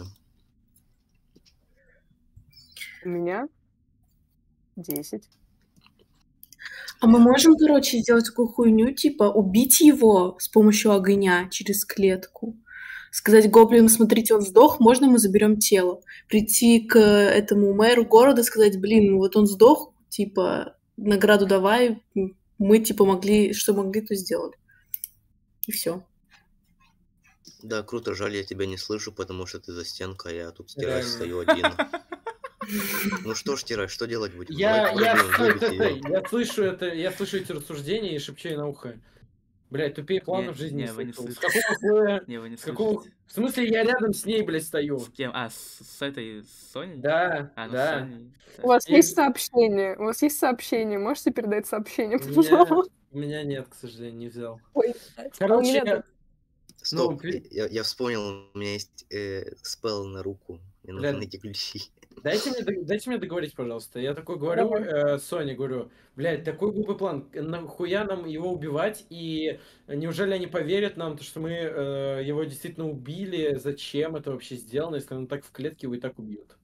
S5: У меня десять.
S4: А мы можем, короче, сделать такую хуйню, типа убить его с помощью огня через клетку. Сказать гоблину, смотрите, он сдох, можно мы заберем тело? Прийти к этому мэру города, сказать, блин, ну вот он сдох, типа, награду давай, мы, типа, могли, что могли, то сделали. И все.
S1: Да, круто, жаль, я тебя не слышу, потому что ты за стенкой, а я тут стирать
S3: Реально.
S1: стою один. Ну что ж, стирать, что делать будем?
S3: Я,
S1: Давай
S3: я,
S1: попробуем
S3: стой,
S1: выбить
S3: стой, стой.
S1: её.
S3: я слышу это, я слышу эти рассуждения и шепчу ей на ухо. Блять, тупее плана
S2: Не,
S3: в жизни не
S2: не, вы не
S3: слышал. С
S2: слышите.
S3: какого хуя?
S2: Не, вы не
S3: С какого...
S2: слышите.
S3: В смысле, я рядом с ней, блядь, стою.
S2: С кем? А, с, с этой, с Соней?
S3: Да,
S2: А, ну с
S3: да.
S2: Соней.
S5: У
S2: да.
S5: вас
S3: И-
S5: есть сообщение? У вас есть сообщение? Можете передать сообщение,
S3: У меня,
S5: пожалуйста?
S3: у меня нет, к сожалению, не взял.
S5: Ой,
S3: Короче,
S5: а у меня тут.
S1: Стоп,
S3: Ну, при-
S1: я, я вспомнил, у меня есть э, спелл на руку. Мне нужно
S3: Бля.
S1: найти ключи.
S3: Дайте мне, дог- дайте мне договорить, пожалуйста. Я такой говорю,
S5: Давай.
S3: э, Соне, говорю, блядь, такой глупый план. Нахуя нам его убивать? И неужели они поверят нам, то, что мы э, его действительно убили? Зачем это вообще сделано, если он так в клетке его и так убьют?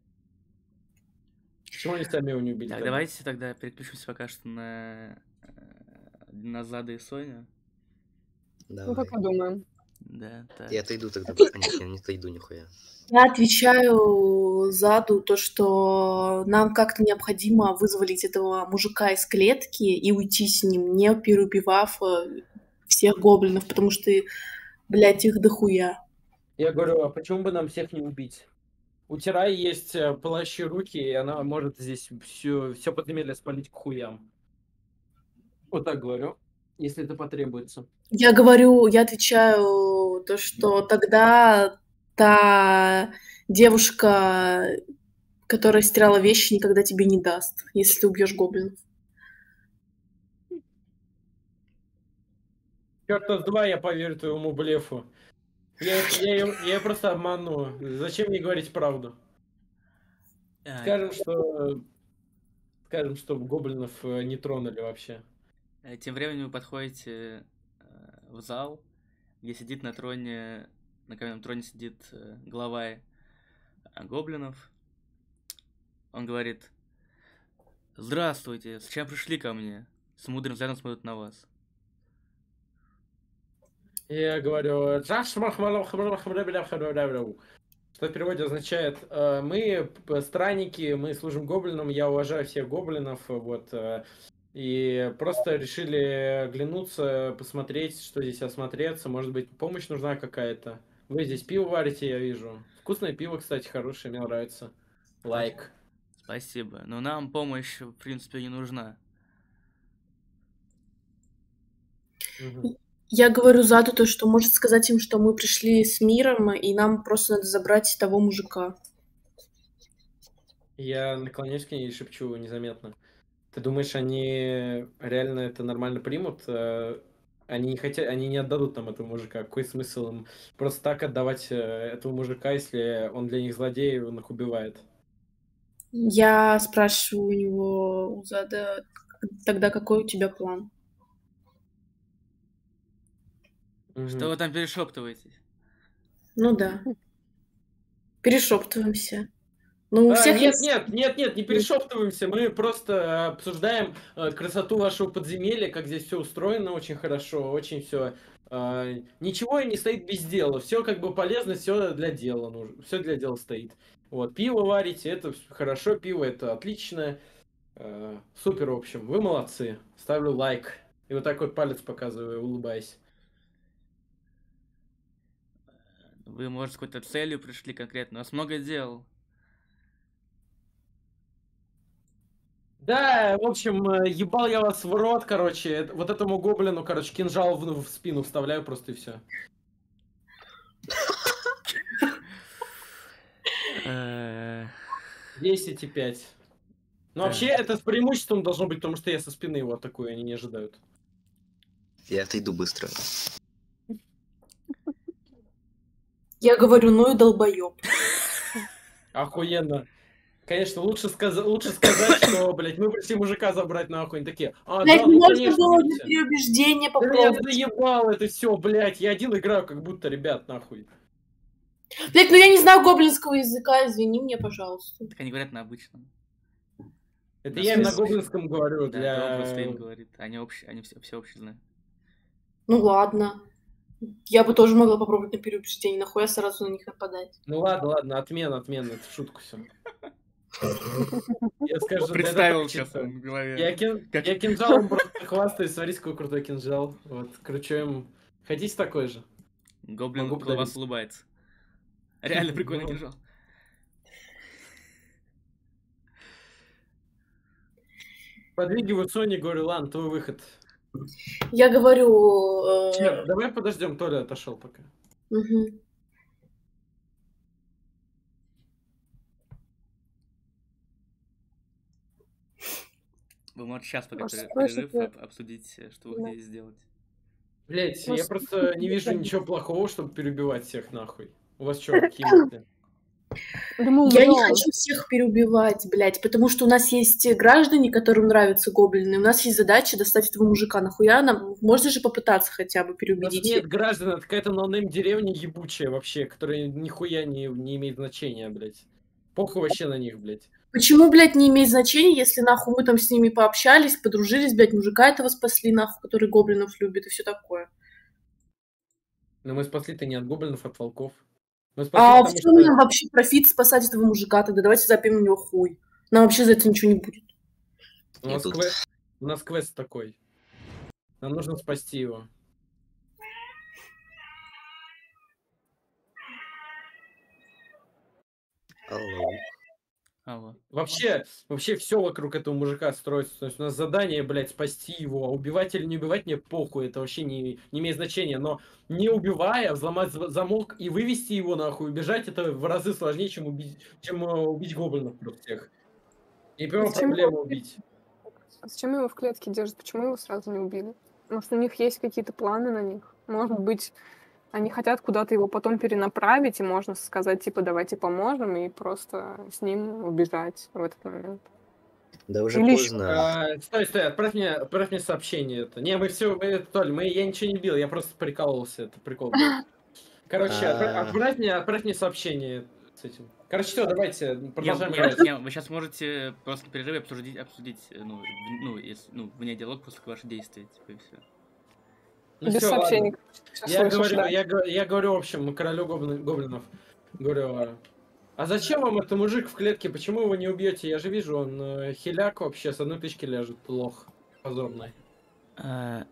S3: Почему они сами его не убили?
S2: Так,
S3: тогда?
S2: давайте тогда переключимся пока что на, э, на Зада и Соню.
S5: Ну,
S1: Давай.
S5: пока думаем.
S2: Да, так.
S1: Я отойду тогда. А, нет, я не отойду нихуя.
S4: Я отвечаю Заду то, что нам как-то необходимо вызволить этого мужика из клетки и уйти с ним, не переубивав э, всех гоблинов, потому что, блядь, их дохуя.
S3: Я говорю, а почему бы нам всех не убить? У Тирай есть э, пылающие руки, и она может здесь все, все подземелье спалить к хуям. Вот так говорю, если это потребуется.
S4: Я говорю, я отвечаю то, что тогда та девушка, которая стирала вещи, никогда тебе не даст, если ты убьешь гоблинов.
S3: Черта с два я поверю твоему блефу. Я, я, её- я её просто обману. Зачем мне говорить правду?
S2: А,
S3: Скажем, что... Скажем, что гоблинов э, не тронули вообще.
S2: э, Тем временем вы подходите э, в зал, где сидит на троне, на каменном троне сидит э, глава э, гоблинов. Он говорит: «Здравствуйте, зачем пришли ко мне?» С мудрым взглядом смотрит на вас.
S3: Я говорю, что в переводе означает, э, мы п- странники, мы служим гоблинам, я уважаю всех гоблинов, вот, э, и просто решили оглянуться, посмотреть, что здесь осмотреться, может быть, помощь нужна какая-то. Вы здесь пиво варите, я вижу. Вкусное пиво, кстати, хорошее, мне нравится. Лайк.
S2: Спасибо. Но нам помощь, в принципе, не нужна.
S3: Мгм.
S4: Я говорю Заду то, что может сказать им, что мы пришли с миром, и нам просто надо забрать того мужика.
S3: Я наклоняюсь к ней и шепчу незаметно. Ты думаешь, они реально это нормально примут? Э, Они не хотят, они не отдадут нам этого мужика. Какой смысл им просто так отдавать э, этого мужика, если он для них злодей, и он их убивает?
S4: Я спрашиваю у него, у Зада, тогда какой у тебя план?
S3: Мгм.
S2: Что вы там перешептываетесь?
S4: Ну да. Перешептываемся. Ну, у
S3: А,
S4: всех
S3: нет,
S4: есть...
S3: нет, нет, нет, не перешептываемся. Мы просто обсуждаем э, красоту вашего подземелья, как здесь все устроено очень хорошо, очень все. Ничего не стоит без дела. Все как бы полезно, все для дела нужно. Все для дела стоит. Вот, пиво варите, это хорошо, пиво это отлично. Э, супер, в общем. Вы молодцы. Ставлю лайк. И вот так вот палец показываю, улыбаясь.
S2: Вы, может, с какой-то целью пришли конкретно? У нас много дел.
S3: Да, в общем, э, ебал я вас в рот, короче. Это- Вот этому гоблину, короче, кинжал в, в спину вставляю просто и все.
S2: Э,
S3: десять и пять. Ну,
S2: Да.
S3: вообще, это с преимуществом должно быть, потому что я со спины его атакую, они не ожидают.
S1: Я отойду быстро.
S4: Я говорю, ну и долбоёб.
S3: Охуенно. Конечно, лучше, сказ- лучше сказать, что, блядь, мы пришли мужика забрать нахуй. Они такие, а,
S4: Блядь,
S3: да, ну,
S4: можно
S3: конечно,
S4: было для
S3: видите.
S4: переубеждения
S3: Да я
S4: попробовать.
S3: заебал это все, блядь. Я один играю, как будто, ребят, нахуй.
S4: Блядь, ну я не знаю гоблинского языка, извини меня, пожалуйста.
S2: Так они говорят на обычном.
S3: Это
S2: Да,
S3: я им на
S2: смысл?
S3: гоблинском говорю,
S2: Да,
S3: для...
S2: Дом просто им говорит. Они общие, они все, все общие знают.
S4: Ну ладно. Я бы тоже могла попробовать на переубеждение, нахуя сразу на них нападать.
S3: Ну ладно, ладно, отмена, отмена, это в шутку все. Я скажу, да это
S2: Представил
S3: так
S2: сейчас
S3: чисто.
S2: он в голове.
S3: Я, кин...
S2: Как-
S3: я кинжалом просто хвастаюсь, смотрите, какой крутой кинжал. Вот, кручу им. Хотите такой же?
S2: Гоблин
S3: Могу
S2: около вас
S3: подарить.
S2: улыбается. Реально прикольный
S3: Ну.
S2: кинжал.
S3: Подвигиваю Сони, говорю, ладно, твой выход.
S4: Я говорю... э,
S3: Нет, давай подождем, Толя отошел пока.
S4: мгм.
S2: Вы можете сейчас, пока
S5: Может,
S2: пере-
S5: слышите?
S2: перерыв, об- обсудить, э, что вы
S5: Да.
S2: хотите сделать.
S3: Блять,
S5: Ну,
S3: я
S5: с-
S3: просто не вижу ничего плохого, чтобы перебивать всех нахуй. У вас что, какие мысли?
S5: Да мы
S4: Я не
S5: умрём.
S4: хочу всех переубивать, блядь, потому что у нас есть граждане, которым нравятся гоблины, у нас есть задача достать этого мужика. Нахуя нам? Можно же попытаться хотя бы
S3: У нас
S4: переубедить
S3: нет
S4: их.
S3: граждан, это какая-то ноунейм деревня ебучая вообще, которая нихуя не, не имеет значения, блять. Похуй вообще на них, блять.
S4: Почему, блядь, не имеет значения, если, нахуй, мы там с ними пообщались, подружились, блядь, мужика этого спасли, нахуй, который гоблинов любит и все такое.
S3: Но мы спасли-то не от гоблинов, а от волков. Мы спасли,
S4: А в
S3: потому
S4: чем
S3: что...
S4: нам вообще профит спасать этого мужика? Тогда давайте запьем на него хуй. Нам вообще за это ничего не будет.
S3: У нас,
S1: Тут-
S3: квест... У нас квест такой. Нам нужно спасти его.
S1: Алло.
S2: Алло.
S3: Вообще, вообще все вокруг этого мужика строится. То есть у нас задание, блядь, спасти его. А убивать или не убивать мне похуй. Это вообще не, не имеет значения. Но не убивая, взломать за- замок и вывести его нахуй, убежать, это в разы сложнее, чем убить, чем э, убить гоблинов просто всех. И прямо
S5: Зачем
S3: проблема
S5: его-
S3: убить.
S5: Зачем его в клетке держат? Почему его сразу не убили? Может, у них есть какие-то планы на них? Может быть, они хотят куда-то его потом перенаправить, и можно сказать, типа, давайте поможем, и просто с ним убежать в этот момент.
S1: Да уже
S5: Или ещё-
S1: поздно.
S3: А, стой, стой, отправь мне, отправь мне сообщение. Это. Не, мы все, мы, Толь, мы, я ничего не бил, я просто прикалывался, это прикол был. Короче, отправь,
S1: А.
S3: отправь мне, отправь мне сообщение с этим. Короче, все, давайте,
S2: Не,
S3: продолжаем
S2: не,
S3: играть.
S2: не, вы сейчас можете просто на перерыве обсудить, обсудить, э, ну, в- ну, если, ну, вне диалог, просто ваши действия, типа, и все.
S3: Ну
S5: Без
S3: всё,
S5: сообщений.
S3: ладно.
S5: Всё
S3: Я
S5: слышишь,
S3: говорю,
S5: да.
S3: я, го- я говорю, в общем, королю гоблин- гоблинов. Говорю, а, а зачем вам этот мужик в клетке? Почему его не убьете? Я же вижу, он э, хиляк вообще, с одной тычки ляжет, лох позорный.
S2: А,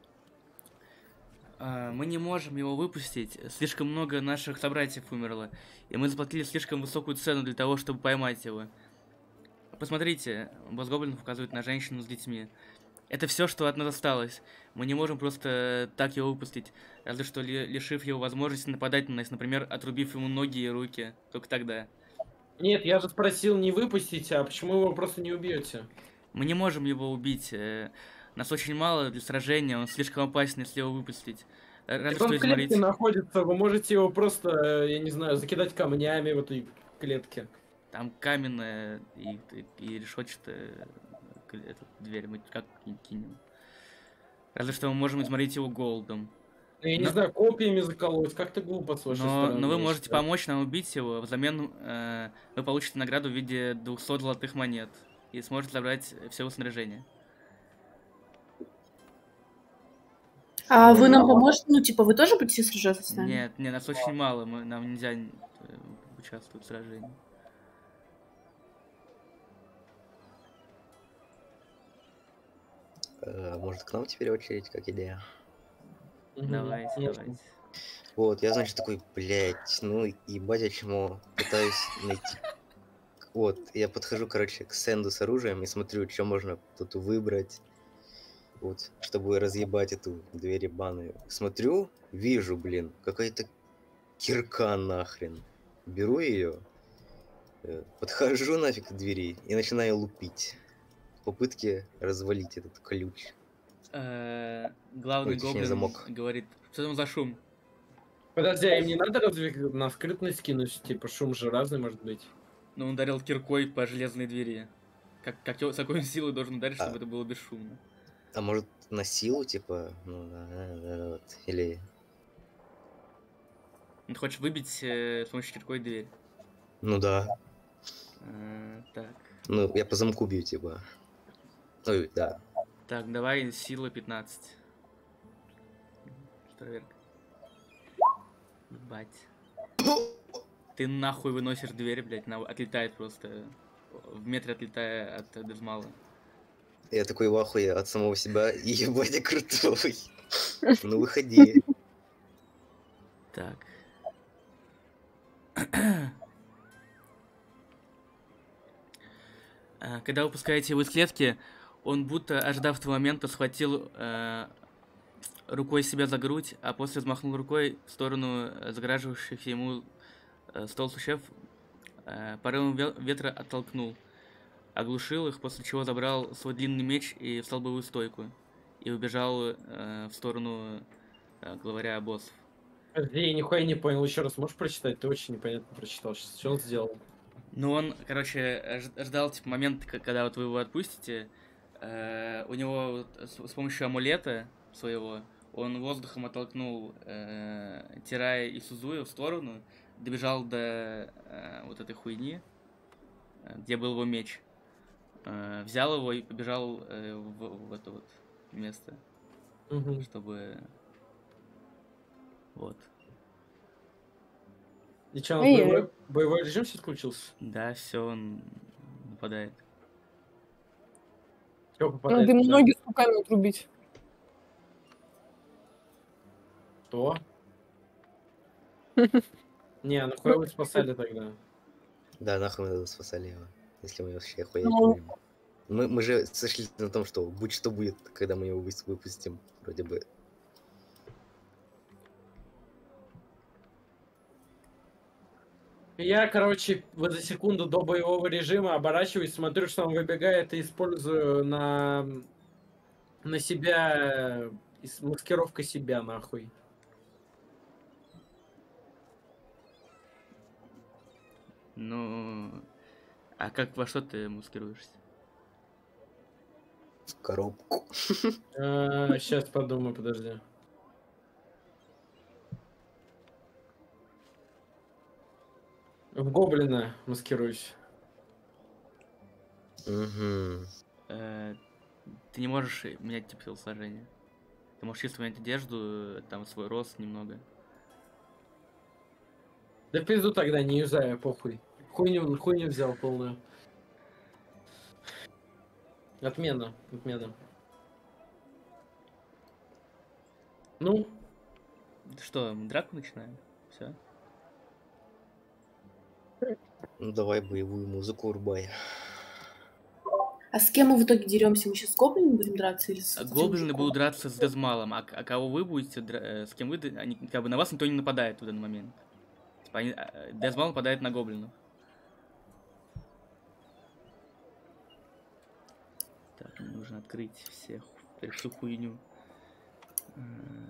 S2: а, Мы не можем его выпустить. Слишком много наших собратьев умерло. И мы заплатили слишком высокую цену для того, чтобы поймать его. посмотрите, босс гоблинов указывает на женщину с детьми. Это все, что от нас осталось. Мы не можем просто так его выпустить, разве что ли- лишив его возможности нападать на нас, например, отрубив ему ноги и руки. Только тогда.
S3: Нет, я же спросил не выпустить, а почему вы его просто не убьете?
S2: Мы не можем его убить. э, Нас очень мало для сражения, он слишком опасен, если его выпустить. Э, Разве
S3: Так он
S2: что
S3: в клетке
S2: изморить.
S3: находится, вы можете его просто, э, я не знаю, закидать камнями в этой клетке.
S2: Там каменная и, и, и решетчатая к- эта дверь. Мы как ки- кинем? Разве что мы можем изморить его голодом.
S3: Ну, я не
S2: Но-
S3: знаю, копьями заколоть, как-то глупо с вашей
S2: Но,
S3: стороны.
S2: но вы
S3: я
S2: можете
S3: считаю.
S2: помочь нам убить его. Взамен э, вы получите награду в виде двухсот золотых монет. И сможете забрать все его снаряжение.
S4: А вы нам поможете? Ну, типа, вы тоже будете сражаться с нами?
S2: Нет, нет, нас очень мало. Мы, нам нельзя э, участвовать в сражении.
S1: Э, Может, к нам теперь очередь, как идея?
S3: Мгм,
S2: Давайте,
S3: можно.
S2: давайте.
S1: Вот, я, значит, такой, блядь, ну ебать, я чему пытаюсь найти. Вот, я подхожу, короче, к стенду с оружием и смотрю, что можно тут выбрать, вот, чтобы разъебать эту дверь ебаную. Смотрю, вижу, блин, какая-то кирка нахрен. Беру ее, подхожу нафиг к двери и начинаю лупить. В попытке развалить этот ключ.
S2: Э, главный
S1: Ой, точнее,
S2: гоблин
S1: замок.
S2: говорит, что там за шум?
S3: Подожди, а им не надо разве на скрытность кинуть? Типа, шум же разный может быть.
S2: Ну, он ударил киркой по железной двери. Как, как его, с какой он силой должен ударить, чтобы
S1: А.
S2: это было бесшумно?
S1: А может, на силу, типа, ну да, да, да, вот, или...
S2: Ты хочешь выбить э, с помощью киркой дверь?
S1: Ну да.
S2: Э, так.
S1: Ну, я по замку бью, типа. Ой, да.
S2: Так, давай сила пятнадцать. Проверка. Ебать. Ты нахуй выносишь дверь, блядь, она отлетает просто. В метре отлетая от Дезмала.
S1: Я такой в ахуе от самого себя, и ебать, я крутой. Ну, выходи.
S2: Так. А, Когда вы пускаете его из клетки, он будто, ожидав этого момента, схватил э, рукой себя за грудь, а после взмахнул рукой в сторону э, загораживающих ему э, стол существ, э, порывом ве- ветра оттолкнул, оглушил их, после чего забрал свой длинный меч и встал в боевую стойку, и убежал э, в сторону э, главаря боссов.
S3: Подожди, я нихуя не понял, еще раз можешь прочитать? Ты очень непонятно прочитал. Что он сделал?
S2: Ну, он, короче, ж- ждал, типа, момент, к- когда вот вы его отпустите. Э, у него вот с, с помощью амулета своего он воздухом оттолкнул э, Тирая и Сузуя в сторону, добежал до э, вот этой хуйни, э, где был его меч. Э, взял его и побежал э, в, в это вот место,
S3: Мгм.
S2: чтобы... Вот.
S3: И что, у нас
S5: Ой-ой.
S3: боевой, боевой режим сейчас включился?
S2: Да, все, он нападает.
S3: Чего попадает
S5: Надо ему
S3: туда?
S5: ноги с руками отрубить.
S3: Что? Не, нахуя вы спасали тогда?
S1: Да, нахуй мы его спасали его, если мы вообще охуеть
S5: Ну.
S1: будем. Мы, мы же сошлись на том, что будь что будет, когда мы его выс- выпустим, вроде бы.
S3: Я, короче, вот за секунду до боевого режима оборачиваюсь, смотрю, что он выбегает, и использую на, на себя, э, ис- маскировка себя, нахуй.
S2: Ну, а как во что ты маскируешься?
S1: В коробку.
S3: Сейчас подумаю, подожди. В гоблина маскируюсь.
S1: Угу.
S2: Э, ты не можешь менять тип телосложения. Ты можешь чисто менять одежду, э, там свой рост немного.
S3: Да в пизду тогда, не юзаю, похуй. Хуйню, хуйню взял полную. Отмена, отмена. Ну,
S2: Что, мы драку начинаем? Все.
S1: Ну давай боевую музыку рубай.
S4: А с кем мы в итоге деремся? Мы сейчас с гоблинами будем драться или с
S2: А
S4: этим
S2: Гоблины
S4: мужиком?
S2: будут драться с Дезмалом, а, а кого вы будете, дра- э, с кем вы, д- они, как бы на вас никто не нападает в данный момент. Типа они, а, э, Дезмал нападает на гоблинов. Так, мне нужно открыть всех, всю хуйню. Э,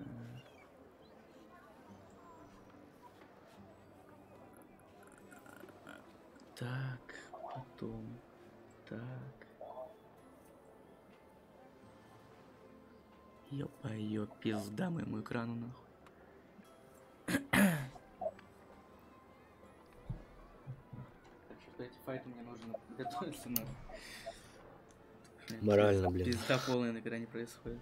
S2: Так, потом, так. Ёпа-ё, пизда моему экрану нахуй. Так что эти файты мне нужно готовиться нахуй.
S1: Морально, блин.
S2: Пизда полная на экране происходит.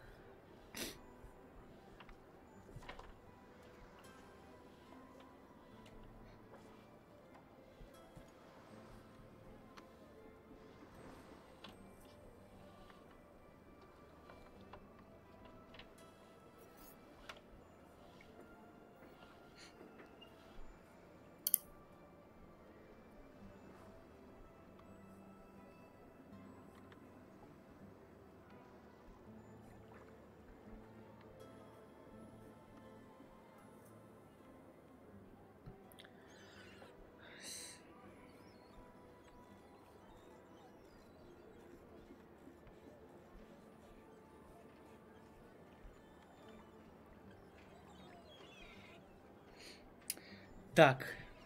S2: Так.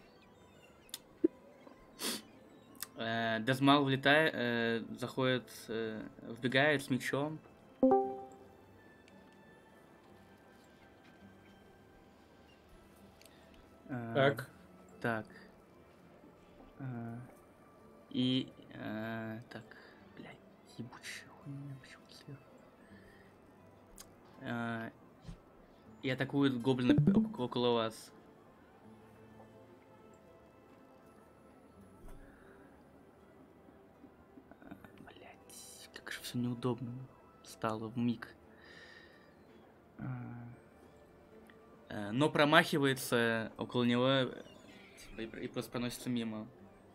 S2: Э, Дезмал влетает, э, заходит, э, вбегает с мечом. Э,
S3: Так.
S2: Так. Э, И... э, так, блядь, ебучая хуйня, почему-то сверху. Э, И атакует гоблина ок- около вас. Блять, как же все неудобно стало в миг. Но промахивается около него, э, типа, и, и просто проносится мимо.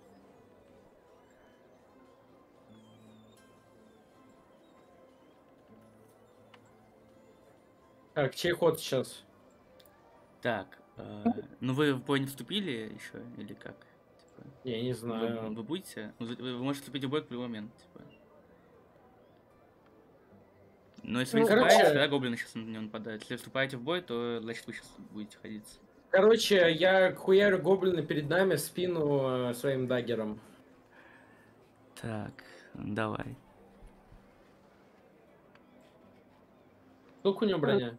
S3: Так, чей ход сейчас?
S2: Так, э, ну вы в бой не вступили еще или как? Типа,
S3: Я не
S2: вы,
S3: знаю.
S2: вы будете? Ну, Вы, вы можете вступить в бой в любой момент, типа. Но если вы
S3: Ну,
S2: не вступаете,
S3: короче-
S2: тогда гоблины сейчас на него нападают. Если вступаете в бой, то значит вы сейчас будете ходиться.
S3: Короче, я хуярю гоблина перед нами в спину э, своим даггером.
S2: Так, давай.
S3: Сколько у него броня?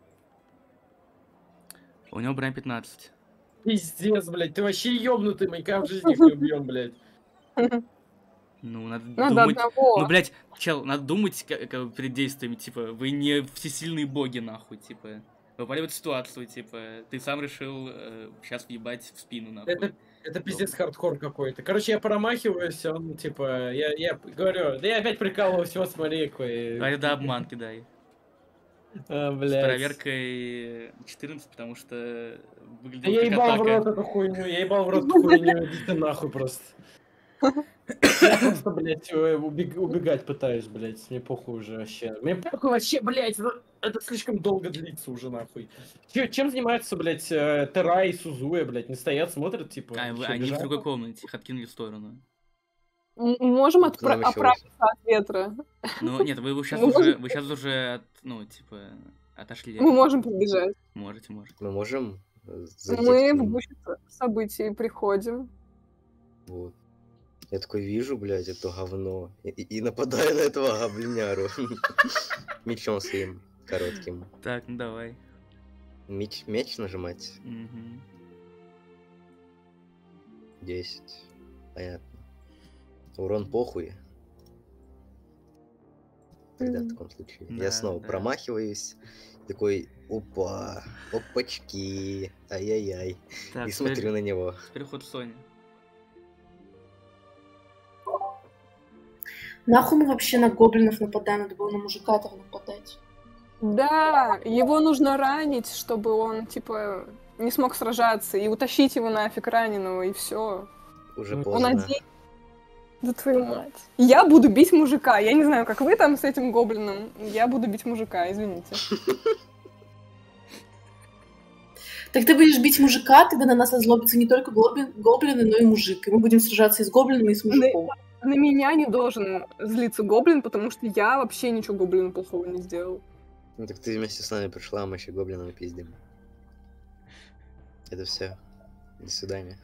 S2: У него броня пятнадцать.
S3: Пиздец, блядь, ты вообще ёбнутый, мы никогда в жизни их не убьем, блядь.
S2: Ну, надо
S5: Надо
S2: думать...
S5: одного.
S2: Ну, блядь, чел, надо думать как, как перед действиями, типа, вы не всесильные боги, нахуй, типа. Вы попали в эту ситуацию, типа, ты сам решил э, сейчас въебать в спину, нахуй.
S3: Это, это пиздец хардкор какой-то. Короче, я промахиваюсь, он, типа, я, я говорю, да я опять прикалываюсь, вот смотри, какой.
S2: Давай тогда обман кидай.
S3: А,
S2: С
S3: блядь.
S2: проверкой четырнадцать, потому что
S3: Да
S2: выглядит
S3: я
S2: как
S3: ебал в рот
S2: атака.
S3: эту хуйню, я ебал в рот эту хуйню, иди ты нахуй просто. Я просто, блядь, э, убег- убегать пытаюсь, блядь, мне похуй уже вообще. Мне похуй вообще, блядь, ну, это слишком долго длится уже, нахуй. Чё- чем занимаются, блядь, э, Тера и Сузуя, блядь, не стоят, смотрят, типа,
S2: А, вы-
S3: чё,
S2: они в
S3: бежать?
S2: другой комнате, их откинули в сторону.
S5: М- Можем
S1: К нам
S5: отпра-
S1: ещё
S5: оправиться от ветра.
S2: Ну, нет, вы сейчас
S5: Мы
S2: уже,
S5: можем-
S2: вы сейчас уже, от, ну, типа, отошли.
S5: Мы можем побежать.
S2: Можете, можете.
S1: Мы можем э, залететь
S5: Мы
S1: к
S5: в
S1: ним?
S5: гуще событий приходим.
S1: Вот. Я такой вижу, блядь, это говно. И, и- и нападаю на этого гоблиняру. Мечом своим коротким.
S2: Так, ну давай.
S1: Меч, меч нажимать.
S2: Мгм.
S1: десять. Понятно. Урон похуй. Тогда в
S5: Мгм.
S1: таком случае.
S2: Да,
S1: Я снова
S2: да.
S1: промахиваюсь. Такой, опа, опачки, ай-яй-яй.
S2: Так,
S1: И
S2: теперь-
S1: смотрю на него.
S2: теперь ход Сони.
S4: Нахуй мы вообще на гоблинов нападаем? Надо было на мужика этого нападать.
S5: Да, его нужно ранить, чтобы он, типа, не смог сражаться, и утащить его нафиг раненого, и все.
S1: Уже
S3: Ну,
S5: Он
S1: поздно.
S5: один. Да твою мать. Я буду бить мужика. Я не знаю, как вы там с этим гоблином. Я буду бить мужика, извините.
S4: Так ты будешь бить мужика, тогда на нас озлобятся не только гоблин, гоблины, но и мужик. И мы будем сражаться и с гоблинами, и с мужиком.
S5: На, на меня не должен злиться гоблин, потому что я вообще ничего гоблину плохого не сделал.
S1: Ну так ты вместе с нами пришла, а мы еще гоблинами пиздим. Это все. До свидания.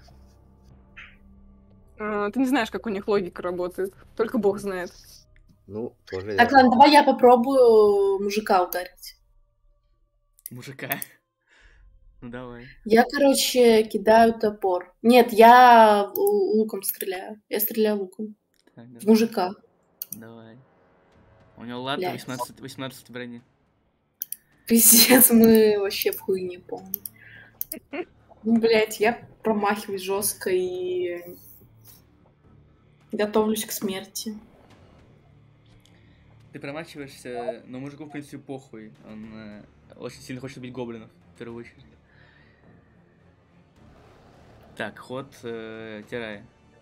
S5: А, ты не знаешь, как у них логика работает. Только бог знает.
S1: Ну, тоже
S4: Так,
S1: верно.
S4: ладно, давай я попробую мужика ударить.
S2: Мужика. Ну давай.
S4: Я, короче, кидаю топор. Нет, я лу- луком стреляю. Я стреляю луком.
S2: Так,
S4: В
S2: давай.
S4: мужика.
S2: Давай. У него лата
S4: Блядь.
S2: восемнадцать, восемнадцать брони.
S4: Пиздец, мы вообще в хуйне полной. Ну, блядь, я промахиваюсь жестко и готовлюсь к смерти.
S2: Ты промахиваешься, но мужику, в принципе, похуй. Он э, очень сильно хочет убить гоблинов, в первую очередь. Так, ход э, Тирая.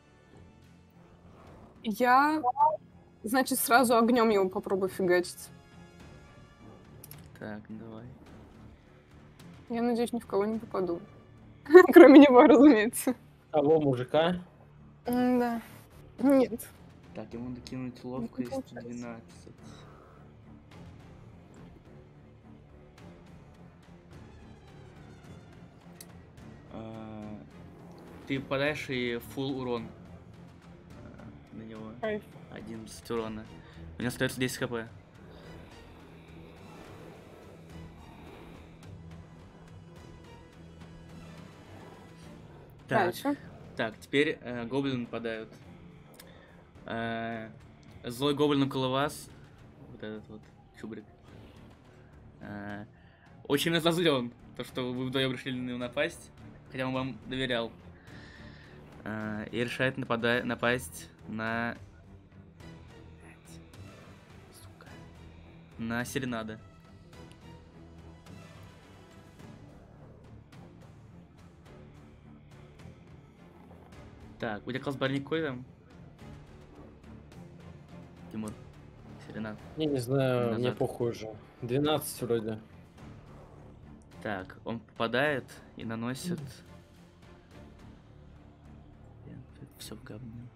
S5: Я, значит, сразу огнем его попробую фигачить.
S2: Так, давай.
S5: Я надеюсь, ни в кого не попаду. Кроме него, разумеется.
S3: Того мужика.
S5: Да. Нет.
S2: Так, ему докинуть ловкость
S5: получается.
S2: двенадцать. А, Ты попадаешь и фулл урон а, на него.
S5: Кайф.
S2: одиннадцать урона. У него остается десять хп. Так,
S5: Дальше.
S2: так, теперь э, гоблины нападают. Э, злой гоблин около вас, вот этот вот чубрик, э, очень разозлен, то что вы вдвоем решили на него напасть, хотя он вам доверял. Э, и решает напада- напасть на... Сука. На Серенада. Так, у тебя класс барник какой там? Тимур. Серенад.
S3: Я не знаю,
S2: Назад.
S3: мне похуй уже. двенадцать вроде.
S2: Так, он попадает и наносит... Все в говне.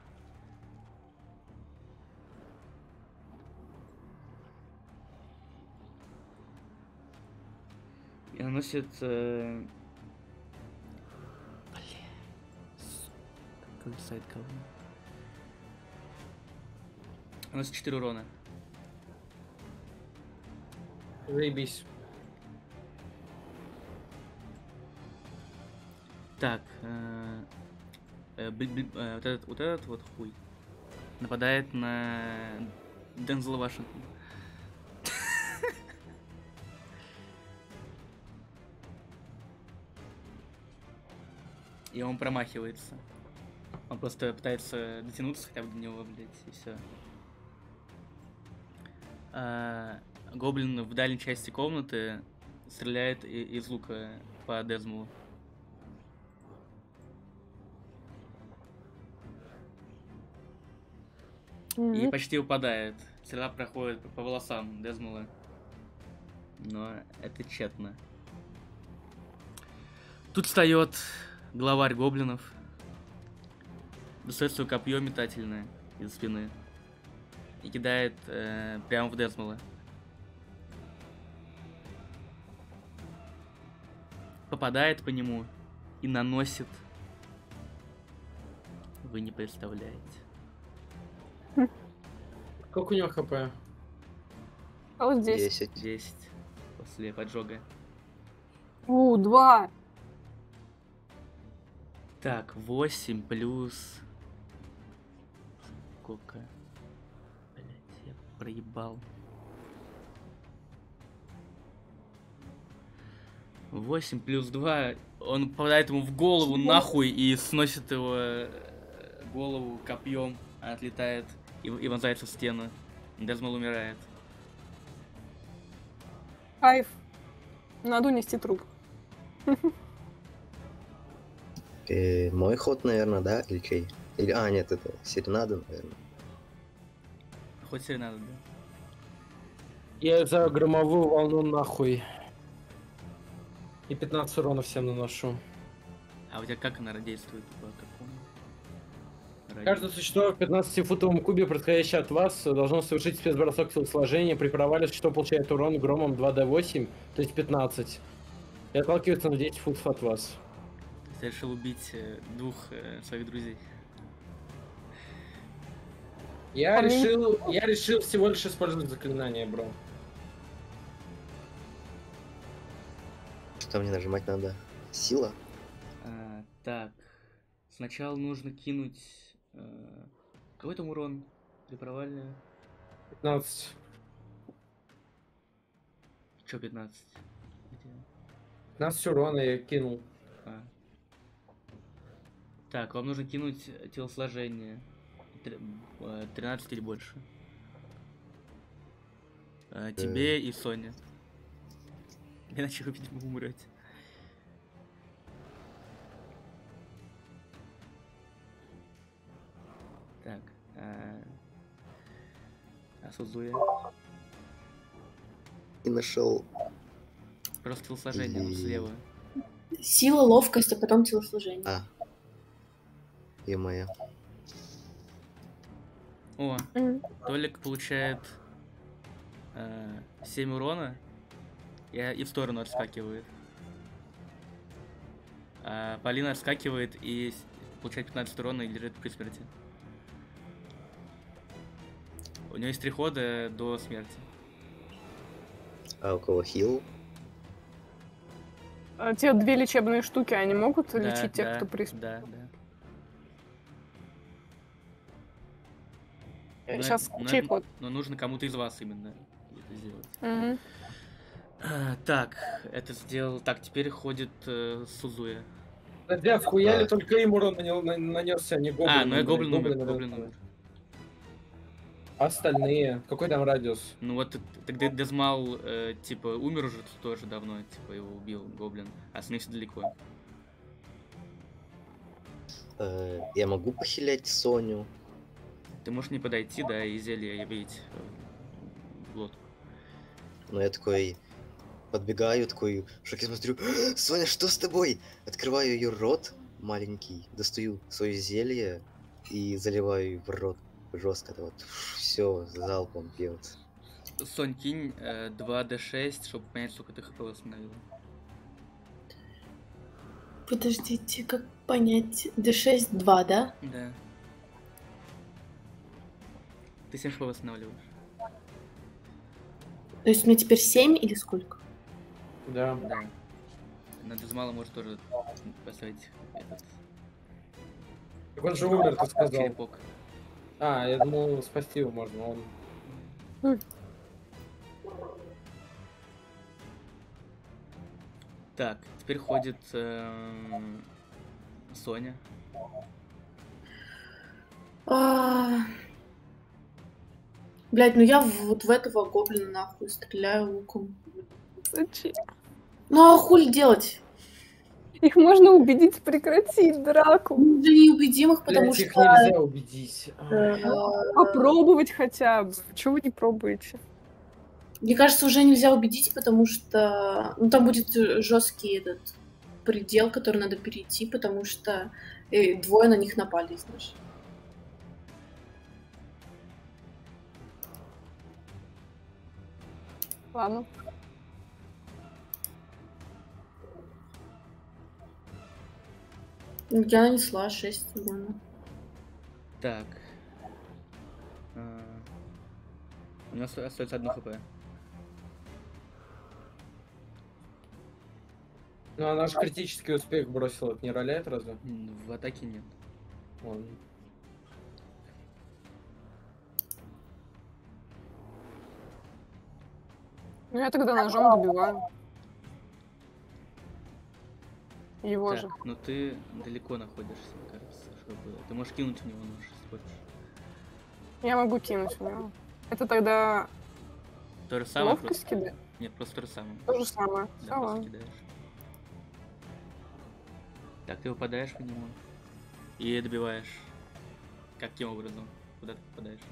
S2: И наносит... Э... Блин. Сука. Какой сайт говно. Наносит четыре урона.
S3: Заебись.
S2: Так, э, э, бл- бл- э, вот, этот, вот этот вот хуй нападает на Дензела Вашингтона. И он промахивается. Он просто пытается дотянуться хотя бы до него, блядь, и все. Гоблин в дальней части комнаты стреляет и- из лука по Дезмулу. И
S5: Мгм.
S2: почти упадает. Стрела проходит по- по волосам Дезмула. Но это тщетно. Тут встает главарь гоблинов. Достает свое копье метательное из спины. И кидает э, прямо в Дезмула. Попадает по нему и наносит. Вы не представляете.
S3: Сколько у него хп?
S5: А вот здесь.
S1: десять.
S2: десять после поджога.
S5: У, два.
S2: Так, восемь плюс... Сколько? Блять, я проебал. восемь плюс два. Он попадает ему в голову нахуй и сносит его э, голову копьем, отлетает и, и вонзается в стену. Дезмол умирает.
S5: Кайф. Надо унести труп.
S1: Э, мой ход, наверное, да? Или чей? Или, а, нет, это серенада, наверное.
S2: Хоть серенада, да.
S3: Я за громовую волну нахуй. И пятнадцать урона всем наношу.
S2: А у тебя как она действует? По какому? радиусу?
S3: Каждое существо в пятнадцатифутовом кубе, происходящее от вас, должно совершить спецбросок телосложения. При провале существо получает урон громом два дэ восемь, то есть пятнадцать. И отталкивается на десять футов от вас.
S2: Ты решил убить э, двух э, своих друзей.
S3: Я
S5: А мне-
S3: решил, я решил всего лишь использовать заклинание, бро.
S1: Что мне нажимать надо? Сила?
S2: А, так, сначала нужно кинуть... э, какой там урон при провале?
S3: пятнадцать.
S2: Чё пятнадцать? Где?
S3: пятнадцать урона я кинул.
S2: А. Так, вам нужно кинуть телосложение. Тр- э, тринадцать или больше. Э, тебе и Соне. Иначе вы, видимо, умрете. Так. э, А Сузуя?
S1: И нашел.
S2: Просто телосложение
S1: И-
S2: слева.
S4: Сила, ловкость, а потом телосложение.
S1: А. Е-мое.
S2: О,
S5: М.
S2: Толик получает э, семь урона и, и в сторону отскакивает. А Полина отскакивает и с- получает пятнадцать урона и лежит при смерти. У нее есть три хода до смерти.
S1: А у кого хил?
S5: А те две лечебные штуки, они могут
S2: Да,
S5: лечить тех,
S2: да,
S5: кто при...
S2: Да, да. Но
S5: Сейчас
S2: это- но
S5: чей
S2: это-
S5: ход?
S2: Но нужно кому-то из вас именно это сделать.
S5: Мгм.
S2: А, так, это сделал. Так, теперь ходит э, Сузуя.
S3: Да, вхуяли
S1: А.
S3: только им урон нанес, нанесся, а не гоблин.
S2: А, ну я гоблин умер, гоблин умер.
S3: Остальные. Какой там радиус?
S2: Ну вот т- тогда Дезмал, э, типа, умер уже тоже давно, типа, его убил гоблин, а остальные все далеко.
S1: Э, я могу похилять Соню?
S2: Ты можешь не подойти, да, и зелье явить в лодку.
S1: Но я такой подбегаю, такой в шоке смотрю. Соня, что с тобой? Открываю ее рот маленький, достаю свое зелье и заливаю в рот жестко. Вот все залпом пьет.
S2: Сонь, кинь э, два дэ шесть, чтобы понять, сколько ты хп восстановила.
S4: Подождите, как понять? дэ шесть два, да?
S2: Да. Ты семь хп восстанавливаешь.
S4: То есть мне теперь семь или сколько?
S3: Да.
S2: Да. На Дезмала может тоже поставить этот
S3: Так он же умер, ты сказал.
S2: черепок.
S3: А, я думал, спасти его можно. Он...
S2: Так, теперь ходит эм, Соня.
S4: А... Блять, ну я в- вот в этого гоблина нахуй стреляю луком.
S5: Зачем?
S4: Ну а хули делать?
S5: Их можно убедить прекратить драку.
S4: Мы же неубедимых, потому
S3: Блядь, их
S4: что...
S3: нельзя убедить.
S4: э,
S5: Попробовать хотя бы. Чего вы не пробуете?
S4: Мне кажется, уже нельзя убедить, потому что ну, там будет жесткий этот предел, который надо перейти, потому что э, двое на них напали, знаешь.
S5: Ладно.
S4: Я нанесла шесть урона.
S2: Так. А, У нас остается одно хп.
S3: Ну, она же критический успех бросила, это не роляет разве?
S2: М, В атаке нет.
S3: Ладно.
S5: Ну я тогда ножом добиваю. Его же.
S2: Так, но ты далеко находишься, мне кажется, чтобы... Ты можешь кинуть в него нож, если хочешь.
S5: Я могу кинуть в него. Это тогда
S2: То же самое,
S5: ловкость
S2: просто...
S5: кидать?
S2: Нет, просто то же самое.
S5: То же самое.
S2: Да,
S5: Всё,
S2: просто
S5: ладно.
S2: кидаешь. Так, ты выпадаешь по нему и добиваешь. Каким образом? Куда ты попадаешь?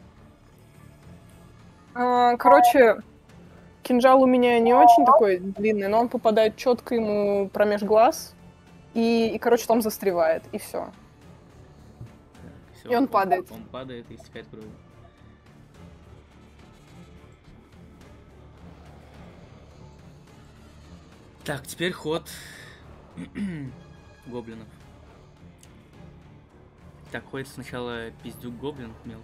S5: А, короче, кинжал у меня не очень такой длинный, но он попадает четко ему промеж глаз. И, и короче, там застревает, и все.
S2: Всё,
S5: И он падает.
S2: Он падает и истекает кровью. Так, теперь ход гоблинов. Так, ходит сначала пиздюк гоблин мелкий.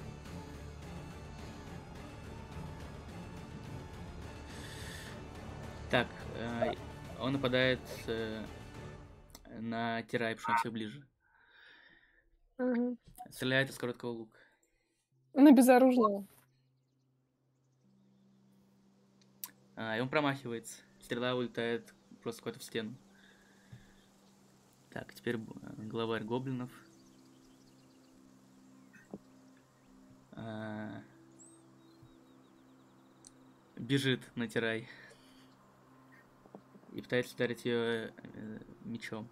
S2: Так, э, он нападает э, на Тирай, потому что он все ближе.
S5: Мгм.
S2: Стреляет из короткого лука.
S5: На безоружного.
S2: А, и он промахивается. Стрела улетает просто куда-то в стену. Так, теперь б- главарь гоблинов. А, бежит на Тирай. И пытается ударить ее э, мечом.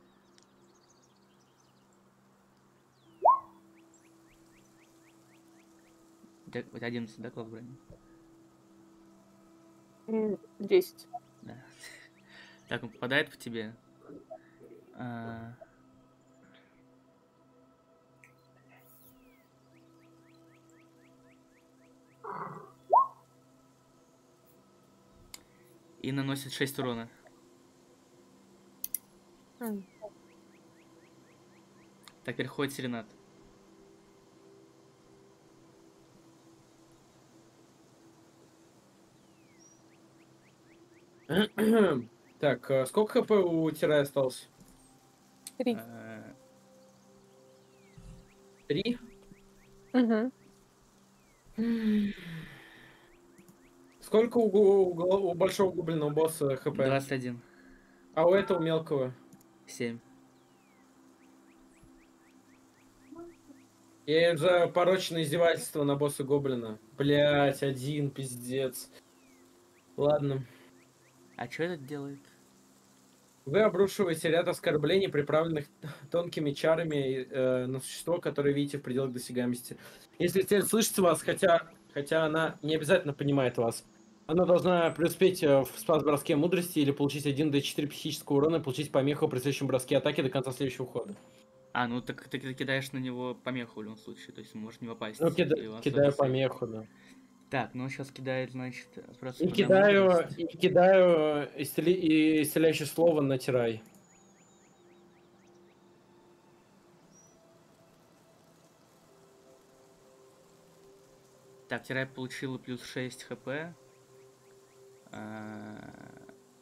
S2: У тебя у тебя одиннадцать, да, класс брони?
S5: М, Десять.
S2: Да. Так, он попадает в тебе. А, И наносит шесть урона.
S5: М.
S2: Так, переходит Серенат.
S3: Так, а сколько хп у Тирая осталось?
S5: Три.
S2: А,
S3: Три?
S5: Мгм.
S3: Сколько у, гу- у гла- у большого гоблина босса хп?
S2: двадцать один.
S3: А у этого мелкого?
S2: семь.
S3: Я за порочное издевательство на босса гоблина. Блять, один, пиздец. Ладно.
S2: А что этот делает?
S3: Вы обрушиваете ряд оскорблений, приправленных тонкими чарами э, на существо, которое видите в пределах досягаемости. Если цель слышит вас, хотя, хотя она не обязательно понимает вас, она должна преуспеть э, в спас-броске мудрости или получить один дэ четыре психического урона и получить помеху при следующем броске атаки до конца следующего хода.
S2: А, ну так ты ты кидаешь на него помеху в любом случае, то есть он может не попасть.
S3: Ну, кида-
S2: и он
S3: кидаю
S2: стоит-
S3: помеху, да.
S2: Так, ну он сейчас кидает, значит, просто
S3: И
S2: на
S3: кидаю,
S2: мудрость.
S3: и кидаю исцели- и исцеляющее слово на Тирай.
S2: Так, Тирай получила плюс шесть хп. А,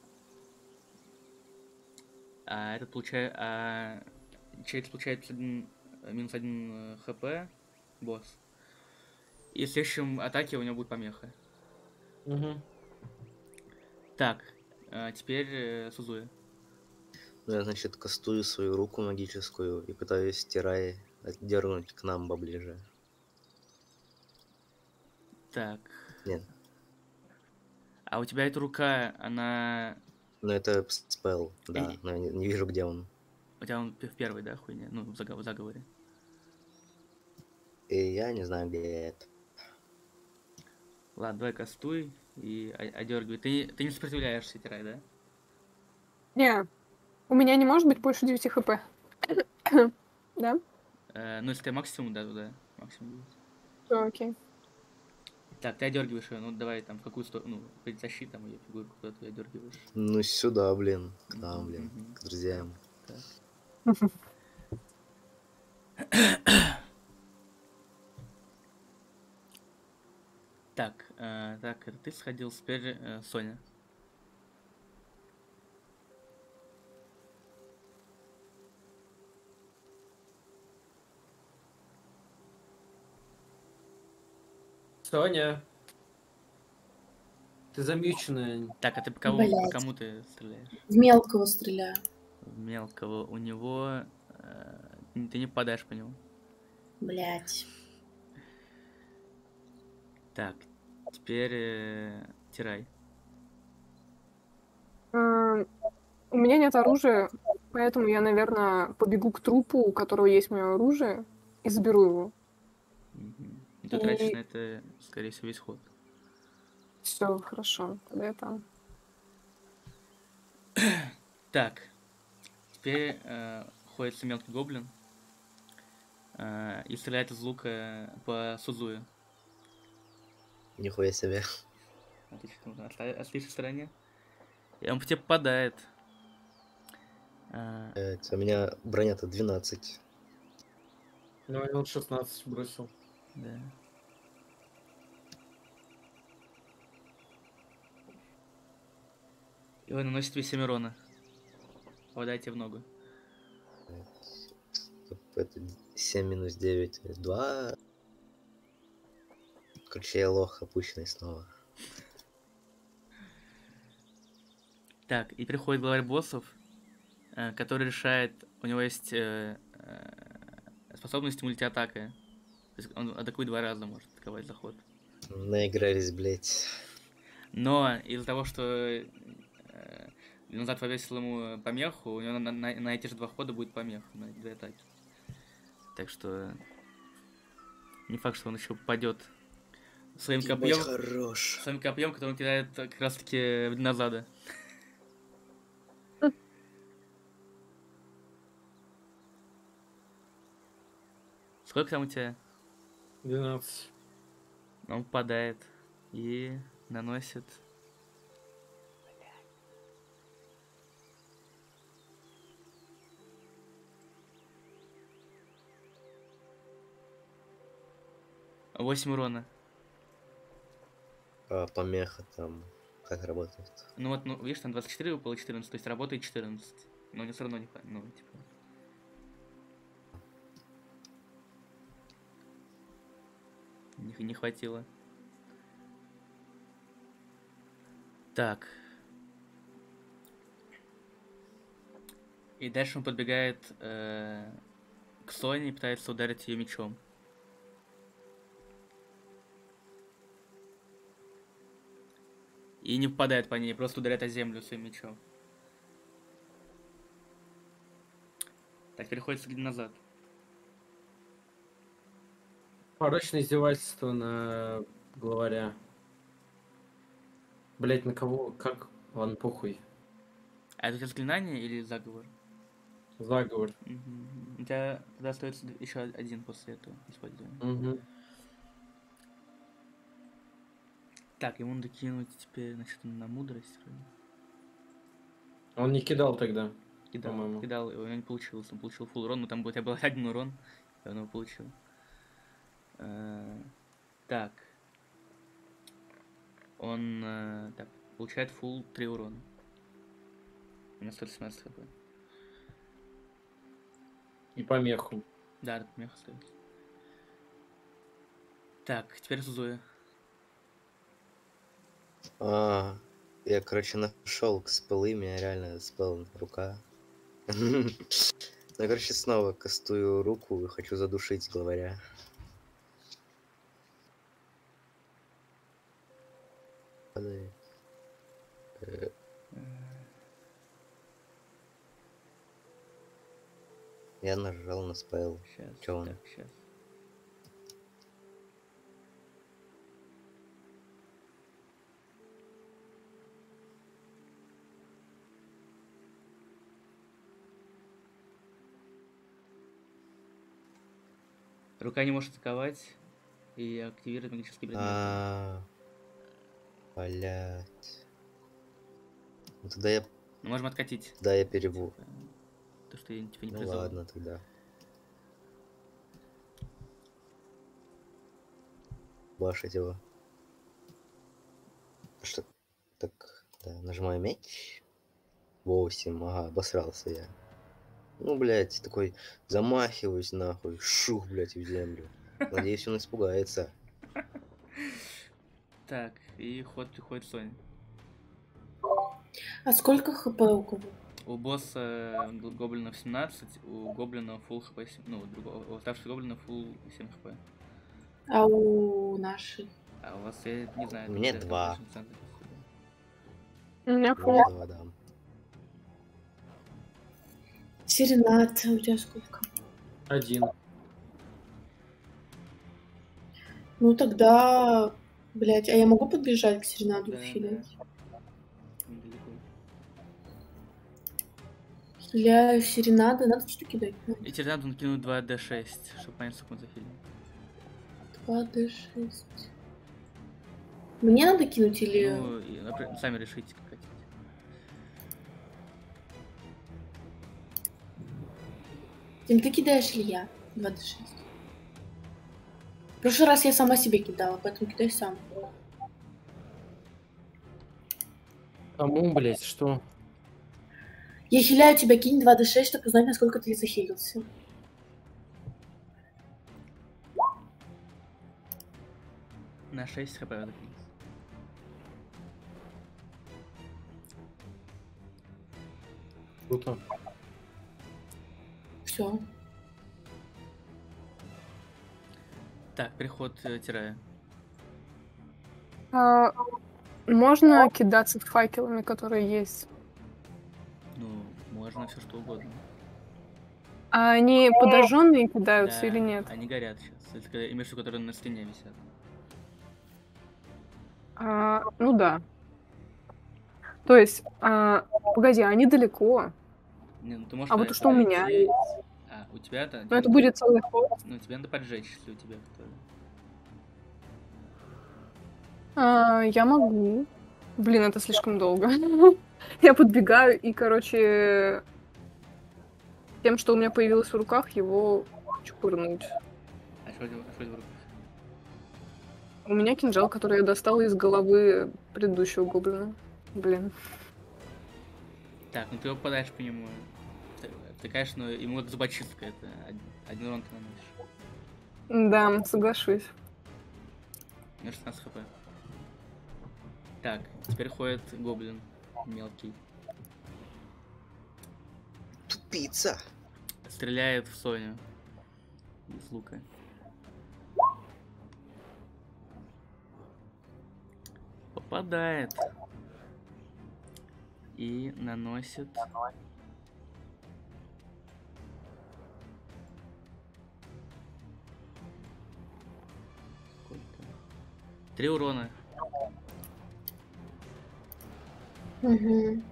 S2: а этот получает... А... Человек получает плюс один- минус один хп, босс. И в следующем атаке у него будет помеха.
S3: Мгм.
S2: Так, а теперь э, Сузуя.
S1: Ну, я, значит, кастую свою руку магическую и пытаюсь Тирай отдернуть к нам поближе.
S2: Так.
S1: Нет,
S2: А у тебя эта рука, она...
S1: ну это спел, да,
S2: И-
S1: но я не, не вижу, где он.
S2: У тебя он в первой, да, хуйня? Ну, в заг- в заговоре.
S1: И я не знаю, где это.
S2: Ладно, давай кастуй и о- одергивай. Ты, ты не сопротивляешься, Тирай, да?
S5: Не, у меня не может быть больше девяти хп. Да?
S2: Э, ну, если ты максимум, да, туда. Максимум будет.
S5: Всё, окей.
S2: Так, ты одергиваешь ее, ну давай там в какую сторону, ну, притащи там ее фигурку, куда ты одергиваешь.
S1: Ну сюда, блин, к нам,
S2: Мгм,
S1: блин,
S2: мгм.
S1: к друзьям.
S2: Так, э, так, это ты сходил, теперь э, Соня.
S3: Соня. Ты замьюченная.
S2: Так, а ты по кому, по
S4: Блядь.
S2: кому ты стреляешь?
S4: В мелкого стреляю.
S2: В мелкого. У него... э, ты не попадаешь по нему.
S4: Блять.
S2: Так, теперь э, Тирай.
S5: М, У меня нет оружия, поэтому я, наверное, побегу к трупу, у которого есть мое оружие, и заберу его.
S2: Мгм. И ты
S5: И-
S2: тратишь на это, скорее всего, весь ход.
S5: Все, хорошо, тогда я там.
S2: Так, теперь э, ходит мелкий гоблин э, и стреляет из лука по Сузуе.
S1: Нихуя себе.
S2: А ты что, на оста- отличной стороне? И он по тебе попадает. А,
S1: Блядь, у меня броня-то двенадцать.
S3: Ну, и он шестнадцать бросил.
S2: да. И он наносит тебе семь урона. Попадает тебе в ногу.
S1: Это семь минус девять, два. Короче, я лох опущенный снова.
S2: Так, и приходит главарь боссов, э, который решает, у него есть э, э, способность мультиатака. То есть он атакует два раза, может атаковать заход.
S1: Наигрались, блядь.
S2: Но из-за того, что э, назад повесил ему помеху, у него на, на- на эти же два хода будет помеха, на эти две атаки. Так что не факт, что он еще попадет своим
S1: Ебать,
S2: копьем,
S1: хорош.
S2: своим копьем, который он кидает как раз таки в динозада. Сколько там у тебя?
S3: двенадцать.
S2: Он попадает и наносит. восемь урона.
S1: А, помеха там. Как работает?
S2: Ну вот, ну, видишь, там двадцать четыре выпало четырнадцать, то есть работает четырнадцать. Но не все равно не хватит. Ну, типа. Не, не хватило. Так. И дальше он подбегает э, к Соне и пытается ударить ее мечом. И не попадает по ней, просто ударяет о землю своим мечом. Так, переходит назад.
S3: Порочное издевательство на главаря. Блять, на кого? Как? Ладно, похуй.
S2: А это у тебя заклинание или заговор?
S3: Заговор.
S2: Мгм. У тебя тогда остается еще один после этого использования.
S3: Угу.
S2: Так, ему надо кинуть теперь, значит, на мудрость. вроде.
S3: Он не кидал тогда.
S2: Кидал,
S3: По-моему.
S2: кидал, и у него не получилось. Он получил фулл урон, но там у тебя был один урон, и он его получил. Э, Так. Он э, так, получает фулл три урона. У меня сто семнадцать хп.
S3: И помеху.
S2: Да, это помеха стоит. Так, теперь Сузуя.
S1: А, я, короче, нашел к спелы, у меня реально спел рука. Ну, короче, снова кастую руку и хочу задушить главаря. Падает. Э, Я нажал на спел.
S2: Сейчас.
S1: Чё он?
S2: Так, сейчас. Рука не может атаковать и активировать магический предмет.
S1: А, блять. Ну, тогда я,
S2: Мы можем откатить.
S1: тогда я переву.
S2: Типа, то, что я типа не
S1: Ну
S2: призывал.
S1: ладно тогда. Башить его. Что? Так, да, нажимаю меч. восемь, ага, обосрался я. Ну, блядь, такой замахиваюсь нахуй. Шух, блядь, в землю. Надеюсь, он испугается.
S2: Так, и ход приходит Соня.
S4: А сколько хп у кого?
S2: У босса г- гоблинов семнадцать, у гоблина full хп, семь, ну, у другого, у оставшихся гоблинов full семь хп.
S4: А у нашей?
S2: А у вас, я не знаю...
S1: У
S2: это
S1: меня
S2: где-то
S1: два.
S2: точно центр.
S5: У меня
S1: Ну,
S5: фул.
S1: я два дам.
S4: Серенат, у тебя сколько?
S3: Один.
S4: Ну тогда, блядь, а я могу подбежать к Серенаду
S2: Да,
S4: хилить?
S2: Недалеко.
S4: Хиляю Серенады, надо что кидать?
S2: И тебе надо накинуть два дэ шесть, чтобы понять, сколько он захилил.
S4: два дэ шесть. Мне надо кинуть или...
S2: Ну, и, например, сами решите, как хотите.
S4: Тим, ты кидаешь или я? два дэ шесть. В прошлый раз я сама себе кидала, поэтому кидай сам.
S3: Кому, блядь, что?
S4: Я хиляю тебя, кинь два дэ шесть, чтобы узнать, насколько ты захилился.
S2: На шесть хп закинется.
S3: Круто.
S4: Все.
S2: Так, переход э, Тирая.
S5: А, можно кидаться факелами, которые есть?
S2: Ну, можно все что угодно.
S5: А они подожженные кидаются
S2: Да,
S5: или нет?
S2: они горят сейчас. Это когда- имеешь в виду, которые на стене висят.
S5: А, ну да. То есть, а, погоди, они далеко.
S2: Не, ну ты можешь
S5: А вот
S2: на-
S5: что у меня
S2: подойти-
S5: есть?
S2: А, у тебя-то...
S5: Ну это будет целый ход.
S2: Ну, тебе надо поджечь, если у тебя кто-то...
S5: А, я могу. Блин, это слишком долго. Я подбегаю и, короче, тем, что у меня появилось в руках, его чпырнуть.
S2: А что у тебя а что у тебя в руках?
S5: У меня кинжал, который я достала из головы предыдущего гоблина. Блин.
S2: Так, ну ты попадаешь по нему. Ты, ты, конечно, ему это зубочистка, это один, один урон ты наносишь.
S5: Да, соглашусь.
S2: У меня шестнадцать хп. Так, теперь ходит гоблин мелкий.
S1: Тупица.
S2: Стреляет в Соню из лука. Попадает. И наносит... Сколько? Три урона.
S4: Угу.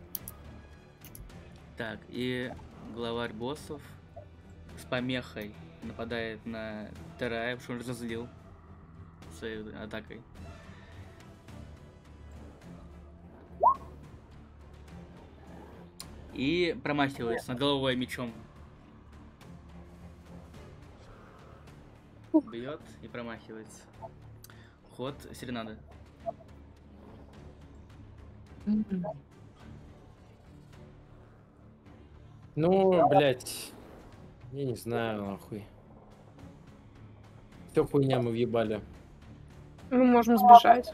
S2: Так, и главарь боссов с помехой нападает на Террая, потому что он разозлил своей атакой. И промахивается над головой мечом. Бьет и промахивается. Ход Серенады.
S3: Ну, блядь. Я не знаю, нахуй. Все хуйня мы въебали.
S5: Мы можем сбежать.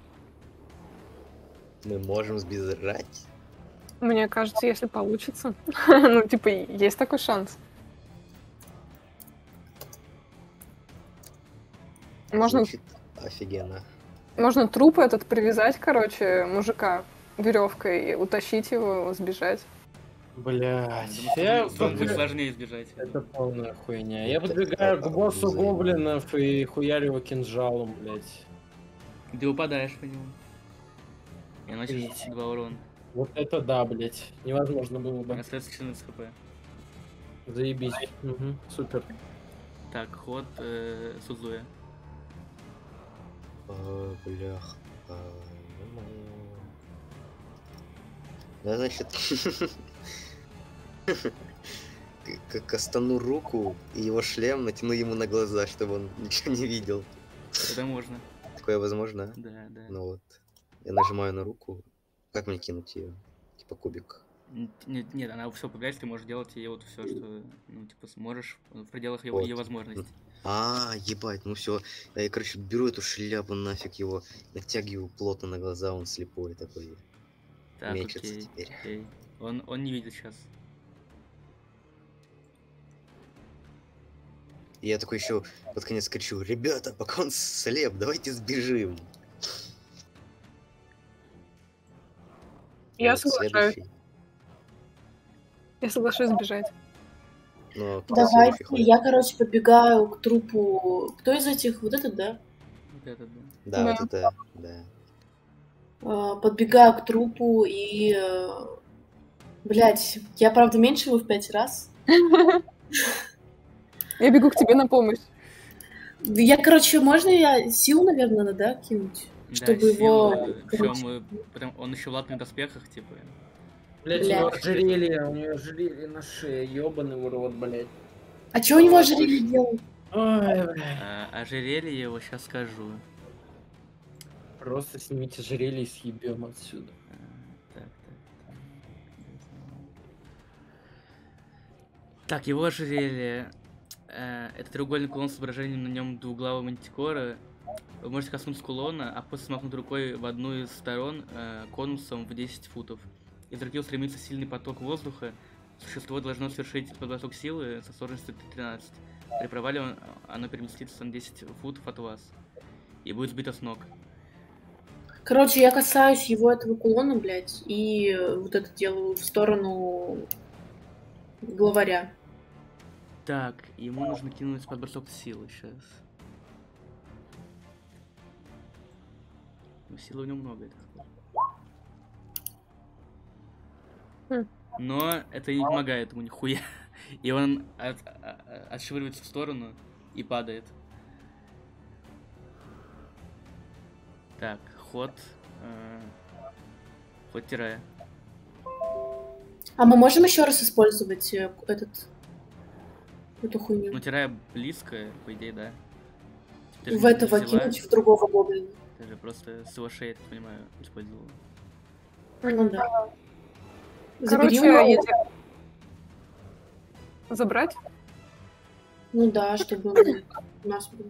S1: Мы можем сбежать.
S5: Мне кажется, если получится. Ну, типа, есть такой шанс. Можно,
S1: Звучит офигенно.
S5: можно труп этот привязать, короче, мужика веревкой и утащить его, сбежать.
S3: Блядь.
S2: Думаю,
S3: Я
S2: что будет
S3: подбегаю-
S2: сложнее избежать.
S3: Это полная хуйня. Я
S1: Это
S3: подбегаю к
S1: правда
S3: боссу
S1: взаимно.
S3: гоблинов и хуярю его кинжалом, блядь.
S2: Ты упадаешь по нему. И наносишь
S3: Охуеть.
S2: два урона.
S3: Вот это да, блядь. Невозможно было
S2: У
S3: бы.
S2: меня остается четырнадцать хп.
S3: Заебись. Мгм, супер.
S2: Так, ход э, Сузуя.
S1: А, блях. А, ё-моё. Да, значит, как костану руку и его шлем натяну ему на глаза, чтобы он ничего не видел.
S2: Это можно.
S1: Такое возможно, а?
S2: Да, да.
S1: Ну вот. Я нажимаю на руку. Как мне кинуть ее? Типа кубик.
S2: Н- Нет, нет, она все появляется, ты можешь делать ей вот все, что, ну, типа, сможешь в пределах ее,
S1: Вот.
S2: ее возможностей.
S1: А, ебать, ну все. Я, короче, беру эту шляпу нафиг его, натягиваю плотно на глаза, он слепой такой.
S2: Так,
S1: Мечется
S2: окей,
S1: теперь.
S2: окей. Он, он не видит сейчас.
S1: И я такой еще под конец кричу: ребята, пока он слеп, давайте сбежим.
S5: Я
S1: Вот,
S5: соглашаюсь.
S1: следующий.
S5: Я соглашусь сбежать.
S1: Ну, а кто
S4: Давайте,
S1: следующий ходит?
S4: я, короче, подбегаю к трупу. Кто из этих? Вот этот, да?
S2: Вот это, да.
S1: Да,
S5: Да.
S1: вот это, да.
S4: А, Подбегаю к трупу и... Блять, я, правда, меньше его в пять раз.
S5: Я бегу к тебе на помощь.
S4: Я, короче, можно я силу, наверное, надо, да, кинуть? Чтобы
S2: Да,
S4: его...
S2: силы,
S4: короче,
S2: причем, э, прям он еще в латных доспехах, типа.
S3: Блять, у него
S4: Блядь.
S3: ожерелье, у него ожерелье на шее, ёбаный урод, блять.
S4: А что у него
S1: А,
S4: ожерелье
S1: точно.
S4: делает?
S3: Ой, блядь.
S2: А, ожерелье его сейчас скажу.
S3: Просто снимите ожерелье и съебем отсюда.
S2: А, Так, так, так. Так, его ожерелье. Э, Это треугольный кулон с изображением на нем двуглавого мантикора. Вы можете коснуться кулона, а после смахнуть рукой в одну из сторон э, конусом в десять футов. Из руки устремится сильный поток воздуха. Существо должно совершить подбросок силы со сложностью тринадцать. При провале он- оно переместится на десять футов от вас. И будет сбито с ног.
S4: Короче, я касаюсь его этого кулона, блядь, и э, вот это делаю в сторону главаря.
S2: Так, ему нужно кинуть подбросок силы сейчас. Ну, силы в нем много, я так скажу.
S5: Хм.
S2: Но это не помогает ему нихуя. И он от- а- а- отшвыривается в сторону и падает. Так, ход. э, Ход тирая.
S4: А мы можем еще раз использовать э, этот... эту хуйню?
S2: Ну, тирая близко, по идее, да. Ты же
S4: В
S2: не
S4: этого
S2: взяла,
S4: кинуть, в другого гоблина.
S2: Ты же просто с его шеи, я так понимаю, использовала.
S4: Ну да. Забери
S5: Короче,
S4: у него.
S5: если... Забрать?
S4: Ну да, чтобы мы- у нас было.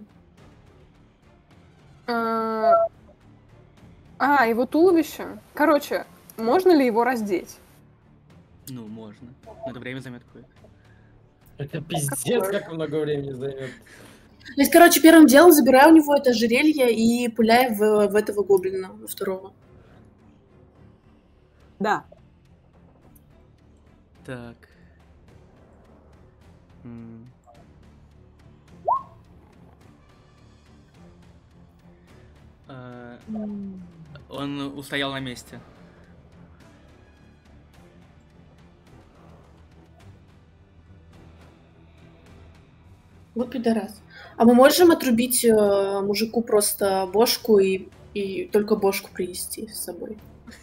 S5: А, а, его туловище. Короче, можно ли его раздеть?
S2: Ну, можно. Но это время займет какое-то.
S3: Это пиздец, как много времени займет.
S4: То есть, короче, первым делом забираю у него это ожерелье и пуляю в, в этого гоблина, во второго.
S5: Да.
S2: Так. М. А, Он устоял на месте.
S4: Вот пидорас. А мы можем отрубить э, мужику просто бошку и, и только бошку принести с собой?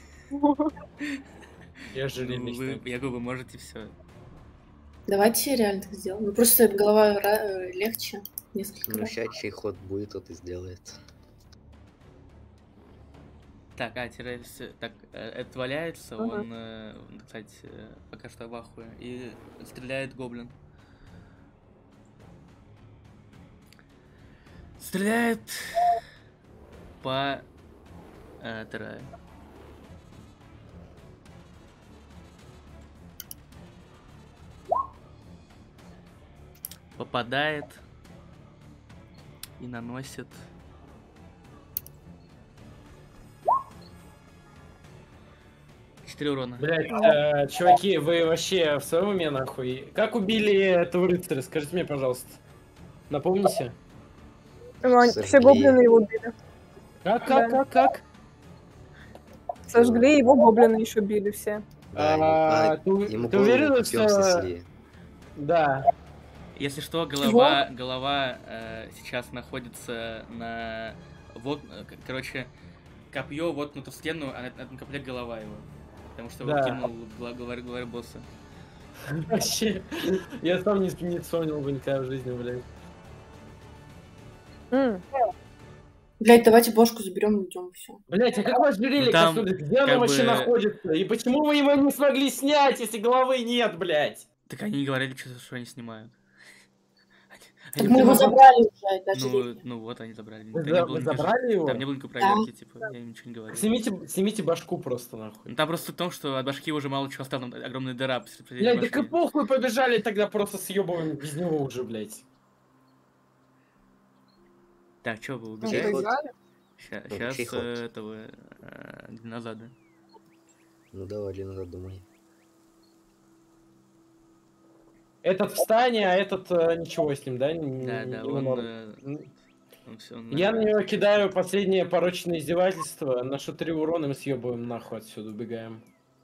S3: Я
S2: Ну,
S3: ожерелье
S2: вы,
S3: снял.
S2: я говорю, вы можете все.
S4: Давайте реально так сделаем. Ну, просто голова ра- э, легче несколько
S1: Ну,
S4: раз.
S1: ща чей ход будет, тот и сделает.
S2: Так, а, тире, всё- так, э, этот валяется,
S5: Ага.
S2: он, э, кстати, э, пока что в ахуе, и стреляет гоблин. Стреляет по э, Террае. Попадает и наносит четыре урона.
S3: Блять, э, чуваки, вы вообще в своем уме нахуй? Как убили этого рыцаря? Скажите мне, пожалуйста. Напомните.
S5: Вань,
S1: Сожгли.
S5: все гоблины его били.
S3: Как, как, как, как?
S5: Сожгли его, гоблины еще били все.
S1: Да, ему-
S3: А,
S1: а,
S3: ты,
S1: ему
S3: ты
S1: голову
S3: уверена,
S1: копьем
S3: что...
S1: снесли.
S3: Да.
S2: Если что, голова, голова э, сейчас находится на... Вот, э, к- короче, копье воткнуто в стену, а на этом копье голова его. Потому что его
S3: Да.
S2: кинул гла- главарь, главарь босса.
S3: Вообще, я сам не, не вспомнил бы никогда в жизни, блядь.
S5: М.
S4: Блять, давайте бошку заберем и уйдем, все.
S3: Блять, а как вы ожерелье
S2: Ну, там
S3: коснулись? Где оно
S2: как
S3: вообще
S2: бы-
S3: находится? И почему вы его не смогли снять, если головы нет, блять?
S2: Так они говорили, что, что они снимают. Они-
S4: Так
S2: они
S4: мы его
S2: прямо-
S4: забрали уже, даже
S2: Ну, ну вот, они забрали.
S3: Вы,
S2: Там
S3: за-
S2: не было
S3: вы
S2: никакой-
S3: забрали его?
S2: Там не было никакой проверки, типа, я им ничего не говорил.
S3: Снимите, снимите башку просто, нахуй.
S2: Ну там просто в том, что от башки уже мало чего осталось, там огромная дыра посреди
S3: Блять, так и
S2: башки.
S3: похуй побежали тогда просто съебываем без него уже, блять.
S2: Так, что вы
S5: Ну,
S1: Чей
S2: убегаете?
S1: ход?
S5: побежали.
S2: Сейчас,
S1: Ну, чей ход?
S2: этого э, назад.
S1: Ну давай, Лена, думай.
S3: Этот в стане, а этот э, ничего с ним, да? Н-
S2: Да, да,
S3: ему
S2: он,
S3: норм.
S2: э,
S3: М,
S2: Он все, он
S3: Я на
S2: нажимает.
S3: него кидаю последнее порочное издевательство. Наношу три урона, мы съебываем нахуй отсюда, убегаем.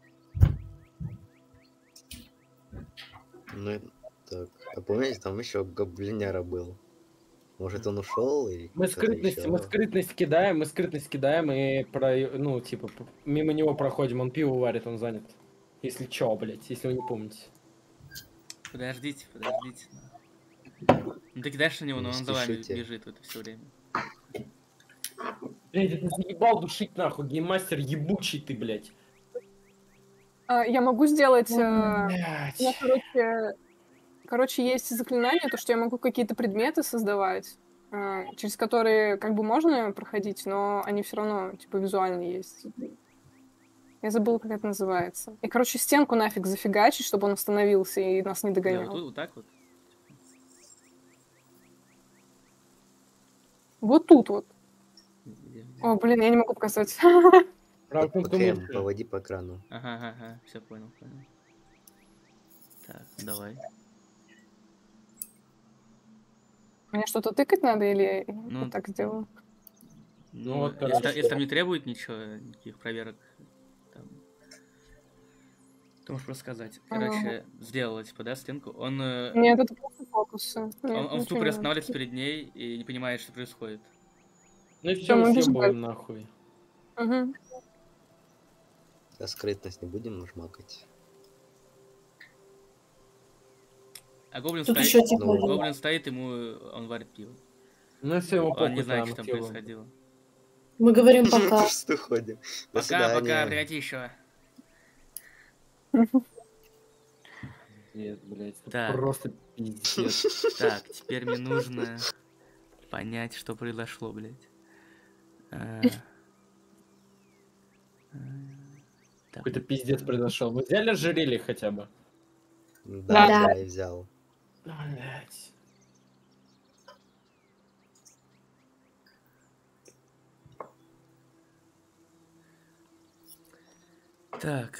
S1: Ну, так. А помните, там еще гоблиняра был. Может, он ушел? И
S3: Мы
S1: кто-то
S3: скрытность,
S1: ещё?
S3: мы скрытность кидаем, мы скрытность кидаем и про, ну, типа, п- мимо него проходим, он пиво варит, он занят. Если чё, блядь, если вы не помните.
S2: Подождите, подождите. Ну ты кидаешь на него, но
S1: Не
S2: он за вами
S1: спешите.
S2: бежит в это все время.
S3: Блядь, это заебал душить нахуй, гейммастер ебучий ты, блядь.
S5: А, я могу сделать... а,
S3: Блядь.
S5: у меня, короче, короче, есть заклинание, то, что я могу какие-то предметы создавать, а, через которые как бы можно проходить, но они все равно, типа, визуально есть. Я забыла, как это называется. И, короче, стенку нафиг зафигачить, чтобы он остановился и нас не
S2: Да, вот,
S5: догонял.
S2: тут, вот так вот.
S5: Вот тут вот.
S2: Где, где?
S5: О, блин, я не могу показать.
S3: Правда,
S1: П-
S3: ты
S1: ПКМ,
S3: мышка.
S1: поводи по экрану.
S2: Ага, ага, ага, все понял, понял. Так, давай.
S5: Мне что-то тыкать надо или я
S2: Ну,
S5: вот так сделаю?
S2: Ну,
S3: вот,
S2: если, та-
S3: короче.
S2: если там не требует ничего, никаких проверок, там, то можешь просто сказать. Короче, сделала, типа, да, стенку. Он, э,
S5: Нет, это просто фокусы. Нет,
S2: он, он в
S5: ничего
S2: ступоре
S5: не
S2: останавливается
S5: надо.
S2: перед ней и не понимает, что происходит.
S3: Ну и
S5: Всё,
S3: все,
S5: мы
S3: мы
S5: бежим
S3: съебываем нахуй.
S5: Мгм.
S1: А скрытность не будем нажмакать?
S2: А гоблин
S4: Тут
S2: стоит,
S4: еще типа...
S1: Ну,
S2: гоблин стоит, ему он варит пиво.
S3: Ну и все, ему
S2: Он
S3: похуй
S2: не знает,
S3: там,
S2: что там
S3: съебываем.
S2: происходило.
S4: Мы говорим пока.
S1: Просто уходим. До
S2: Пока,
S1: свидания.
S2: пока, приходи еще.
S3: Нет, блядь, это
S2: Так.
S3: просто пиздец.
S2: Так, теперь мне нужно понять, что произошло, блядь. А, а, так,
S3: Какой-то пиздец произошел. Вы взяли ожерелье хотя бы?
S1: Да,
S4: Да.
S1: да, я взял.
S3: Блядь.
S2: Так.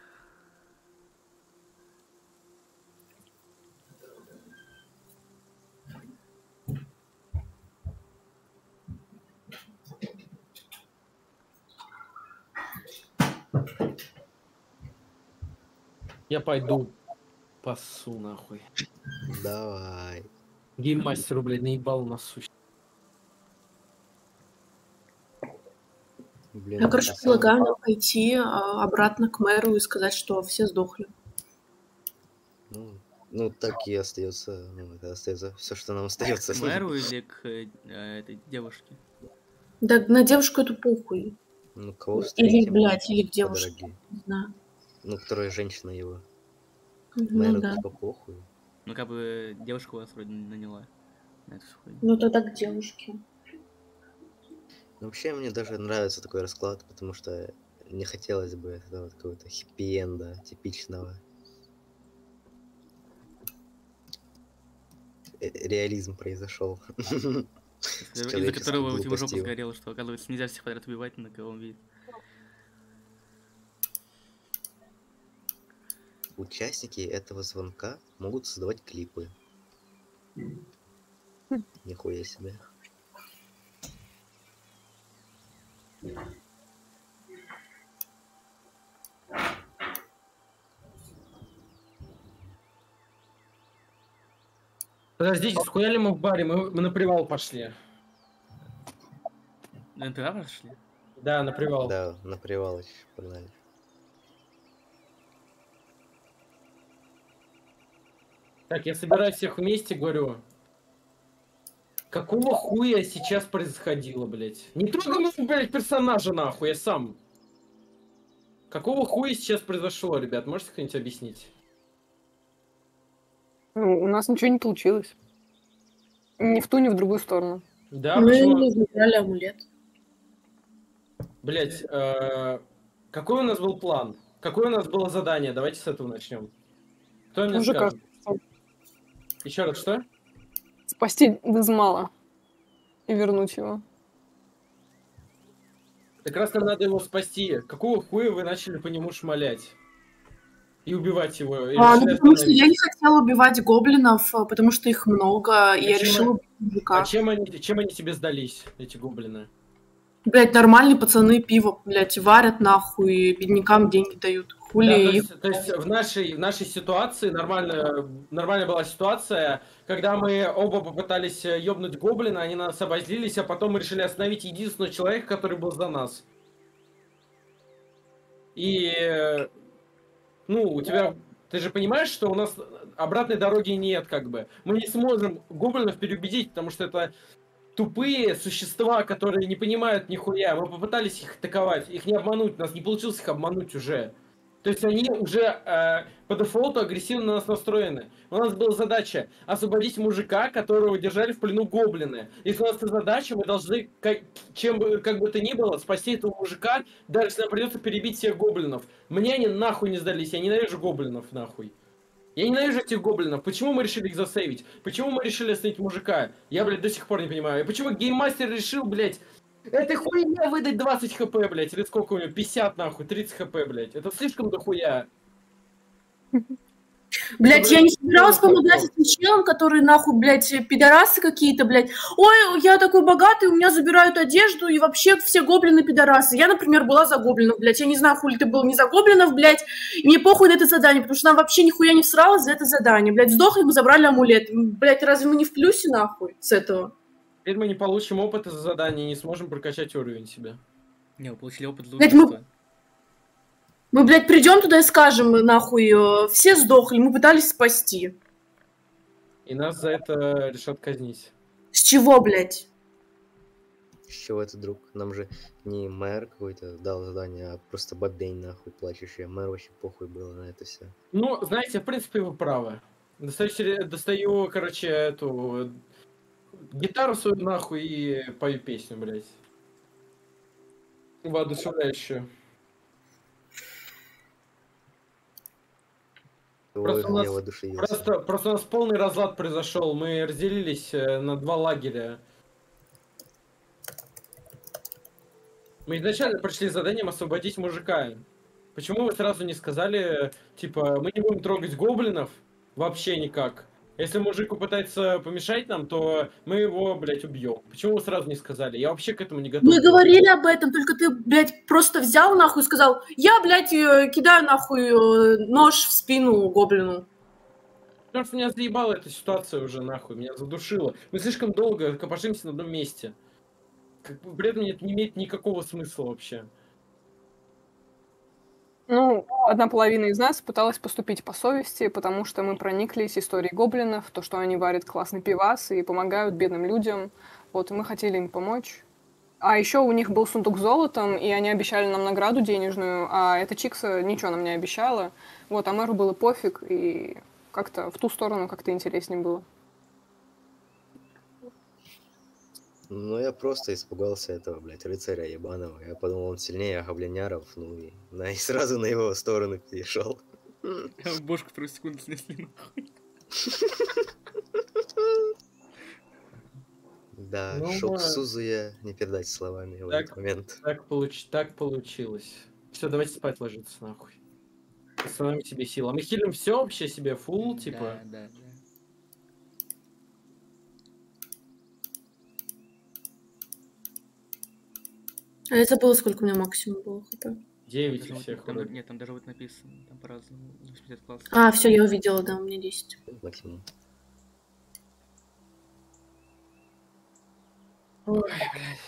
S3: Я пойду пасу нахуй.
S1: Давай.
S3: Гейммастеру, блядь, наебал на сущность.
S1: Блин,
S4: Я, короче,
S1: это самое-
S4: предлагаю нам пойти а, обратно к мэру и сказать, что все сдохли.
S1: Ну, ну, так и остается. Ну, это остается все, что нам остается.
S2: К мэру или к э, э, этой девушке?
S4: Да на девушку эту похуй.
S1: Ну, кого
S4: Или,
S1: встретим?
S4: блядь, или к девушке.
S1: по-дорогие?
S4: Не знаю.
S1: Ну, которая женщина его.
S4: Ну
S1: Мэру
S4: да.
S1: типа похуй.
S2: Ну, как бы девушка вас вроде наняла на эту всю хуйню.
S4: Ну тогда к девушке.
S1: Ну, вообще, мне даже нравится такой расклад, потому что не хотелось бы этого вот какого-то хиппи-энда типичного. Э, Реализм произошел.
S2: Из-за которого у тебя жопа сгорела, что, оказывается, нельзя всех подряд убивать, на кого он видит.
S1: Участники этого звонка могут создавать клипы. Нихуя себе.
S3: Подождите, схуяли мы в баре, мы, мы на привал пошли.
S2: На НТА прошли?
S3: Да, на привал.
S1: Да, на привал еще погнали.
S3: Так, я собираю всех вместе, говорю. Какого хуя сейчас происходило, блядь? Не трогай моего, блядь, персонажа, нахуй, я сам. Какого хуя сейчас произошло, ребят? Можете кто-нибудь объяснить?
S5: Ну, у нас ничего не получилось. Ни в ту, ни в другую сторону.
S3: Да,
S4: Мы
S3: почему?
S4: не забрали амулет.
S3: Блядь, э, какой у нас был план? Какое у нас было задание? Давайте с этого начнем. Кто мне
S5: Мужика.
S3: скажет? Еще раз, что?
S5: Спасти Дезмала и вернуть его.
S3: Так раз нам надо его спасти. Какого хуя вы начали по нему шмалять? И убивать его? И
S4: А, ну,
S3: решили
S4: потому что
S3: остановить?
S4: я не хотела убивать гоблинов, а, потому что их много, и я
S3: Почему?
S4: решила убить
S3: А
S4: мужика.
S3: чем они, чем они тебе сдались, эти гоблины?
S4: Блядь, нормальные пацаны пиво, блядь, варят нахуй, и беднякам деньги дают.
S3: Да,
S4: Хули
S3: то
S4: их...
S3: есть, то есть в нашей, в нашей ситуации нормально, нормальная была ситуация, когда мы оба попытались ёбнуть гоблина, они на нас обозлились, а потом мы решили остановить единственного человека, который был за нас. И, э, ну, у тебя... Ты же понимаешь, что у нас обратной дороги нет, как бы. Мы не сможем гоблинов переубедить, потому что это тупые существа, которые не понимают нихуя. Мы попытались их атаковать, их не обмануть, у нас не получилось их обмануть уже. То есть они уже э, по дефолту агрессивно на нас настроены. У нас была задача освободить мужика, которого держали в плену гоблины. Если у нас эта задача, мы должны, как, чем бы, как бы то ни было, спасти этого мужика, даже если нам придется перебить всех гоблинов. Мне они нахуй не сдались, я ненавижу гоблинов нахуй. Я ненавижу этих гоблинов. Почему мы решили их засейвить? Почему мы решили остановить мужика? Я, блядь, до сих пор не понимаю. И почему гейммастер решил, блядь, этой хуйне выдать двадцать хп, блядь, или сколько у него? пятьдесят, нахуй, тридцать хп, блядь. Это слишком дохуя.
S4: Блядь, я не собиралась помогать этим челам, которые нахуй, блядь, пидорасы какие-то, блядь. Ой, я такой богатый, у меня забирают одежду, и вообще все гоблины пидорасы. Я, например, была за гоблинов, блядь. Я не знаю, хули ты был не за гоблинов, блядь. И мне похуй на это задание, потому что нам вообще нихуя не всралось за это задание. Блядь, сдохли, мы забрали амулет. Блядь, разве мы не в плюсе, нахуй, с этого?
S3: Теперь мы не получим опыта за задание и не сможем прокачать уровень себя.
S2: Не, вы получили опыт за
S4: Блядь, мы-
S2: убийство.
S4: Мы, блядь, придем туда и скажем, нахуй, э, все сдохли, мы пытались спасти.
S3: И нас за это решат казнить.
S4: С чего, блядь?
S1: С чего это, друг? Нам же не мэр какой-то дал задание, а просто Бадбейн нахуй плачущий. А мэр вообще похуй было на это все.
S3: Ну, знаете, в принципе, вы правы. Достаю, сере- достаю, короче, эту гитару свою нахуй и пою песню, блядь. Воодушевляющую.
S1: Ой,
S3: Просто у нас-
S1: я воодушевился.
S3: Просто, просто у нас полный разлад произошел. Мы разделились э, на два лагеря. Мы изначально пришли с заданием освободить мужика. Почему вы сразу не сказали, типа, мы не будем трогать гоблинов? Вообще никак. Если мужик попытается помешать нам, то мы его, блядь, убьем. Почему вы сразу не сказали? Я вообще к этому не готов.
S4: Мы
S3: был.
S4: говорили об этом, только ты, блядь, просто взял нахуй и сказал, я, блядь, э, кидаю нахуй э, нож в спину гоблину.
S3: Потому что меня заебала эта ситуация уже, нахуй, меня задушило. Мы слишком долго копошимся на одном месте. Как бы, при этом это не имеет никакого смысла вообще.
S5: Ну, одна половина из нас пыталась поступить по совести, потому что мы прониклись историей гоблинов, то, что они варят классный пивас и помогают бедным людям. Вот, и мы хотели им помочь. А еще у них был сундук с золотом, и они обещали нам награду денежную, а эта Чикса ничего нам не обещала. Вот, а мэру было пофиг, и как-то в ту сторону как-то интереснее было.
S1: Ну, я просто испугался этого, блядь, рыцаря ебаного. Я подумал, он сильнее гоблиняров, ну и, на, и сразу на его сторону перешел.
S2: Бошку вторую секунду снесли.
S1: Да,
S3: Ну,
S1: шок
S3: а-
S1: Сузуя не передать словами в
S3: Так.
S1: этот момент.
S3: Так, получ... так получилось. Все, давайте спать ложиться, нахуй. Восстановим себе силы. А мы хилим все вообще себе, фул, типа.
S2: Да, да, да.
S4: А это было сколько у меня максимум было хп?
S3: девять
S2: Даже
S3: у
S2: вот-
S3: всех
S2: там,
S3: вроде.
S2: нет, там даже вот написано, там по-разному. зависит от класса.
S4: А, все, я увидела, да, у меня десять.
S1: Максимум.
S3: Ой, блядь.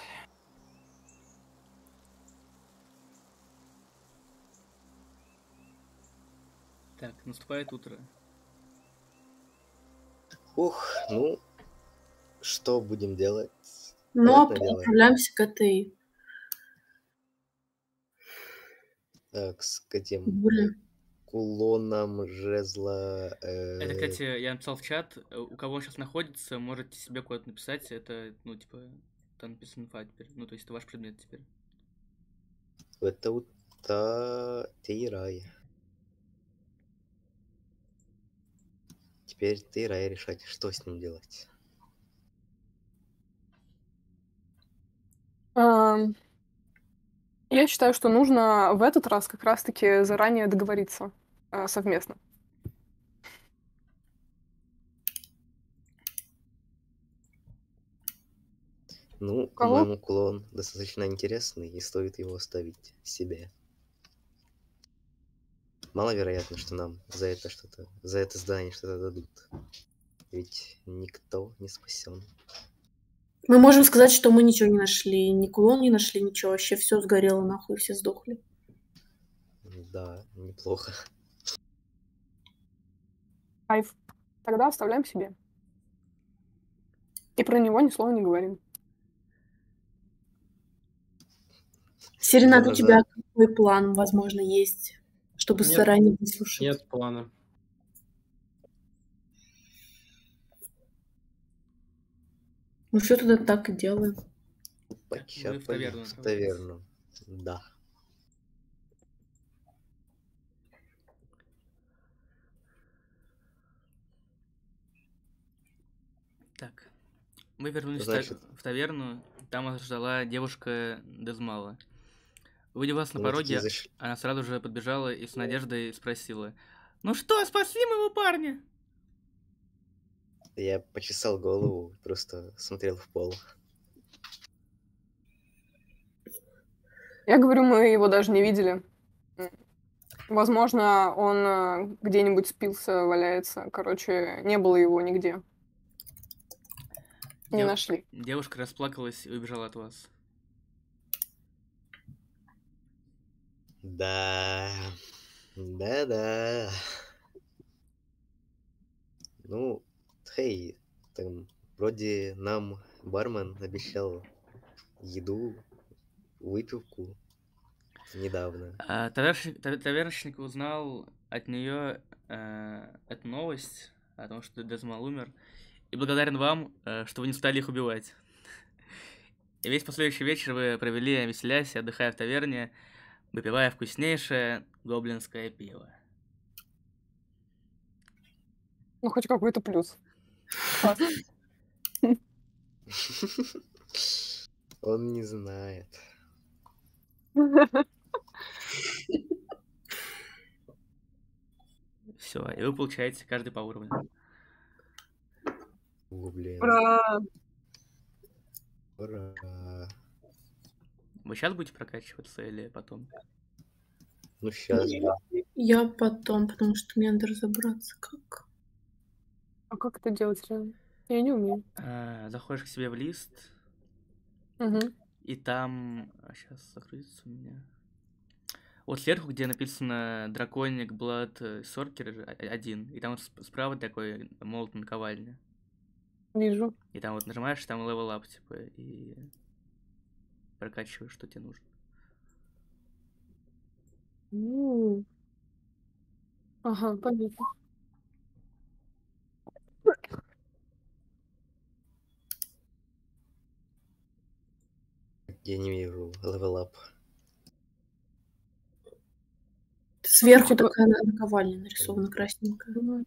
S2: Так, наступает утро.
S1: Ух, ну, что будем делать?
S4: Но
S1: Понятное дело.
S4: отправляемся к этой
S1: Так, с этим
S4: буре.
S1: кулоном жезла... э,
S2: Это, кстати, я написал в чат, э, у кого он сейчас находится, можете себе куда-то написать, это, ну, типа, там написано инфа теперь, ну, то есть это ваш предмет теперь.
S1: Это вот та Тейрай. Теперь Тейрай решать, что с ним делать.
S5: Ам, Я считаю, что нужно в этот раз как раз-таки заранее договориться а, совместно.
S1: Ну,
S5: Кого?
S1: по-моему, клон достаточно интересный, и стоит его оставить себе. Маловероятно, что нам за это что-то, за это здание что-то дадут. Ведь никто не спасен.
S4: Мы можем сказать, что мы ничего не нашли, ни кулон не нашли, ничего. Вообще все сгорело нахуй, все сдохли.
S1: Да, неплохо.
S5: Кайф. Тогда оставляем себе. И про него ни слова не говорим.
S4: Серенат, у
S1: Глаза.
S4: тебя какой план, возможно, есть, чтобы
S3: Нет.
S4: заранее выслушать?
S3: Нет плана.
S4: Ну все тогда так и делаем.
S1: Почапали
S2: таверну
S1: в таверну. Да.
S2: Так. Мы вернулись в та-
S1: Значит-
S2: в таверну. Там вас ждала девушка Дезмала. Увидев вас на
S1: Мы такие
S2: пороге,
S1: зашли.
S2: она сразу же подбежала и с надеждой спросила: «Ну что, спасли моего парня?»
S1: Я почесал голову, просто смотрел в пол.
S5: Я говорю, мы его даже не видели. М. Возможно, он э, где-нибудь спился, валяется. Короче, не было его нигде. Не
S2: Дев-
S5: нашли.
S2: Девушка расплакалась и убежала от вас.
S1: Да. Да-да. Ну, хей, там вроде нам бармен обещал еду, выпивку недавно.
S2: А, тавершник, та- таверничник узнал от нее эту новость о том, что Дезмал умер, и благодарен вам, э, что вы не стали их убивать. И весь последующий вечер вы провели, веселясь, и отдыхая в таверне, выпивая вкуснейшее гоблинское пиво.
S5: Ну, хоть какой-то плюс. Класс.
S1: Он не знает.
S2: Все, и вы получаете каждый по уровню.
S1: О, блин.
S5: Ура!
S1: Ура.
S2: Вы сейчас будете прокачиваться или потом?
S1: Ну, сейчас.
S4: Я потом, потому что мне надо разобраться, как.
S5: А как это делать реально? Я не умею.
S2: А, заходишь к себе в лист,
S5: Мгм.
S2: и там... Сейчас закрыться у меня. Вот сверху, где написано «Драконик Blood Sorcerer один», и там вот сп- справа такой молот наковальня.
S5: Вижу.
S2: И там вот нажимаешь, там level up, типа, и прокачиваешь, что тебе нужно.
S5: М. Ага, понятно.
S1: Я не вижу level up.
S4: Сверху
S5: Типа-
S4: такая на- наковальня нарисована красненькая.
S5: Мгм.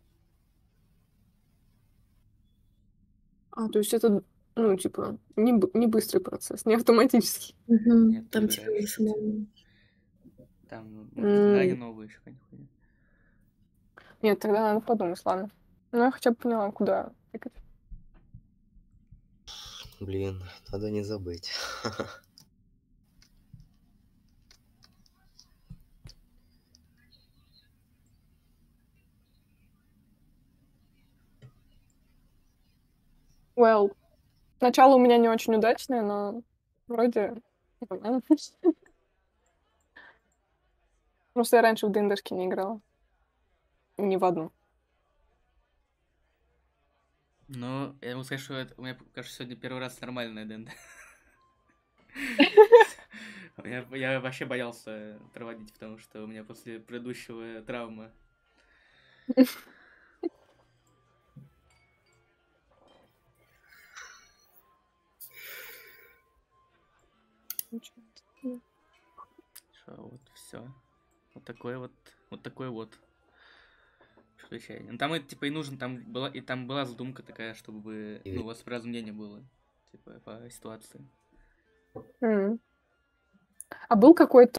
S5: А, то есть это, ну, типа, не, б- не быстрый процесс, не автоматический.
S4: Мгм.
S2: Нет,
S4: Там
S2: ты
S4: типа
S2: выбираешь,
S4: за
S2: что тебе.
S4: самому.
S2: Там может,
S5: М.
S2: задания новые еще какая-нибудь хуйня.
S5: Нет, тогда надо подумать, ладно. Ну, я хотя бы поняла, куда тыкать.
S1: Блин, надо не забыть.
S5: Well, начало у меня не очень удачное, но вроде нормально. Просто я раньше в ДНДшки не играла. Ни в одну.
S2: Но я могу сказать, что это, у меня, кажется, сегодня первый раз нормальная ДНД. Я, я вообще боялся проводить, потому что у меня после предыдущего травма. Что, вот все. Вот такое вот, вот такое вот приключение. Ну, там и типа и нужно, там была и там была задумка такая, чтобы ну, у вас разное мнение было, типа по ситуации.
S5: М. А был какой-то